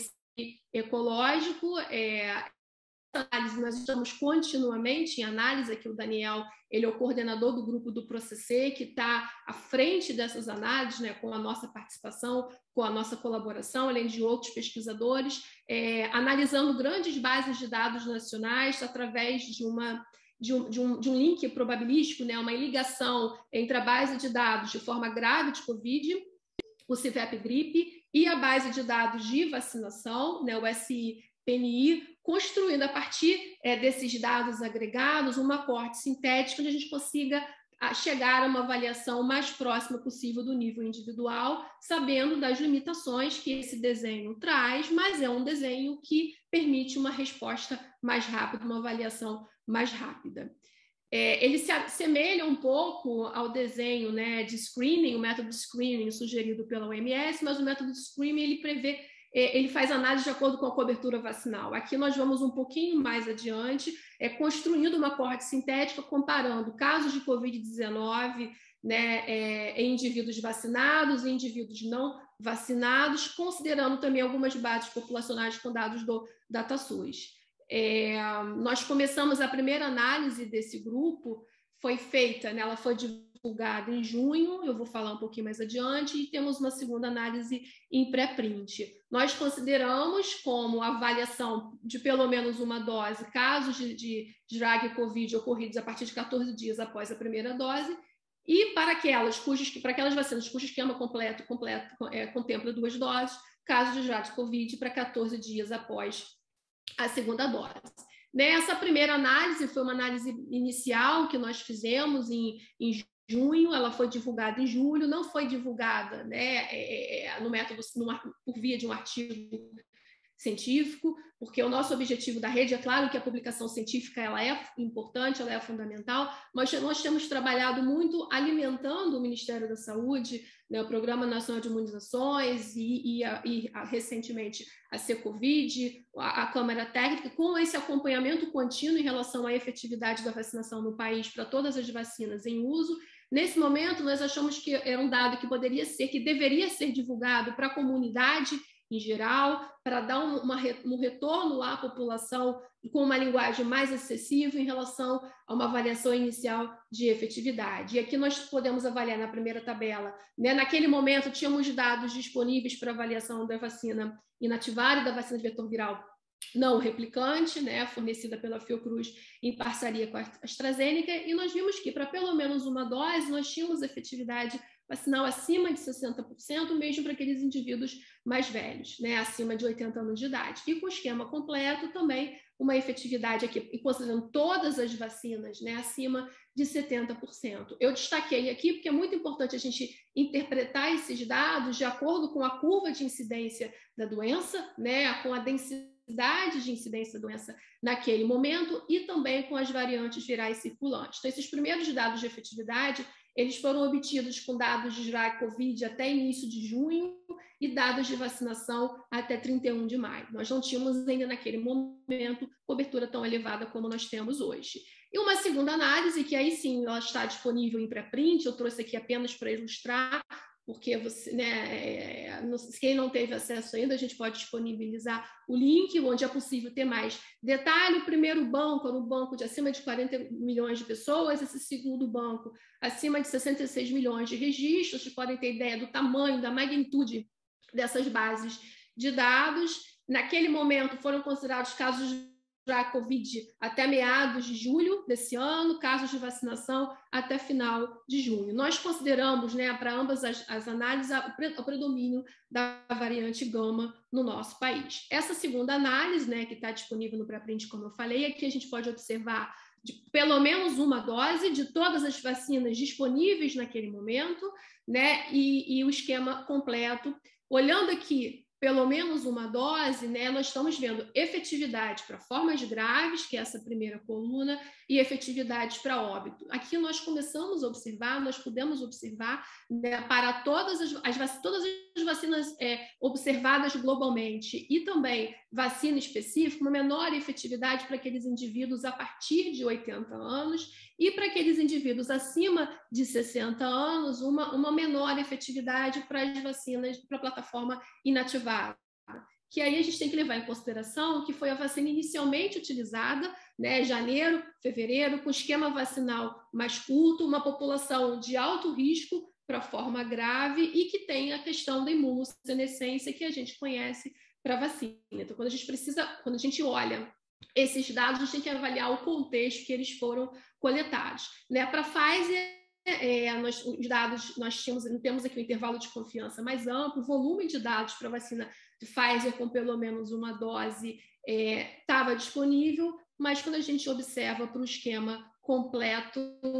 ecológico, é, análise, nós estamos continuamente em análise, aqui o Daniel, ele é o coordenador do grupo do Processei, que está à frente dessas análises, né, com a nossa participação, com a nossa colaboração, além de outros pesquisadores, é, analisando grandes bases de dados nacionais através de uma De um, de, um, de um link probabilístico, né, uma ligação entre a base de dados de forma grave de Covid, o CIVEP-Gripe, e a base de dados de vacinação, né, o S I P N I, construindo a partir é, desses dados agregados uma corte sintética onde a gente consiga a, chegar a uma avaliação mais próxima possível do nível individual, sabendo das limitações que esse desenho traz, mas é um desenho que permite uma resposta mais rápida, uma avaliação mais rápida. É, ele se assemelha um pouco ao desenho, né, de screening, o método de screening sugerido pela O M S, mas o método de screening ele prevê, é, ele faz análise de acordo com a cobertura vacinal. Aqui nós vamos um pouquinho mais adiante, é, construindo uma corte sintética, comparando casos de Covid dezenove, né, é, em indivíduos vacinados e indivíduos não vacinados, considerando também algumas bases populacionais com dados do DataSUS. É, nós começamos a primeira análise desse grupo, foi feita, né, ela foi divulgada em junho, eu vou falar um pouquinho mais adiante, e temos uma segunda análise em pré-print. Nós consideramos como avaliação de pelo menos uma dose, casos de, de drag Covid ocorridos a partir de quatorze dias após a primeira dose, e para aquelas, cujas, para aquelas vacinas cujo esquema completo, completo é, contempla duas doses, casos de drag Covid para quatorze dias após a segunda dose. Nessa primeira análise, foi uma análise inicial que nós fizemos em, em junho, ela foi divulgada em julho, não foi divulgada, né, é, é, no método, numa, por via de um artigo científico, porque o nosso objetivo da rede, é claro que a publicação científica ela é importante, ela é fundamental, mas nós temos trabalhado muito alimentando o Ministério da Saúde, né, o Programa Nacional de Imunizações e, e, a, e a, recentemente a Secovid, a, a Câmara Técnica, com esse acompanhamento contínuo em relação à efetividade da vacinação no país para todas as vacinas em uso. Nesse momento, nós achamos que era um dado que poderia ser, que deveria ser divulgado para a comunidade em geral, para dar um, uma, um retorno à população com uma linguagem mais acessível em relação a uma avaliação inicial de efetividade. E aqui nós podemos avaliar na primeira tabela, né? Naquele momento tínhamos dados disponíveis para avaliação da vacina inativada e da vacina de vetor viral não replicante, né, fornecida pela Fiocruz em parceria com a AstraZeneca, e nós vimos que para pelo menos uma dose nós tínhamos efetividade vacinal acima de sessenta por cento, mesmo para aqueles indivíduos mais velhos, né, acima de oitenta anos de idade. E com o esquema completo também uma efetividade aqui, e considerando todas as vacinas, né, acima de setenta por cento. Eu destaquei aqui porque é muito importante a gente interpretar esses dados de acordo com a curva de incidência da doença, né, com a densidade de incidência da doença naquele momento e também com as variantes virais circulantes. Então, esses primeiros dados de efetividade, eles foram obtidos com dados de drag Covid até início de junho e dados de vacinação até trinta e um de maio. Nós não tínhamos ainda naquele momento cobertura tão elevada como nós temos hoje. E uma segunda análise, que aí sim ela está disponível em pré-print, eu trouxe aqui apenas para ilustrar, porque você, né, quem não teve acesso ainda, a gente pode disponibilizar o link, onde é possível ter mais detalhe. O primeiro banco era um banco de acima de quarenta milhões de pessoas, esse segundo banco acima de sessenta e seis milhões de registros. Vocês podem ter ideia do tamanho, da magnitude dessas bases de dados. Naquele momento foram considerados casos de Covid até meados de julho desse ano, casos de vacinação até final de junho. Nós consideramos, né, para ambas as, as análises, o predomínio da variante gama no nosso país. Essa segunda análise, né, que está disponível no pré-print, como eu falei, aqui a gente pode observar de pelo menos uma dose de todas as vacinas disponíveis naquele momento, né? E, e o esquema completo. Olhando aqui, pelo menos uma dose, né? Nós estamos vendo efetividade para formas graves, que é essa primeira coluna, e efetividade para óbito. Aqui nós começamos a observar, nós podemos observar, né, para todas as, as, todas as vacinas é, observadas globalmente e também vacina específica, uma menor efetividade para aqueles indivíduos a partir de oitenta anos e para aqueles indivíduos acima de sessenta anos, uma, uma menor efetividade para as vacinas, para a plataforma inativada. Que aí a gente tem que levar em consideração que foi a vacina inicialmente utilizada, né, janeiro, fevereiro, com esquema vacinal mais curto, uma população de alto risco para forma grave e que tem a questão da imunossenescência que a gente conhece para a vacina. Então, quando a gente precisa, quando a gente olha esses dados, a gente tem que avaliar o contexto que eles foram coletados. Né? Para a Pfizer, É, nós, os dados, nós tínhamos, temos aqui um intervalo de confiança mais amplo, o volume de dados para a vacina de Pfizer com pelo menos uma dose estava é, disponível, mas quando a gente observa para o esquema completo,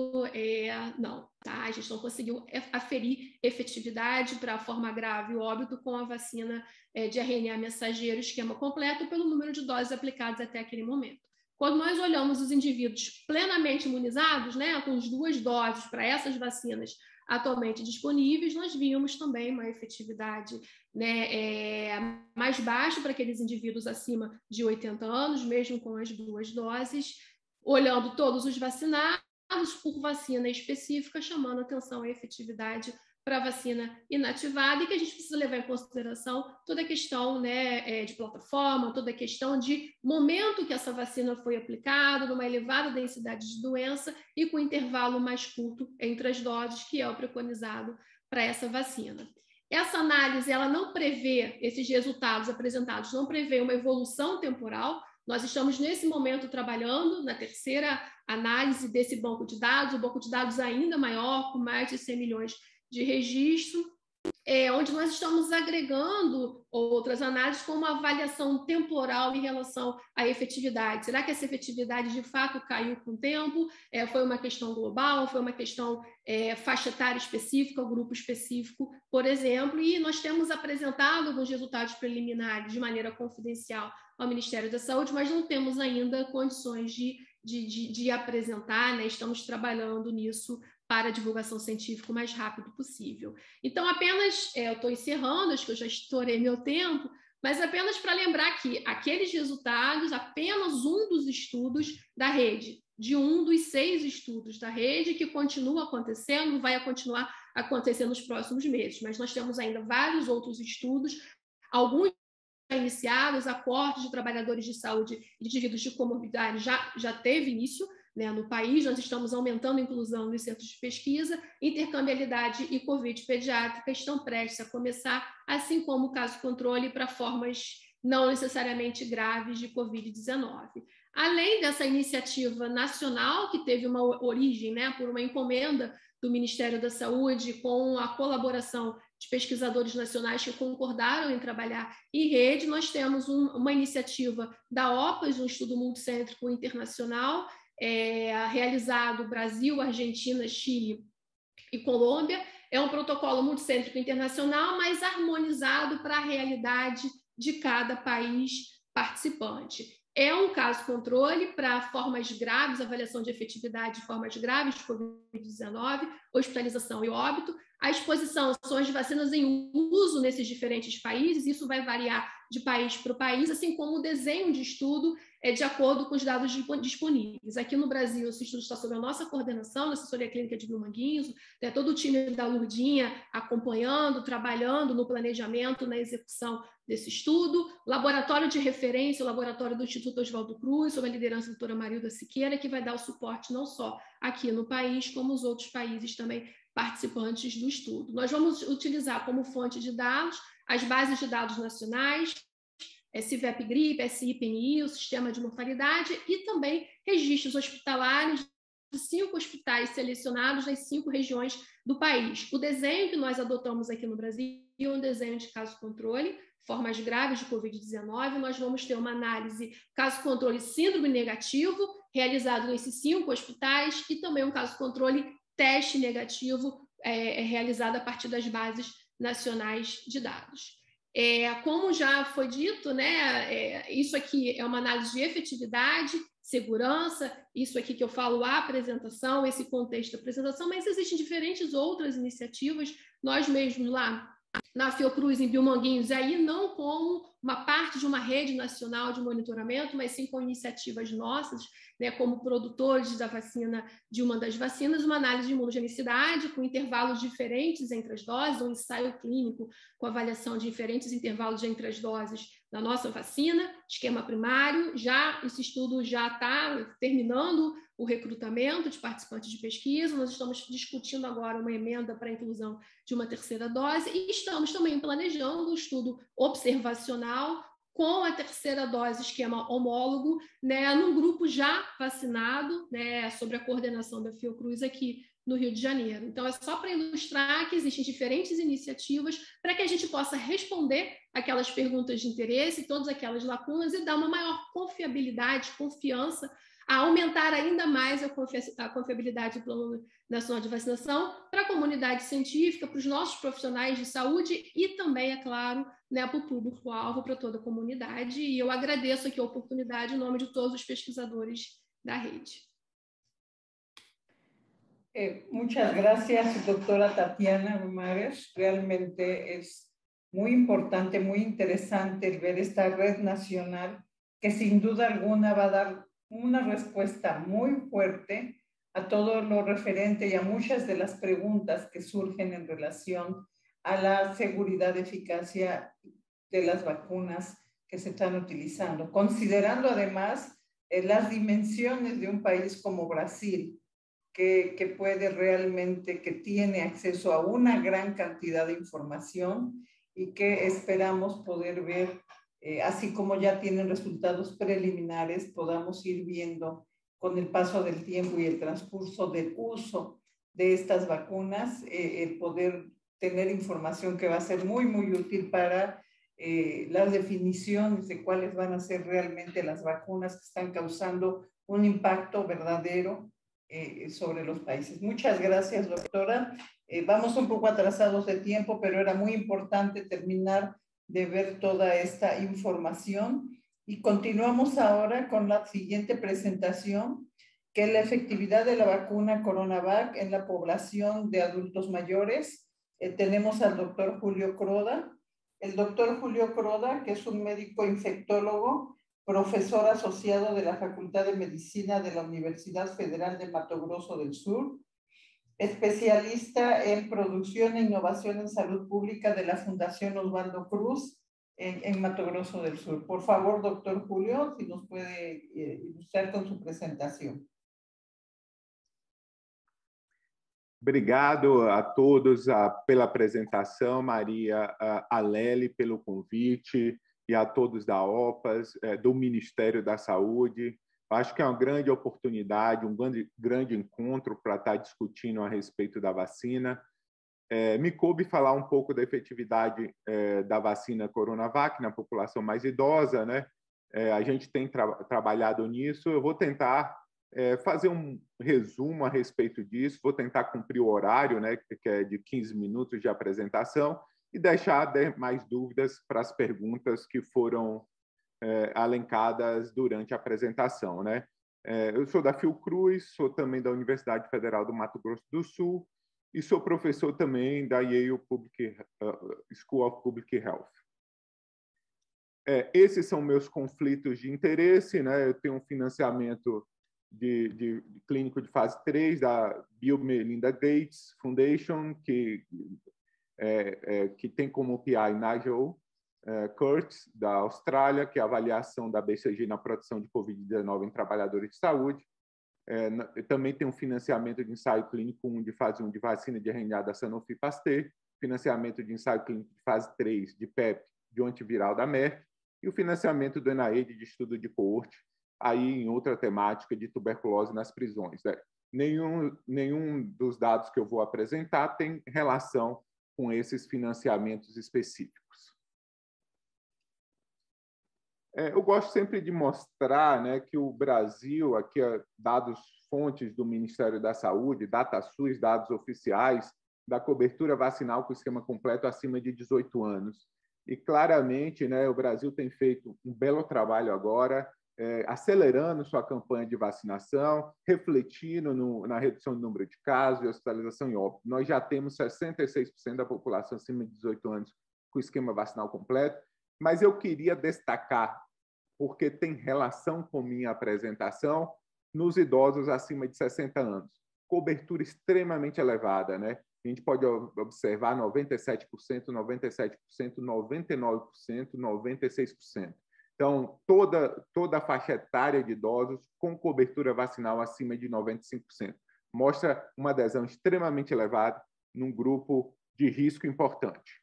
é, não, tá? A gente não conseguiu aferir efetividade para a forma grave e óbito com a vacina é, de R N A mensageiro esquema completo pelo número de doses aplicadas até aquele momento. Quando nós olhamos os indivíduos plenamente imunizados, né, com as duas doses para essas vacinas atualmente disponíveis, nós vimos também uma efetividade, né, é, mais baixa para aqueles indivíduos acima de oitenta anos, mesmo com as duas doses, olhando todos os vacinados por vacina específica, chamando atenção à efetividade para a vacina inativada, e que a gente precisa levar em consideração toda a questão, né, de plataforma, toda a questão de momento que essa vacina foi aplicada, numa elevada densidade de doença e com intervalo mais curto entre as doses, que é o preconizado para essa vacina. Essa análise, ela não prevê, esses resultados apresentados não prevê uma evolução temporal. Nós estamos, nesse momento, trabalhando na terceira análise desse banco de dados, o banco de dados ainda maior, com mais de cem milhões de registro, é, onde nós estamos agregando outras análises com uma avaliação temporal em relação à efetividade. Será que essa efetividade de fato caiu com o tempo? É, foi uma questão global? Foi uma questão é, faixa etária específica, grupo específico, por exemplo? E nós temos apresentado alguns resultados preliminares de maneira confidencial ao Ministério da Saúde, mas não temos ainda condições de, de, de, de apresentar, né? Estamos trabalhando nisso para a divulgação científica o mais rápido possível. Então, apenas, é, eu estou encerrando, acho que eu já estourei meu tempo, mas apenas para lembrar que aqueles resultados, apenas um dos estudos da rede, de um dos seis estudos da rede, que continua acontecendo, vai continuar acontecendo nos próximos meses, mas nós temos ainda vários outros estudos, alguns iniciados, a corte de trabalhadores de saúde e de indivíduos de comorbidade já, já teve início, né, no país. Nós estamos aumentando a inclusão nos centros de pesquisa, intercambiabilidade e Covid pediátrica estão prestes a começar, assim como o caso controle para formas não necessariamente graves de Covid dezenove. Além dessa iniciativa nacional, que teve uma origem, né, por uma encomenda do Ministério da Saúde, com a colaboração de pesquisadores nacionais que concordaram em trabalhar em rede, nós temos um, uma iniciativa da OPAS, um estudo multicêntrico internacional, É, realizado Brasil, Argentina, Chile e Colômbia. É um protocolo multicêntrico internacional, mas harmonizado para a realidade de cada país participante. É um caso controle para formas graves, avaliação de efetividade de formas graves de Covid dezenove, hospitalização e óbito. A exposição são as vacinas em uso nesses diferentes países, isso vai variar de país para o país, assim como o desenho de estudo é de acordo com os dados disponíveis. Aqui no Brasil, esse estudo está sob a nossa coordenação, na assessoria clínica de Biomanguinhos, né, todo o time da Lurdinha acompanhando, trabalhando no planejamento, na execução desse estudo, laboratório de referência, o laboratório do Instituto Oswaldo Cruz, sob a liderança da doutora Marilda Siqueira, que vai dar o suporte não só aqui no país, como os outros países também participantes do estudo. Nós vamos utilizar como fonte de dados as bases de dados nacionais, S V E P Gripe, S I P N I, o Sistema de Mortalidade, e também registros hospitalares de cinco hospitais selecionados nas cinco regiões do país. O desenho que nós adotamos aqui no Brasil é um desenho de caso controle, formas graves de covid dezenove, nós vamos ter uma análise caso-controle síndrome negativo, realizado nesses cinco hospitais, e também um caso-controle teste negativo, é, realizado a partir das bases nacionais de dados. É, como já foi dito, né, é, isso aqui é uma análise de efetividade, segurança, isso aqui que eu falo, a apresentação, esse contexto da apresentação, mas existem diferentes outras iniciativas, nós mesmos lá na Fiocruz, em Biomanguinhos, aí não como uma parte de uma rede nacional de monitoramento, mas sim com iniciativas nossas, né, como produtores da vacina, de uma das vacinas, uma análise de imunogenicidade com intervalos diferentes entre as doses, um ensaio clínico com avaliação de diferentes intervalos entre as doses da nossa vacina, esquema primário, já esse estudo já está terminando o recrutamento de participantes de pesquisa, nós estamos discutindo agora uma emenda para a inclusão de uma terceira dose e estamos também planejando um estudo observacional com a terceira dose esquema homólogo, né, num grupo já vacinado, né, sobre a coordenação da Fiocruz aqui no Rio de Janeiro. Então, é só para ilustrar que existem diferentes iniciativas para que a gente possa responder aquelas perguntas de interesse, todas aquelas lacunas e dar uma maior confiabilidade, confiança, a aumentar ainda mais a, confi a confiabilidade do Plano Nacional de Vacinação para a comunidade científica, para os nossos profissionais de saúde e também, é claro, né, para o público-alvo, para toda a comunidade. E eu agradeço aqui a oportunidade em nome de todos os pesquisadores da rede. Eh, muchas gracias, doctora Tatiana Mares. Realmente es muy importante, muy interesante ver esta red nacional que sin duda alguna va a dar una respuesta muy fuerte a todo lo referente y a muchas de las preguntas que surgen en relación a la seguridad y eficacia de las vacunas que se están utilizando, considerando además eh, las dimensiones de un país como Brasil, que, que puede realmente, que tiene acceso a una gran cantidad de información y que esperamos poder ver, eh, así como ya tienen resultados preliminares, podamos ir viendo con el paso del tiempo y el transcurso del uso de estas vacunas, eh, el poder tener información que va a ser muy, muy útil para eh, las definiciones de cuáles van a ser realmente las vacunas que están causando un impacto verdadero Eh, sobre los países. Muchas gracias, doctora. Eh, vamos un poco atrasados de tiempo, pero era muy importante terminar de ver toda esta información. Y continuamos ahora con la siguiente presentación, que es la efectividad de la vacuna CoronaVac en la población de adultos mayores. Eh, tenemos al doctor Julio Croda. El doctor Julio Croda, que es un médico infectólogo, profesor asociado de la Facultad de Medicina de la Universidad Federal de Mato Grosso del Sur, especialista en producción e innovación en salud pública de la Fundación Osvaldo Cruz en, en Mato Grosso del Sur. Por favor, doctor Julio, si nos puede eh, ilustrar con su presentación. Obrigado a todos a, pela apresentação, Maria, a, a Lely pelo convite, e a todos da OPAS, do Ministério da Saúde. Acho que é uma grande oportunidade, um grande, grande encontro para estar discutindo a respeito da vacina. É, me coube falar um pouco da efetividade é, da vacina Coronavac na população mais idosa, né? É, a gente tem tra trabalhado nisso. Eu vou tentar é, fazer um resumo a respeito disso, vou tentar cumprir o horário, né, que é de quinze minutos de apresentação, e deixar mais dúvidas para as perguntas que foram é, alencadas durante a apresentação, né? É, eu sou da Fiocruz, sou também da Universidade Federal do Mato Grosso do Sul e sou professor também da Yale Public, uh, School of Public Health. É, esses são meus conflitos de interesse, né? Eu tenho um financiamento de, de, de clínico de fase três da Bill Melinda Gates Foundation, que É, é, que tem como P I Nigel é, Kurtz, da Austrália, que é a avaliação da B C G na produção de covid dezenove em trabalhadores de saúde. É, também tem um financiamento de ensaio clínico um de fase um de vacina de R N A da Sanofi Pasteur, financiamento de ensaio clínico de fase três de P E P de um antiviral da Merck, e o financiamento do N I H de estudo de coorte, aí em outra temática de tuberculose nas prisões. Né? Nenhum, nenhum dos dados que eu vou apresentar tem relação com esses financiamentos específicos. É, eu gosto sempre de mostrar, né, que o Brasil, aqui, dados fontes do Ministério da Saúde, DataSUS, dados oficiais, da cobertura vacinal com esquema completo acima de dezoito anos. E, claramente, né, o Brasil tem feito um belo trabalho agora, é, acelerando sua campanha de vacinação, refletindo no, na redução do número de casos e hospitalização e óbito. Nós já temos sessenta e seis por cento da população acima de dezoito anos com esquema vacinal completo, mas eu queria destacar, porque tem relação com minha apresentação, nos idosos acima de sessenta anos. Cobertura extremamente elevada, né? A gente pode observar noventa e sete por cento, noventa e sete por cento, noventa e nove por cento, noventa e seis por cento. Então, toda, toda a faixa etária de idosos com cobertura vacinal acima de noventa e cinco por cento. Mostra uma adesão extremamente elevada num grupo de risco importante.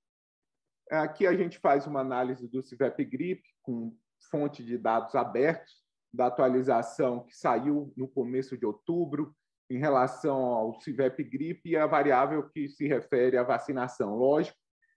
Aqui a gente faz uma análise do CIVEP-Gripe com fonte de dados abertos, da atualização que saiu no começo de outubro, em relação ao CIVEP-Gripe e a variável que se refere à vacinação. Lógico,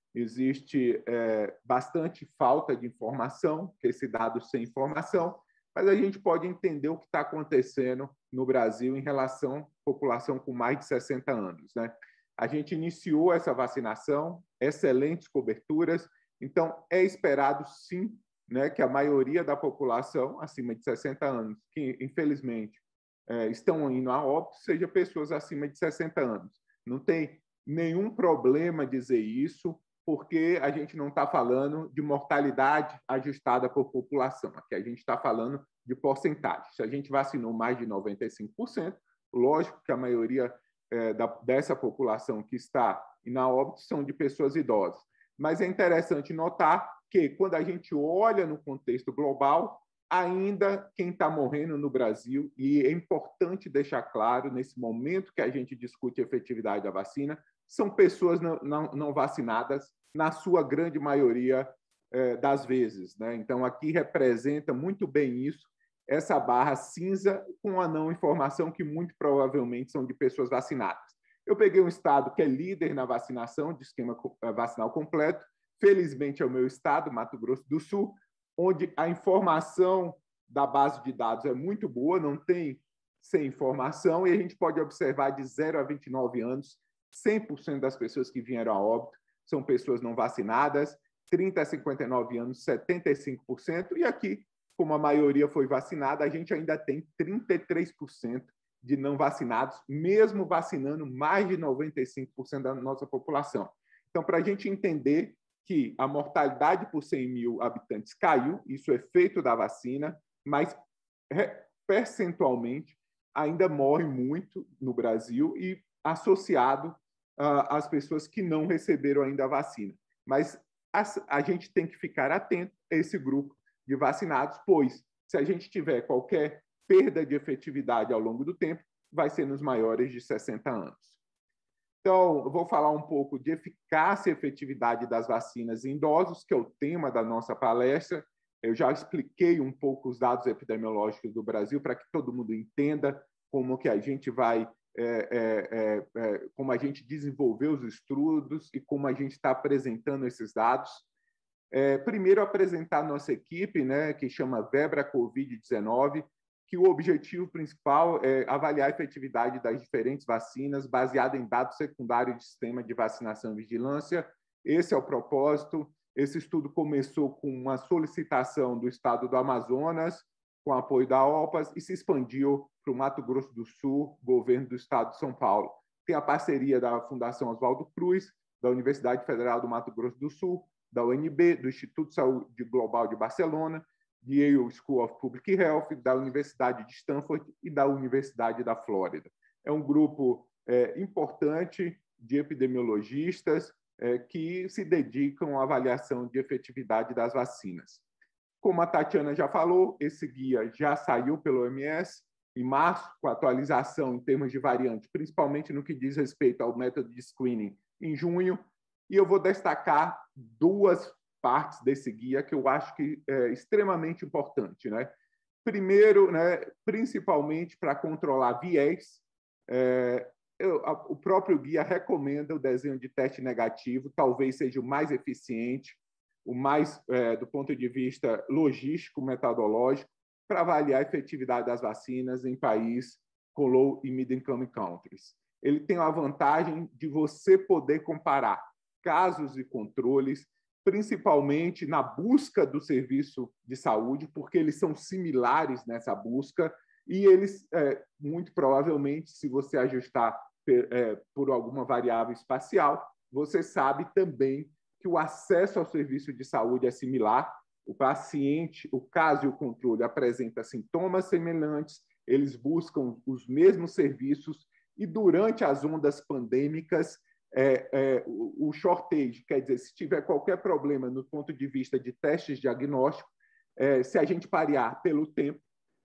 existe é, bastante falta de informação, que esse dado sem informação, mas a gente pode entender o que está acontecendo no Brasil em relação à população com mais de sessenta anos, né? A gente iniciou essa vacinação, excelentes coberturas, então é esperado, sim, né, que a maioria da população acima de sessenta anos, que infelizmente é, estão indo a óbito, seja pessoas acima de sessenta anos. Não tem nenhum problema dizer isso, porque a gente não está falando de mortalidade ajustada por população. Aqui a gente está falando de porcentagem. Se a gente vacinou mais de noventa e cinco por cento, lógico que a maioria é, da, dessa população que está indo a óbito são de pessoas idosas. Mas é interessante notar que, quando a gente olha no contexto global, ainda quem está morrendo no Brasil, e é importante deixar claro, nesse momento que a gente discute a efetividade da vacina, são pessoas não, não, não vacinadas, na sua grande maioria eh, das vezes, né? Então, aqui representa muito bem isso, essa barra cinza com a não informação, que muito provavelmente são de pessoas vacinadas. Eu peguei um estado que é líder na vacinação, de esquema vacinal completo, felizmente é o meu estado, Mato Grosso do Sul, onde a informação da base de dados é muito boa, não tem sem informação, e a gente pode observar de zero a vinte e nove anos, cem por cento das pessoas que vieram a óbito são pessoas não vacinadas, trinta a cinquenta e nove anos, setenta e cinco por cento, e aqui, como a maioria foi vacinada, a gente ainda tem trinta e três por cento de não vacinados, mesmo vacinando mais de noventa e cinco por cento da nossa população. Então, para a gente entender que a mortalidade por cem mil habitantes caiu, isso é efeito da vacina, mas percentualmente ainda morre muito no Brasil e associado uh, às pessoas que não receberam ainda a vacina. Mas a, a gente tem que ficar atento a esse grupo de vacinados, pois se a gente tiver qualquer perda de efetividade ao longo do tempo, vai ser nos maiores de sessenta anos. Então, eu vou falar um pouco de eficácia e efetividade das vacinas em idosos, que é o tema da nossa palestra. Eu já expliquei um pouco os dados epidemiológicos do Brasil para que todo mundo entenda como que a gente vai, é, é, é, como a gente desenvolveu os estudos e como a gente está apresentando esses dados. É, primeiro, apresentar a nossa equipe, né, que chama Vebra Covid dezenove, que o objetivo principal é avaliar a efetividade das diferentes vacinas baseado em dados secundários de sistema de vacinação e vigilância. Esse é o propósito. Esse estudo começou com uma solicitação do estado do Amazonas, com apoio da OPAS, e se expandiu para o Mato Grosso do Sul, governo do estado de São Paulo. Tem a parceria da Fundação Oswaldo Cruz, da Universidade Federal do Mato Grosso do Sul, da U N B, do Instituto de Saúde Global de Barcelona, de Yale School of Public Health, da Universidade de Stanford e da Universidade da Flórida. É um grupo é, importante de epidemiologistas é, que se dedicam à avaliação de efetividade das vacinas. Como a Tatiana já falou, esse guia já saiu pelo O M S em março, com atualização em termos de variante, principalmente no que diz respeito ao método de screening, em junho, e eu vou destacar duas partes desse guia que eu acho que é extremamente importante, né? Primeiro, né, principalmente para controlar viés, é, eu, a, o próprio guia recomenda o desenho de teste negativo, talvez seja o mais eficiente o mais é, do ponto de vista logístico, metodológico, para avaliar a efetividade das vacinas em países com low e middle income countries. Ele tem a vantagem de você poder comparar casos e controles, principalmente na busca do serviço de saúde, porque eles são similares nessa busca e eles, é, muito provavelmente, se você ajustar é, por alguma variável espacial, você sabe também que o acesso ao serviço de saúde é similar. O paciente, o caso e o controle apresentam sintomas semelhantes, eles buscam os mesmos serviços e, durante as ondas pandêmicas, É, é, o, o shortage, quer dizer, se tiver qualquer problema no ponto de vista de testes diagnósticos, é, se a gente parear pelo tempo,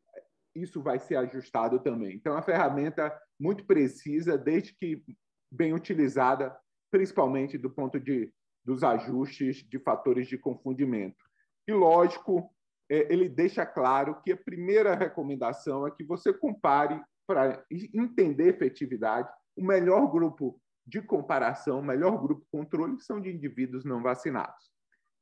isso vai ser ajustado também. Então, é uma ferramenta muito precisa, desde que bem utilizada, principalmente do ponto de dos ajustes de fatores de confundimento. E, lógico, é, ele deixa claro que a primeira recomendação é que você compare, para entender a efetividade, o melhor grupo de comparação, o melhor grupo controle são de indivíduos não vacinados.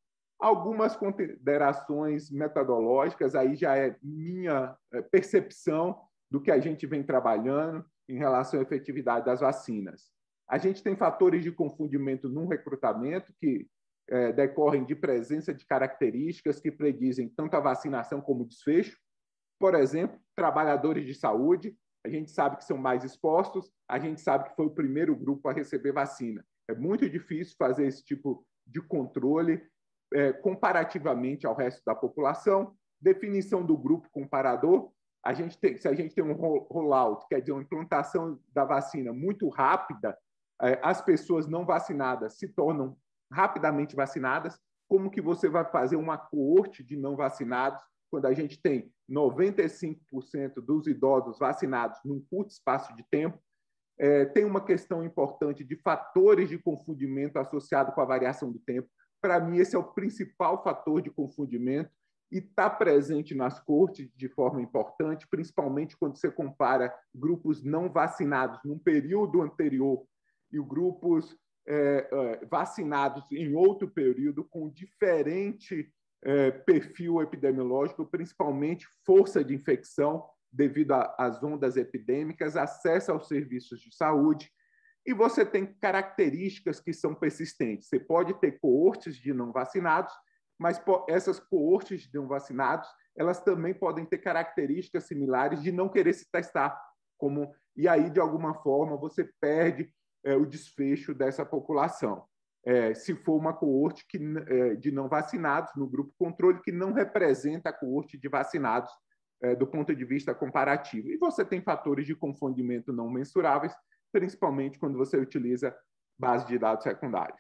Algumas considerações metodológicas, aí já é minha percepção do que a gente vem trabalhando em relação à efetividade das vacinas. A gente tem fatores de confundimento no recrutamento que é, decorrem de presença de características que predizem tanto a vacinação como o desfecho. Por exemplo, trabalhadores de saúde, a gente sabe que são mais expostos, a gente sabe que foi o primeiro grupo a receber vacina. É muito difícil fazer esse tipo de controle é, comparativamente ao resto da população. Definição do grupo comparador, a gente tem, se a gente tem um rollout, quer dizer, uma implantação da vacina muito rápida, é, as pessoas não vacinadas se tornam rapidamente vacinadas. Como que você vai fazer uma coorte de não vacinados quando a gente tem noventa e cinco por cento dos idosos vacinados num curto espaço de tempo? É, tem uma questão importante de fatores de confundimento associado com a variação do tempo. Para mim, esse é o principal fator de confundimento e está presente nas coortes de forma importante, principalmente quando você compara grupos não vacinados num período anterior e grupos é, é, vacinados em outro período com diferente É, perfil epidemiológico, principalmente força de infecção devido às ondas epidêmicas, acesso aos serviços de saúde, e você tem características que são persistentes. Você pode ter coortes de não vacinados, mas essas coortes de não vacinados, elas também podem ter características similares de não querer se testar, como, e aí, de alguma forma, você perde é, o desfecho dessa população. É, se for uma coorte que, é, de não vacinados no grupo controle, que não representa a coorte de vacinados é, do ponto de vista comparativo. E você tem fatores de confundimento não mensuráveis, principalmente quando você utiliza base de dados secundários.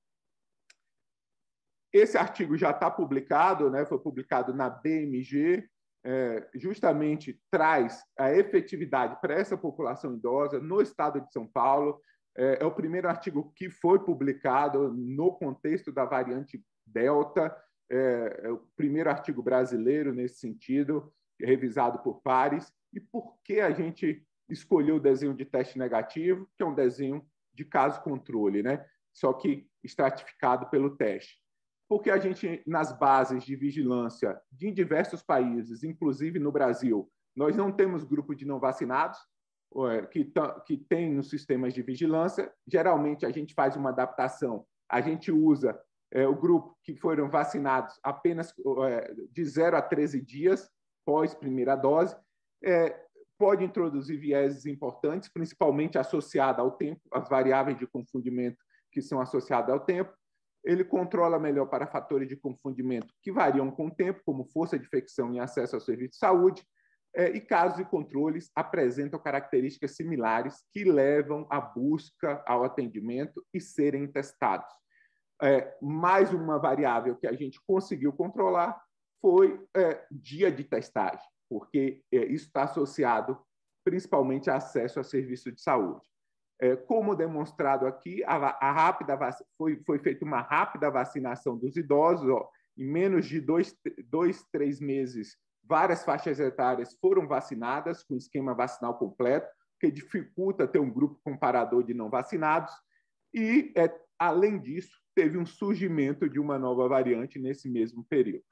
Esse artigo já está publicado, né, foi publicado na B M G, é, justamente traz a efetividade para essa população idosa no estado de São Paulo. É o primeiro artigo que foi publicado no contexto da variante Delta, é o primeiro artigo brasileiro nesse sentido, revisado por pares. E por que a gente escolheu o desenho de teste negativo, que é um desenho de caso-controle, né? Só que estratificado pelo teste? Porque a gente, nas bases de vigilância de diversos países, inclusive no Brasil, nós não temos grupo de não vacinados, Que, que tem nos sistemas de vigilância. Geralmente, a gente faz uma adaptação, a gente usa é, o grupo que foram vacinados apenas é, de zero a treze dias pós primeira dose. É, pode introduzir vieses importantes, principalmente associada ao tempo, as variáveis de confundimento que são associadas ao tempo. Ele controla melhor para fatores de confundimento que variam com o tempo, como força de infecção e acesso ao serviço de saúde. E casos e controles apresentam características similares que levam à busca, ao atendimento e serem testados. É, mais uma variável que a gente conseguiu controlar foi é, dia de testagem, porque é, isso está associado principalmente a acesso a serviço de saúde. É, como demonstrado aqui, a, a rápida foi, foi feita uma rápida vacinação dos idosos, ó, em menos de dois, dois, três meses. Várias faixas etárias foram vacinadas com esquema vacinal completo, que dificulta ter um grupo comparador de não vacinados. E, é, além disso, teve um surgimento de uma nova variante nesse mesmo período.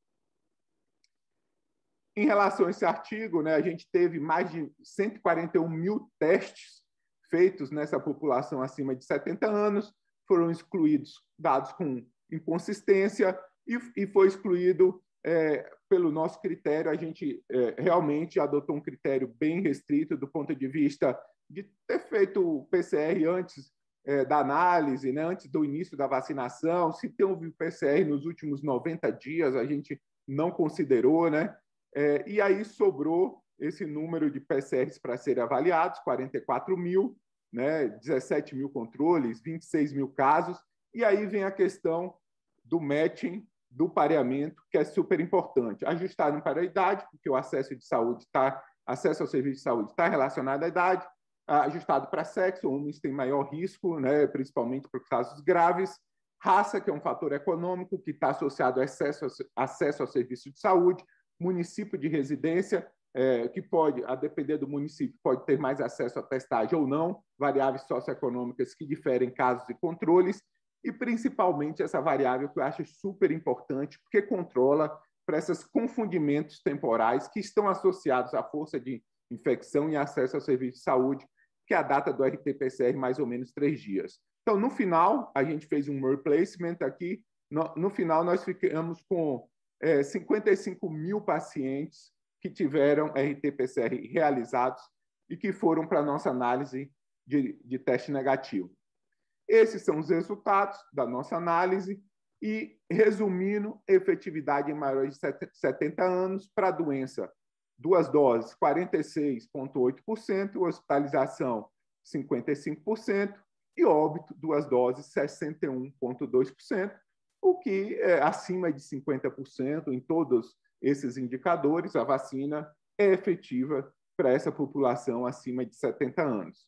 Em relação a esse artigo, né, a gente teve mais de cento e quarenta e um mil testes feitos nessa população acima de setenta anos, foram excluídos dados com inconsistência e, e foi excluído, é, pelo nosso critério, a gente é, realmente adotou um critério bem restrito do ponto de vista de ter feito o P C R antes é, da análise, né, antes do início da vacinação, se teve o P C R nos últimos noventa dias, a gente não considerou, né? É, e aí sobrou esse número de P C Rs para serem avaliados, quarenta e quatro mil, né, dezessete mil controles, vinte e seis mil casos, e aí vem a questão do matching, do pareamento, que é super importante. Ajustado para a idade, porque o acesso de saúde está, acesso ao serviço de saúde está relacionado à idade, ajustado para sexo, homens têm maior risco, né, principalmente por casos graves, raça, que é um fator econômico que está associado ao acesso, acesso ao serviço de saúde, município de residência, é, que pode, a depender do município, pode ter mais acesso à testagem ou não, variáveis socioeconômicas que diferem casos e controles, e principalmente essa variável que eu acho super importante, porque controla para esses confundimentos temporais que estão associados à força de infecção e acesso ao serviço de saúde, que é a data do R T P C R mais ou menos três dias. Então, no final, a gente fez um replacement aqui, no, no final nós ficamos com é, cinquenta e cinco mil pacientes que tiveram R T P C R realizados e que foram para a nossa análise de, de teste negativo. Esses são os resultados da nossa análise e, resumindo, efetividade em maiores de setenta anos para a doença, duas doses, quarenta e seis vírgula oito por cento, hospitalização, cinquenta e cinco por cento e óbito, duas doses, sessenta e um vírgula dois por cento, o que é acima de cinquenta por cento em todos esses indicadores, a vacina é efetiva para essa população acima de setenta anos.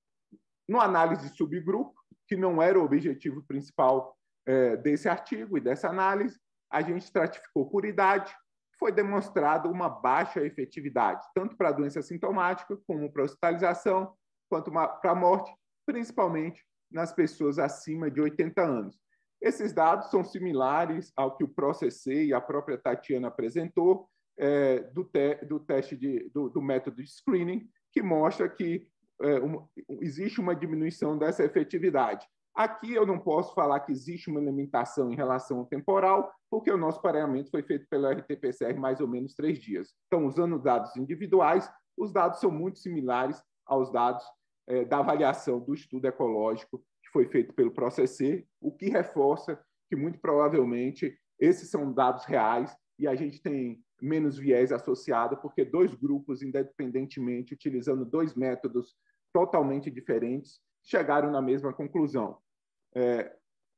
No análise de subgrupo, que não era o objetivo principal é, desse artigo e dessa análise, a gente estratificou por idade, foi demonstrado uma baixa efetividade, tanto para a doença sintomática, como para a hospitalização, quanto para a morte, principalmente nas pessoas acima de oitenta anos. Esses dados são similares ao que o ProCC e a própria Tatiana apresentou é, do, te, do teste de, do, do método de screening, que mostra que é, um, existe uma diminuição dessa efetividade. Aqui eu não posso falar que existe uma limitação em relação ao temporal, porque o nosso pareamento foi feito pelo R T P C R mais ou menos três dias. Então, usando dados individuais, os dados são muito similares aos dados é, da avaliação do estudo ecológico que foi feito pelo ProCC, o que reforça que, muito provavelmente, esses são dados reais e a gente tem menos viés associado, porque dois grupos, independentemente, utilizando dois métodos totalmente diferentes, chegaram na mesma conclusão. É,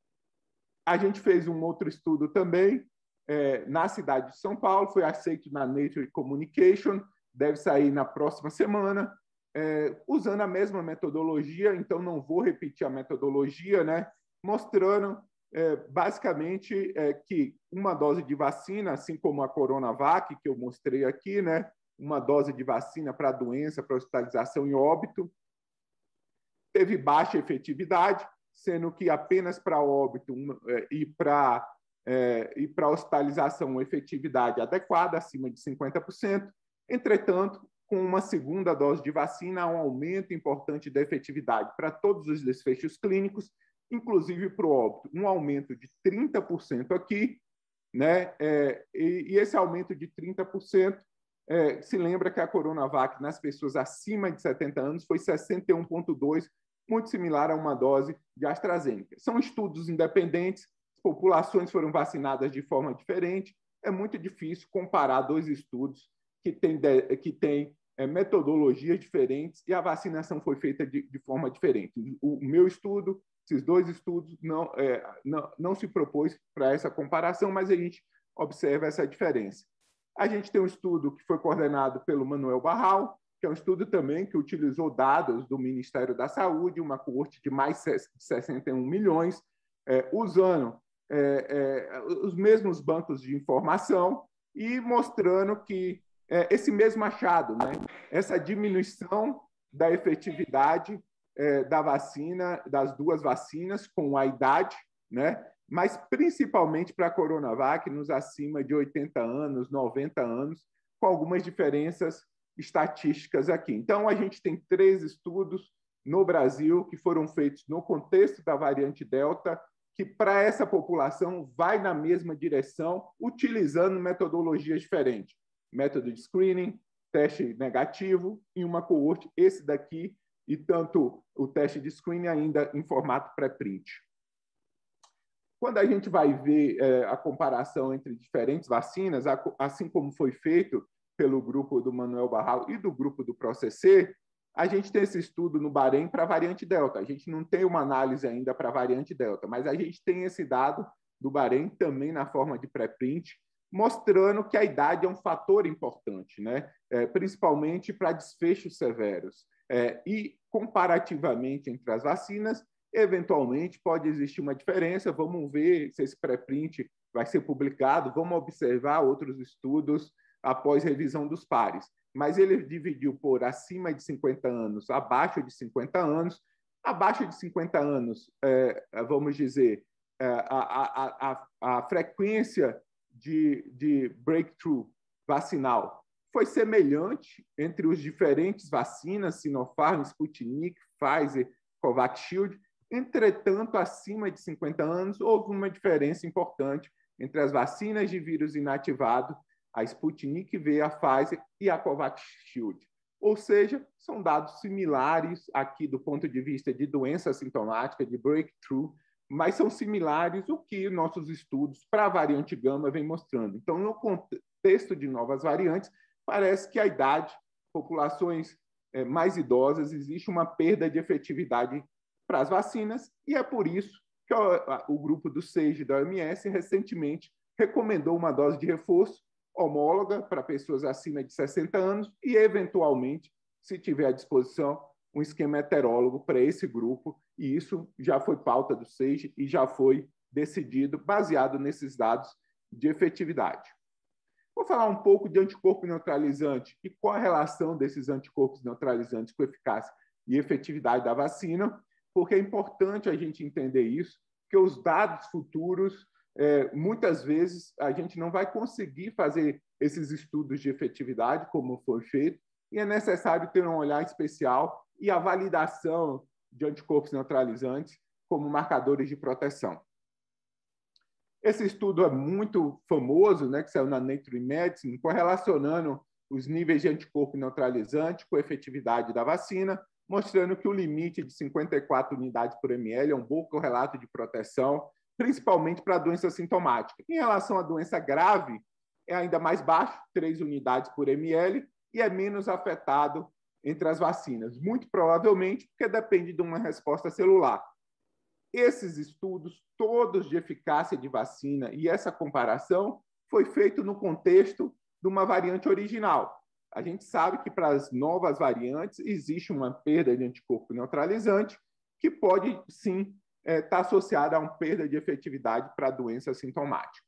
a gente fez um outro estudo também é, na cidade de São Paulo, foi aceito na Nature Communication, deve sair na próxima semana, é, usando a mesma metodologia, então não vou repetir a metodologia, né, mostrando é, basicamente é, que uma dose de vacina, assim como a Coronavac, que eu mostrei aqui, né, uma dose de vacina para a doença, para hospitalização e óbito, teve baixa efetividade, sendo que apenas para óbito um, é, e para é, e para hospitalização, efetividade adequada, acima de cinquenta por cento. Entretanto, com uma segunda dose de vacina, há um aumento importante da efetividade para todos os desfechos clínicos, inclusive para o óbito, um aumento de trinta por cento aqui, né? É, e, e esse aumento de trinta por cento, é, se lembra que a Coronavac nas pessoas acima de setenta anos foi sessenta e um vírgula dois por cento, muito similar a uma dose de AstraZeneca. São estudos independentes, as populações foram vacinadas de forma diferente, é muito difícil comparar dois estudos que têm, que têm é, metodologias diferentes e a vacinação foi feita de, de forma diferente. O, o meu estudo, esses dois estudos, não, é, não, não se propôs para essa comparação, mas a gente observa essa diferença. A gente tem um estudo que foi coordenado pelo Manuel Barral, que é um estudo também que utilizou dados do Ministério da Saúde, uma coorte de mais de sessenta e um milhões, é, usando é, é, os mesmos bancos de informação e mostrando que é, esse mesmo achado, né, essa diminuição da efetividade é, da vacina, das duas vacinas com a idade, né? Mas principalmente para a Coronavac nos acima de oitenta anos, noventa anos, com algumas diferenças estatísticas aqui. Então, a gente tem três estudos no Brasil que foram feitos no contexto da variante Delta, que para essa população vai na mesma direção, utilizando metodologias diferentes. Método de screening, teste negativo e uma coorte, esse daqui, e tanto o teste de screening ainda em formato pré-print. Quando a gente vai ver é, a comparação entre diferentes vacinas, assim como foi feito pelo grupo do Manuel Barral e do grupo do ProCC, a gente tem esse estudo no Bahrein para a variante Delta. A gente não tem uma análise ainda para a variante Delta, mas a gente tem esse dado do Bahrein também na forma de pré-print, mostrando que a idade é um fator importante, né? É, principalmente para desfechos severos. É, e, comparativamente entre as vacinas, eventualmente pode existir uma diferença. Vamos ver se esse pré-print vai ser publicado, vamos observar outros estudos após revisão dos pares. Mas ele dividiu por acima de cinquenta anos, abaixo de cinquenta anos. Abaixo de cinquenta anos, é, vamos dizer, é, a, a, a, a frequência de, de breakthrough vacinal foi semelhante entre os diferentes vacinas, Sinopharm, Sputnik, Pfizer, Covaxshield. Entretanto, acima de cinquenta anos, houve uma diferença importante entre as vacinas de vírus inativado, a Sputnik V, a Pfizer e a Covaxshield. Ou seja, são dados similares aqui do ponto de vista de doença assintomática, de breakthrough, mas são similares o que nossos estudos para a variante gama vem mostrando. Então, no contexto de novas variantes, parece que a idade, populações mais idosas, existe uma perda de efetividade para as vacinas, e é por isso que o grupo do SAGE da O M S recentemente recomendou uma dose de reforço homóloga para pessoas acima de sessenta anos e, eventualmente, se tiver à disposição, um esquema heterólogo para esse grupo, e isso já foi pauta do SAGE e já foi decidido baseado nesses dados de efetividade. Vou falar um pouco de anticorpo neutralizante e qual a relação desses anticorpos neutralizantes com eficácia e efetividade da vacina, porque é importante a gente entender isso, porque os dados futuros, é, muitas vezes, a gente não vai conseguir fazer esses estudos de efetividade, como foi feito, e é necessário ter um olhar especial e a validação de anticorpos neutralizantes como marcadores de proteção. Esse estudo é muito famoso, né, que saiu na Nature Medicine, correlacionando os níveis de anticorpo neutralizante com a efetividade da vacina, mostrando que o limite de cinquenta e quatro unidades por ml é um bom correlato de proteção, principalmente para a doença sintomática. Em relação à doença grave, é ainda mais baixo, três unidades por ml, e é menos afetado entre as vacinas, muito provavelmente porque depende de uma resposta celular. Esses estudos, todos de eficácia de vacina, e essa comparação foi feito no contexto de uma variante original. A gente sabe que para as novas variantes existe uma perda de anticorpo neutralizante que pode, sim, estar associada a uma perda de efetividade para a doença sintomática.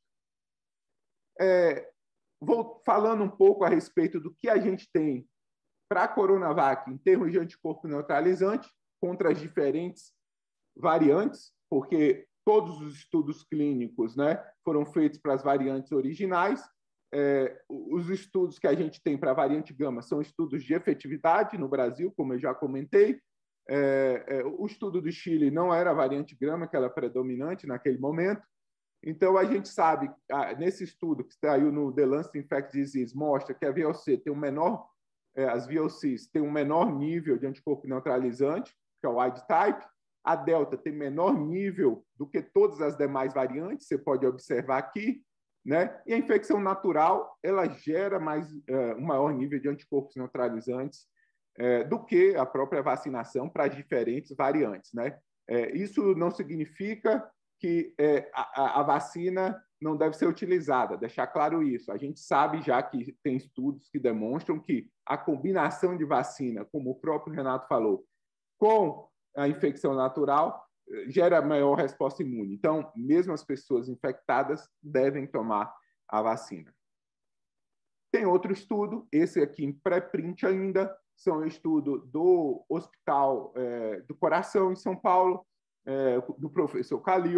É, vou falando um pouco a respeito do que a gente tem para a Coronavac em termos de anticorpo neutralizante contra as diferentes variantes, porque todos os estudos clínicos, né, foram feitos para as variantes originais. É, os estudos que a gente tem para a variante gama são estudos de efetividade no Brasil, como eu já comentei. É, é, o estudo do Chile não era a variante gama, que era predominante naquele momento. Então, a gente sabe, nesse estudo que saiu no The Lancet Infectious Disease, mostra que a V O C tem um menor, as V O Cs têm um menor nível de anticorpo neutralizante, que é o wild type. A Delta tem menor nível do que todas as demais variantes, você pode observar aqui, né? E a infecção natural, ela gera mais, é, um maior nível de anticorpos neutralizantes é, do que a própria vacinação para as diferentes variantes, né? É, isso não significa que é, a, a vacina não deve ser utilizada, deixar claro isso. A gente sabe já que tem estudos que demonstram que a combinação de vacina, como o próprio Renato falou, com a infecção natural, gera maior resposta imune. Então, mesmo as pessoas infectadas devem tomar a vacina. Tem outro estudo, esse aqui em pré-print ainda, são um estudo do Hospital é, do Coração, em São Paulo, é, do professor Calil,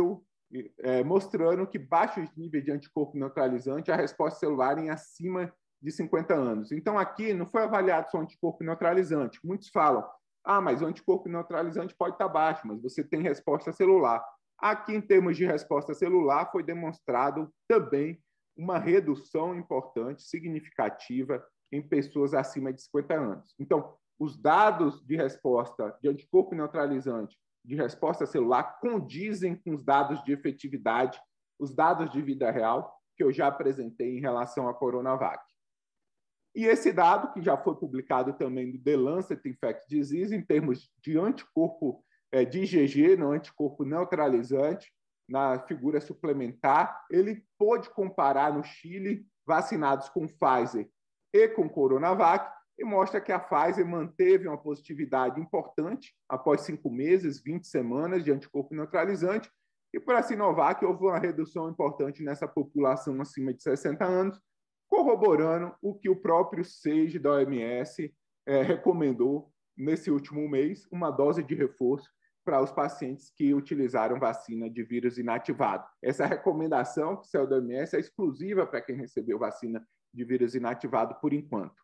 é, mostrando que baixos níveis de anticorpo neutralizante, a resposta celular em acima de cinquenta anos. Então, aqui não foi avaliado só o anticorpo neutralizante. Muitos falam, ah, mas o anticorpo neutralizante pode estar baixo, mas você tem resposta celular. Aqui, em termos de resposta celular, foi demonstrado também uma redução importante, significativa, em pessoas acima de cinquenta anos. Então, os dados de resposta de anticorpo neutralizante, de resposta celular, condizem com os dados de efetividade, os dados de vida real, que eu já apresentei em relação à Coronavac. E esse dado, que já foi publicado também no The Lancet Infectious Disease, em termos de anticorpo é, de I G G, no anticorpo neutralizante, na figura suplementar, ele pôde comparar no Chile vacinados com Pfizer e com Coronavac, e mostra que a Pfizer manteve uma positividade importante após cinco meses, vinte semanas de anticorpo neutralizante, e para a Sinovac houve uma redução importante nessa população acima de sessenta anos, corroborando o que o próprio SAGE da O M S eh, recomendou nesse último mês, uma dose de reforço para os pacientes que utilizaram vacina de vírus inativado. Essa recomendação que saiu da O M S é exclusiva para quem recebeu vacina de vírus inativado por enquanto.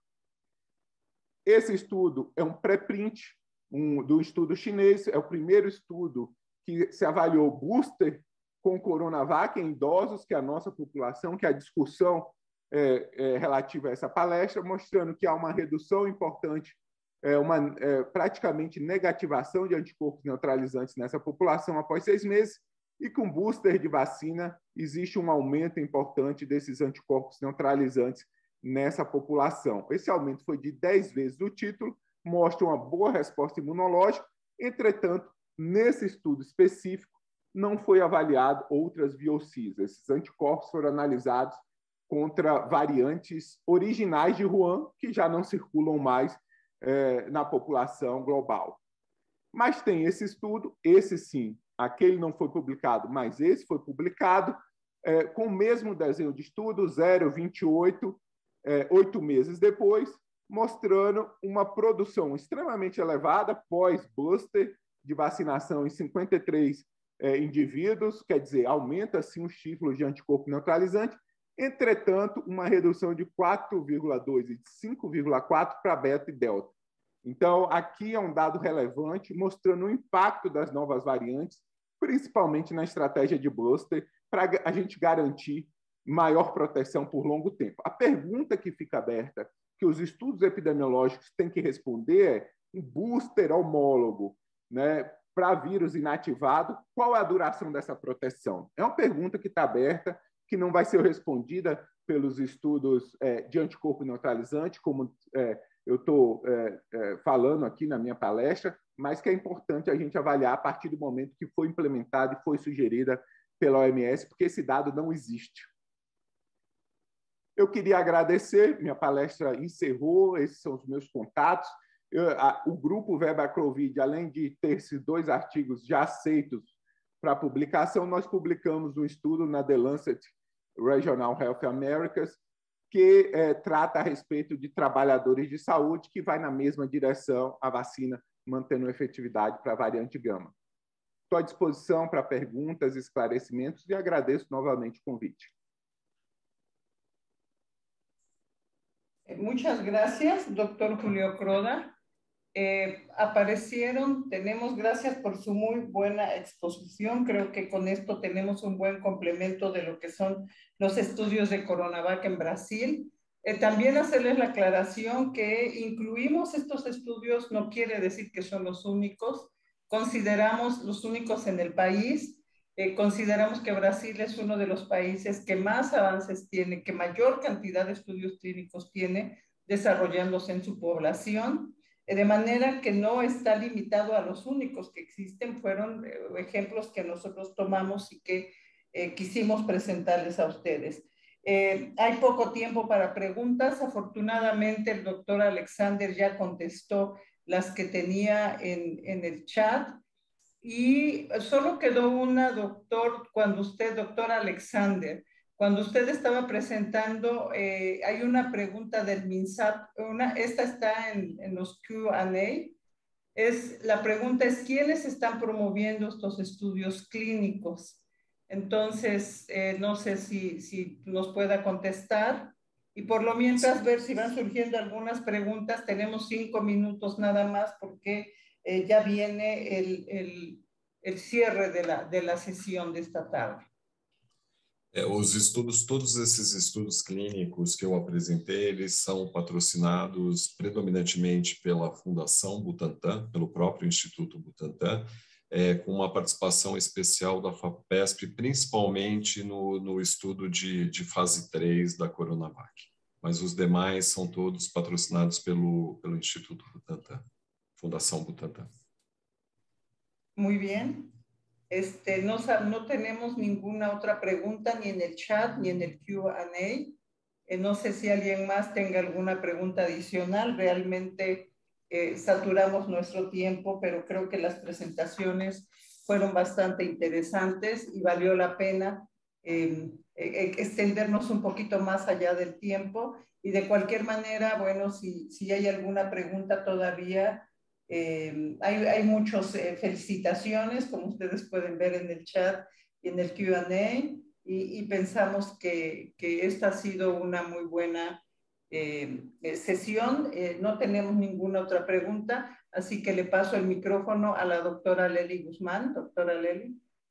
Esse estudo é um pré-print um, do estudo chinês, é o primeiro estudo que se avaliou booster com Coronavac em idosos, que é a nossa população, que é a discussão é, é, relativa a essa palestra, mostrando que há uma redução importante, é, uma é, praticamente negativação de anticorpos neutralizantes nessa população após seis meses, e com booster de vacina existe um aumento importante desses anticorpos neutralizantes nessa população. Esse aumento foi de dez vezes o título, mostra uma boa resposta imunológica, entretanto, nesse estudo específico, não foi avaliado outras V O Cs. Esses anticorpos foram analisados contra variantes originais de Wuhan, que já não circulam mais eh, na população global. Mas tem esse estudo, esse sim, aquele não foi publicado, mas esse foi publicado, eh, com o mesmo desenho de estudo, zero vírgula vinte e oito, eh, oito meses depois, mostrando uma produção extremamente elevada pós-booster de vacinação em cinquenta e três eh, indivíduos, quer dizer, aumenta-se os ciclos de anticorpo neutralizante, entretanto, uma redução de quatro vírgula dois e de cinco vírgula quatro para beta e delta. Então, aqui é um dado relevante, mostrando o impacto das novas variantes, principalmente na estratégia de booster, para a gente garantir maior proteção por longo tempo. A pergunta que fica aberta, que os estudos epidemiológicos têm que responder é: um booster homólogo, né, para vírus inativado, qual é a duração dessa proteção? É uma pergunta que está aberta, que não vai ser respondida pelos estudos é, de anticorpo neutralizante, como é, eu estou é, é, falando aqui na minha palestra, mas que é importante a gente avaliar a partir do momento que foi implementada e foi sugerida pela O M S, porque esse dado não existe. Eu queria agradecer, minha palestra encerrou, esses são os meus contatos. Eu, a, o grupo VebaCovid, além de ter esses dois artigos já aceitos para publicação, nós publicamos um estudo na The Lancet Regional Health Americas, que é, trata a respeito de trabalhadores de saúde, que vai na mesma direção, a vacina mantendo efetividade para a variante gama. Estou à disposição para perguntas, esclarecimentos e agradeço novamente o convite. Muchas gracias, doctor Julio Croda. Eh, aparecieron, tenemos, gracias por su muy buena exposición. Creo que con esto tenemos un buen complemento de lo que son los estudios de Coronavac en Brasil. Eh, también hacerles la aclaración que incluimos estos estudios, no quiere decir que son los únicos. Consideramos los únicos en el país. Eh, consideramos que Brasil es uno de los países que más avances tiene, que mayor cantidad de estudios clínicos tiene desarrollándose en su población, eh, de manera que no está limitado a los únicos que existen. Fueron eh, ejemplos que nosotros tomamos y que eh, quisimos presentarles a ustedes. Eh, hay poco tiempo para preguntas. Afortunadamente, el doctor Alexander ya contestó las que tenía en, en el chat. Y solo quedó una, doctor, cuando usted, doctor Alexander, cuando usted estaba presentando, eh, hay una pregunta del MINSAP, una, esta está en, en los Q and A. Es, la pregunta es, ¿quiénes están promoviendo estos estudios clínicos? Entonces, eh, no sé si, si nos pueda contestar. Y por lo mientras, ver si van surgiendo algunas preguntas. Tenemos cinco minutos nada más porque eh, ya viene el, el, el cierre de la, de la sesión de esta tarde. É, os estudos, todos esses estudos clínicos que eu apresentei, eles são patrocinados predominantemente pela Fundação Butantan, pelo próprio Instituto Butantan, é, com uma participação especial da FAPESP, principalmente no, no estudo de, de fase três da Coronavac. Mas os demais são todos patrocinados pelo, pelo Instituto Butantan, Fundação Butantan. Muy bien. Este, no, no tenemos ninguna otra pregunta ni en el chat ni en el Q and A. Eh, no sé si alguien más tenga alguna pregunta adicional. Realmente eh, saturamos nuestro tiempo, pero creo que las presentaciones fueron bastante interesantes y valió la pena eh, eh, extendernos un poquito más allá del tiempo. Y de cualquier manera, bueno, si, si hay alguna pregunta todavía, Eh, hay, hay muchas eh, felicitaciones, como ustedes pueden ver en el chat y en el Q and A, y, y pensamos que, que esta ha sido una muy buena eh, sesión. Eh, no tenemos ninguna otra pregunta, así que le paso el micrófono a la doctora Lely Guzmán. Doctora Lely.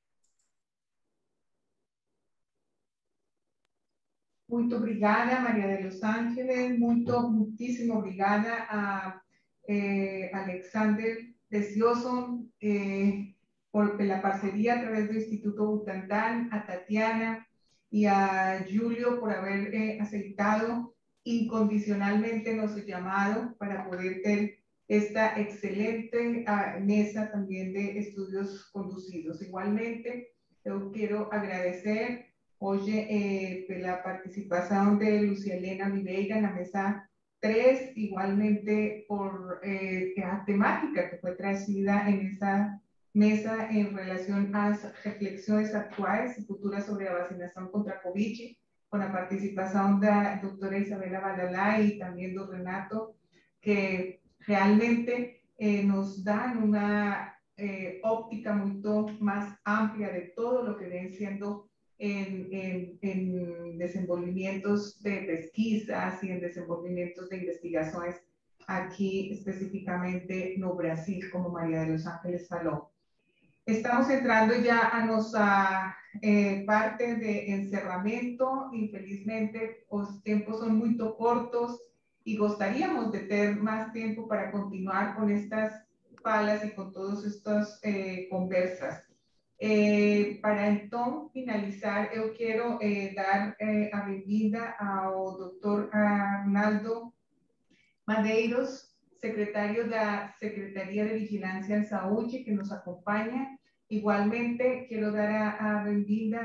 Muito obrigada, Maria de los Ángeles. Muito, muitíssimo obrigada a Eh, Alexander Precioso eh, por la parcería a través del Instituto Butantan, a Tatiana y a Julio por haber eh, aceptado incondicionalmente nuestro llamado para poder tener esta excelente uh, mesa también de estudios conducidos. Igualmente, yo quiero agradecer hoy eh, la participación de Lucia Elena Oliveira en la mesa tres, igualmente por eh, la temática que fue traída en esa mesa en relación a reflexiones actuales y futuras sobre la vacunación contra COVID, con la participación de la doctora Isabela Badalá y también de Renato, que realmente eh, nos dan una eh, óptica mucho más amplia de todo lo que viene siendo En, en, en desenvolvimientos de pesquisas y en desenvolvimientos de investigaciones aquí específicamente no Brasil, como María de los Ángeles faló. Estamos entrando ya a nuestra eh, parte de encerramiento. Infelizmente, los tiempos son muy cortos y gustaríamos de tener más tiempo para continuar con estas falas y con todas estas eh, conversas. Eh, para então finalizar, eu quero eh, dar eh, a bem-vinda ao doutor Arnaldo Madeiros, secretário da Secretaria de Vigilância em Saúde, que nos acompanha. Igualmente, quero dar a, a bem-vinda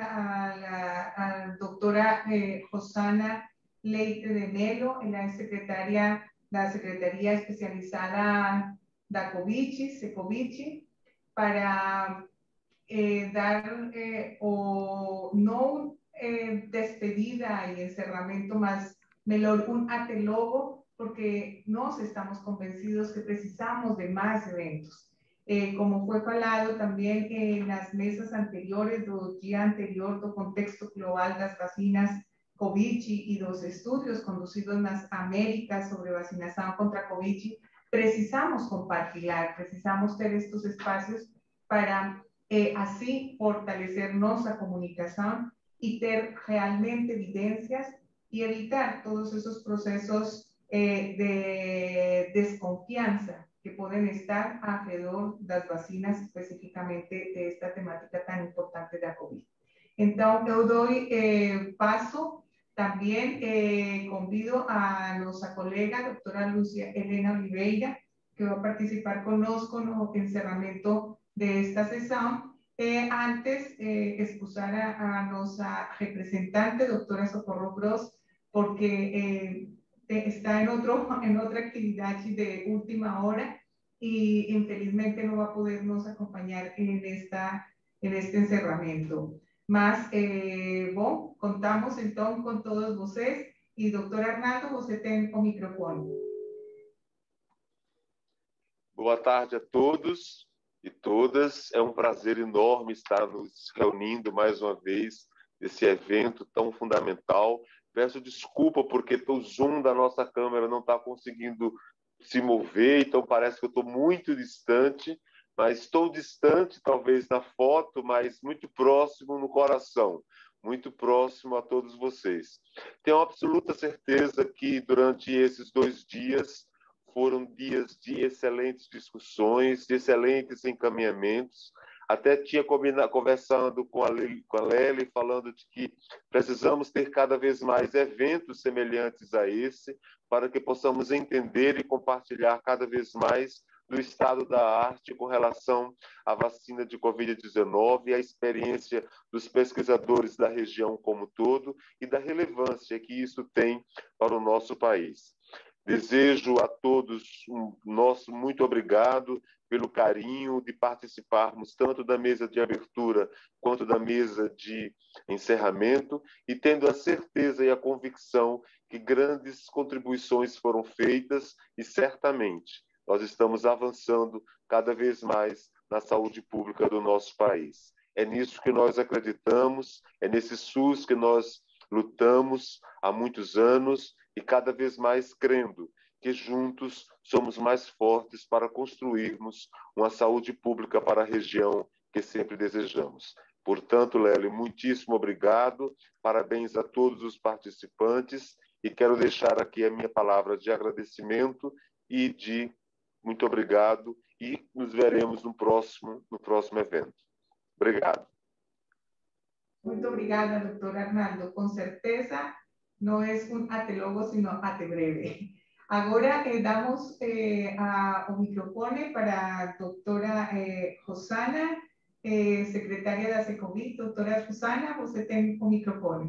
à doutora eh, Rosana Leite de Melo, ela é secretária da Secretaria Especializada da COVID, SECOVID, para Eh, dar eh, o no eh, despedida y encerramiento más, mejor un atelogo, porque nos estamos convencidos que precisamos de más eventos. Eh, como fue falado también en las mesas anteriores, do día anterior, do contexto global das vacinas COVID y los estudios conducidos en las Américas sobre vacunación contra COVID, precisamos compartir, precisamos tener estos espacios para Eh, así fortalecer nuestra comunicación y tener realmente evidencias y evitar todos esos procesos eh, de desconfianza que pueden estar alrededor de las vacinas, específicamente de esta temática tan importante de la COVID. Entonces, yo doy eh, paso, también eh, convido a nuestra colega, doctora Lucia Elena Oliveira, que va a participar con nosotros en el encerramiento de esta sesión. Eh, antes, eh, excusar a, a nuestra representante, doctora Socorro Gross, porque eh, está en, otro, en otra actividad de última hora y infelizmente no va a podernos acompañar en, esta, en este encerramiento. Más, eh, bueno, contamos entonces con todos ustedes y doctor Arnaldo, você tem o microfone. Boa tarde a todos. e todas. É um prazer enorme estar nos reunindo mais uma vez nesse evento tão fundamental. Peço desculpa porque o zoom da nossa câmera não está conseguindo se mover, então parece que eu estou muito distante, mas estou distante talvez na foto, mas muito próximo no coração, muito próximo a todos vocês. Tenho absoluta certeza que durante esses dois dias foram dias de excelentes discussões, de excelentes encaminhamentos. Até tinha combinado, conversando com a, com a Lely, falando de que precisamos ter cada vez mais eventos semelhantes a esse, para que possamos entender e compartilhar cada vez mais do estado da arte com relação à vacina de covid dezenove, a experiência dos pesquisadores da região como um todo e da relevância que isso tem para o nosso país. Desejo a todos um nosso muito obrigado pelo carinho de participarmos tanto da mesa de abertura quanto da mesa de encerramento e tendo a certeza e a convicção que grandes contribuições foram feitas e certamente nós estamos avançando cada vez mais na saúde pública do nosso país. É nisso que nós acreditamos, é nesse SUS que nós lutamos há muitos anos e cada vez mais crendo que juntos somos mais fortes para construirmos uma saúde pública para a região que sempre desejamos. Portanto, Lely, muitíssimo obrigado, parabéns a todos os participantes e quero deixar aqui a minha palavra de agradecimento e de muito obrigado e nos veremos no próximo, no próximo evento. Obrigado. Muito obrigada, doutor Arnaldo. Com certeza, não é um até logo, sino até breve. Agora, eh, damos eh, a, o microfone para a doutora eh, Rosana, eh, secretária da Secovi. Doutora Rosana, você tem o microfone.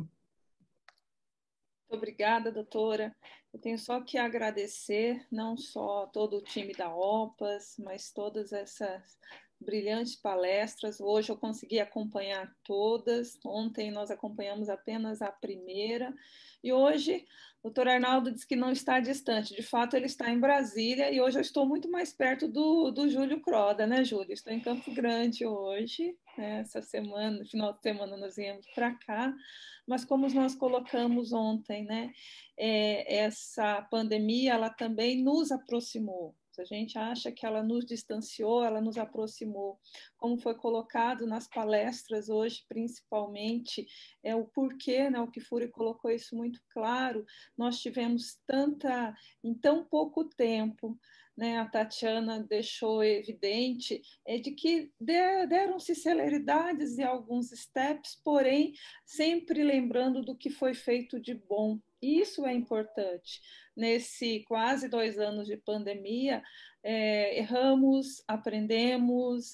Muito obrigada, doutora. Eu tenho só que agradecer, não só todo o time da OPAS, mas todas essas brilhantes palestras. Hoje eu consegui acompanhar todas. Ontem nós acompanhamos apenas a primeira. E hoje o doutor Arnaldo disse que não está distante. De fato, ele está em Brasília e hoje eu estou muito mais perto do, do Júlio Croda, né, Júlio? Estou em Campo Grande hoje. Né? Essa semana, no final de semana, nós viemos para cá. Mas como nós colocamos ontem, né? É, essa pandemia, ela também nos aproximou. Se a gente acha que ela nos distanciou, ela nos aproximou. Como foi colocado nas palestras hoje, principalmente, é o porquê, né? O Kifuri colocou isso muito claro. Nós tivemos tanta, em tão pouco tempo, né? A Tatiana deixou evidente, é de que deram-se celeridades e alguns steps, porém, sempre lembrando do que foi feito de bom. Isso é importante. Nesse quase dois anos de pandemia, é, erramos, aprendemos,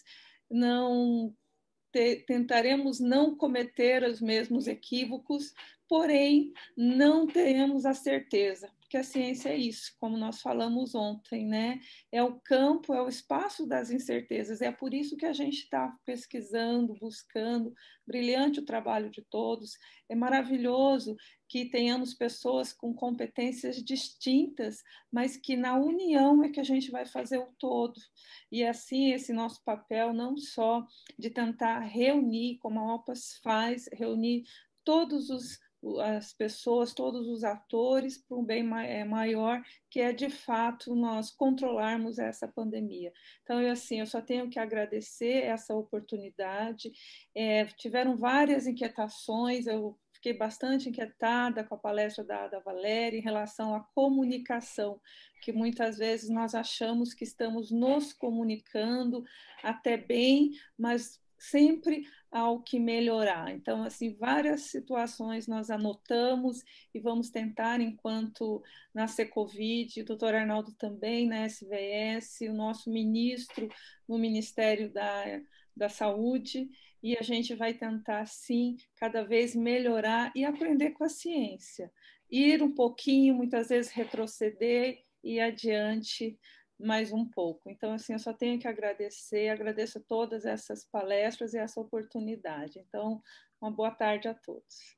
não te, tentaremos não cometer os mesmos equívocos, porém, não teremos a certeza, porque a ciência é isso, como nós falamos ontem, né? É o campo, é o espaço das incertezas, é por isso que a gente está pesquisando, buscando, brilhante o trabalho de todos, é maravilhoso que tenhamos pessoas com competências distintas, mas que na união é que a gente vai fazer o todo. E assim, esse nosso papel não só de tentar reunir, como a OPAS faz, reunir todos os as pessoas, todos os atores para um bem maior, que é de fato nós controlarmos essa pandemia. Então, eu, assim, eu só tenho que agradecer essa oportunidade. É, tiveram várias inquietações, eu fiquei bastante inquietada com a palestra da, da Valéria em relação à comunicação, que muitas vezes nós achamos que estamos nos comunicando até bem, mas sempre ao que melhorar. Então, assim, várias situações nós anotamos e vamos tentar, enquanto na Secovid, o doutor Arnaldo também, na S V S, o nosso ministro no Ministério da, da Saúde, e a gente vai tentar, sim, cada vez melhorar e aprender com a ciência. Ir um pouquinho, muitas vezes retroceder e ir adiante mais um pouco. Então, assim, eu só tenho que agradecer, agradeço todas essas palestras e essa oportunidade. Então, uma boa tarde a todos.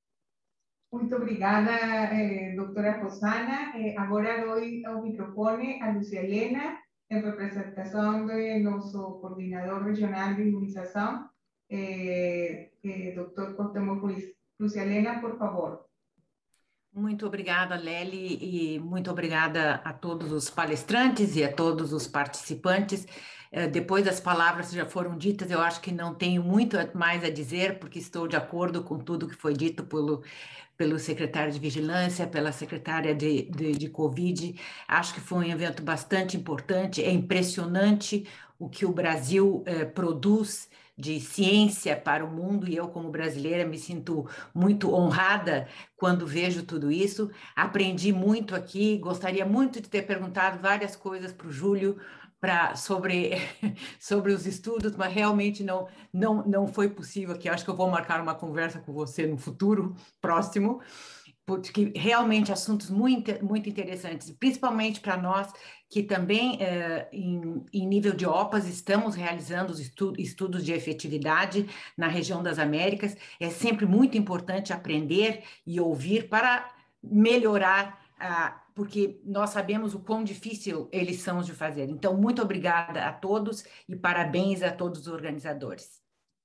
Muito obrigada, eh, doutora Rosana. Eh, agora dou o microfone a Lúcia Helena, en representación de nuestro coordinador regional de inmunización, eh, eh, doctor Cuauhtémoc Ruiz. Lúcia Helena, por favor. Muito obrigada, Lely, e muito obrigada a todos os palestrantes e a todos os participantes. Depois das palavras que já foram ditas, eu acho que não tenho muito mais a dizer, porque estou de acordo com tudo que foi dito pelo, pelo secretário de Vigilância, pela secretária de, de, de Covid. Acho que foi um evento bastante importante, é impressionante o que o Brasil eh, produz de ciência para o mundo, e eu, como brasileira, me sinto muito honrada quando vejo tudo isso. Aprendi muito aqui, gostaria muito de ter perguntado várias coisas para o Júlio pra, sobre, sobre os estudos, mas realmente não, não, não foi possível aqui. Acho que eu vou marcar uma conversa com você no futuro próximo, porque realmente assuntos muito, muito interessantes, principalmente para nós que também, eh, em, em nível de O P A S, estamos realizando os estu estudos de efetividade na região das Américas. É sempre muito importante aprender e ouvir para melhorar, ah, porque nós sabemos o quão difícil eles são de fazer. Então, muito obrigada a todos e parabéns a todos os organizadores.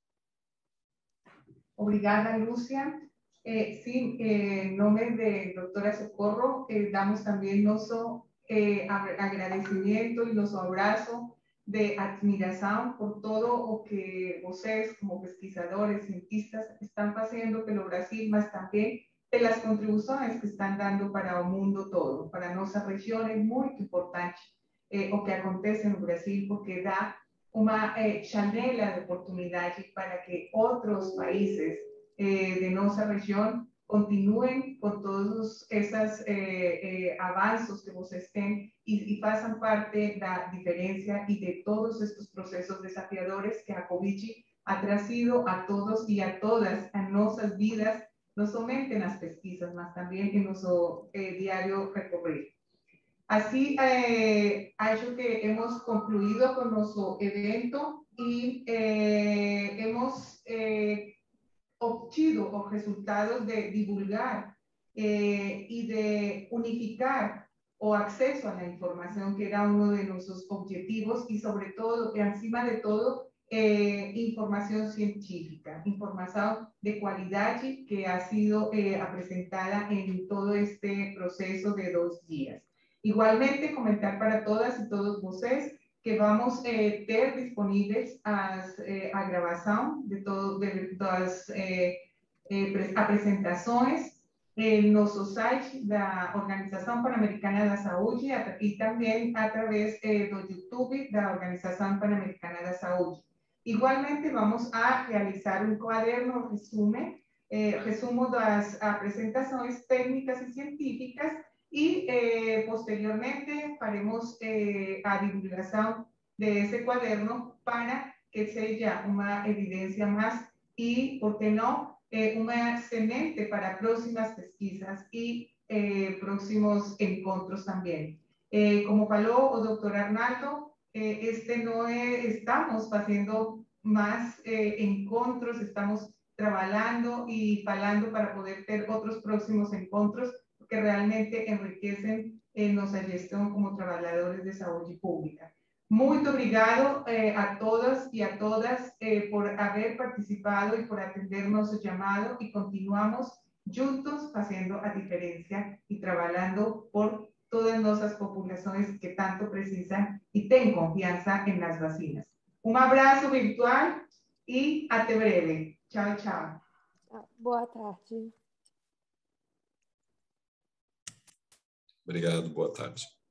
Obrigada, Lúcia. Eh, sí, eh, en nombre de doctora Socorro, eh, damos también nuestro eh, agradecimiento y nuestro abrazo de admiración por todo lo que ustedes como pesquisadores, cientistas, están haciendo pelo Brasil, mas también de las contribuciones que están dando para el mundo todo. Para nuestra región es muy importante eh, lo que acontece en Brasil, porque da una eh, janela de oportunidad para que otros países Eh, de nuestra región continúen con todos esos eh, eh, avances que ustedes tienen y, y pasan parte de la diferencia y de todos estos procesos desafiadores que a COVID ha traído a todos y a todas a nuestras vidas, no solamente en las pesquisas, mas también en nuestro eh, diario recorrido. Así, eh, ha hecho que hemos concluido con nuestro evento y eh, hemos eh, obtenido los resultados de divulgar eh, y de unificar o acceso a la información, que era uno de nuestros objetivos, y sobre todo, y encima de todo, eh, información científica, información de calidad que ha sido eh, presentada en todo este proceso de dos días. Igualmente, comentar para todas y todos ustedes que vamos a eh, ter disponibles as, eh, a gravação de todas as eh, eh, apresentações em nosso site da Organização Pan-Americana da Saúde e também através eh, do YouTube da Organização Pan-Americana da Saúde. Igualmente, vamos a realizar um quaderno resumo, eh, resumo das apresentações técnicas e científicas. Y eh, posteriormente haremos eh, a divulgación de ese cuaderno para que sea una evidencia más y, ¿por qué no?, eh, una semente para próximas pesquisas y eh, próximos encuentros también. Eh, como faló el doctor Arnaldo, eh, este no es, estamos haciendo más eh, encuentros, estamos trabajando y falando para poder tener otros próximos encuentros que realmente enriquecen eh, nuestra gestión como trabajadores de salud pública. Muy obrigado eh, a todos y a todas eh, por haber participado y por atender nuestro llamado, y continuamos juntos haciendo a diferencia y trabajando por todas nuestras poblaciones que tanto precisan y ten confianza en las vacinas. Un abrazo virtual y hasta breve. Chao, chao. Boa tarde. Obrigado, boa tarde.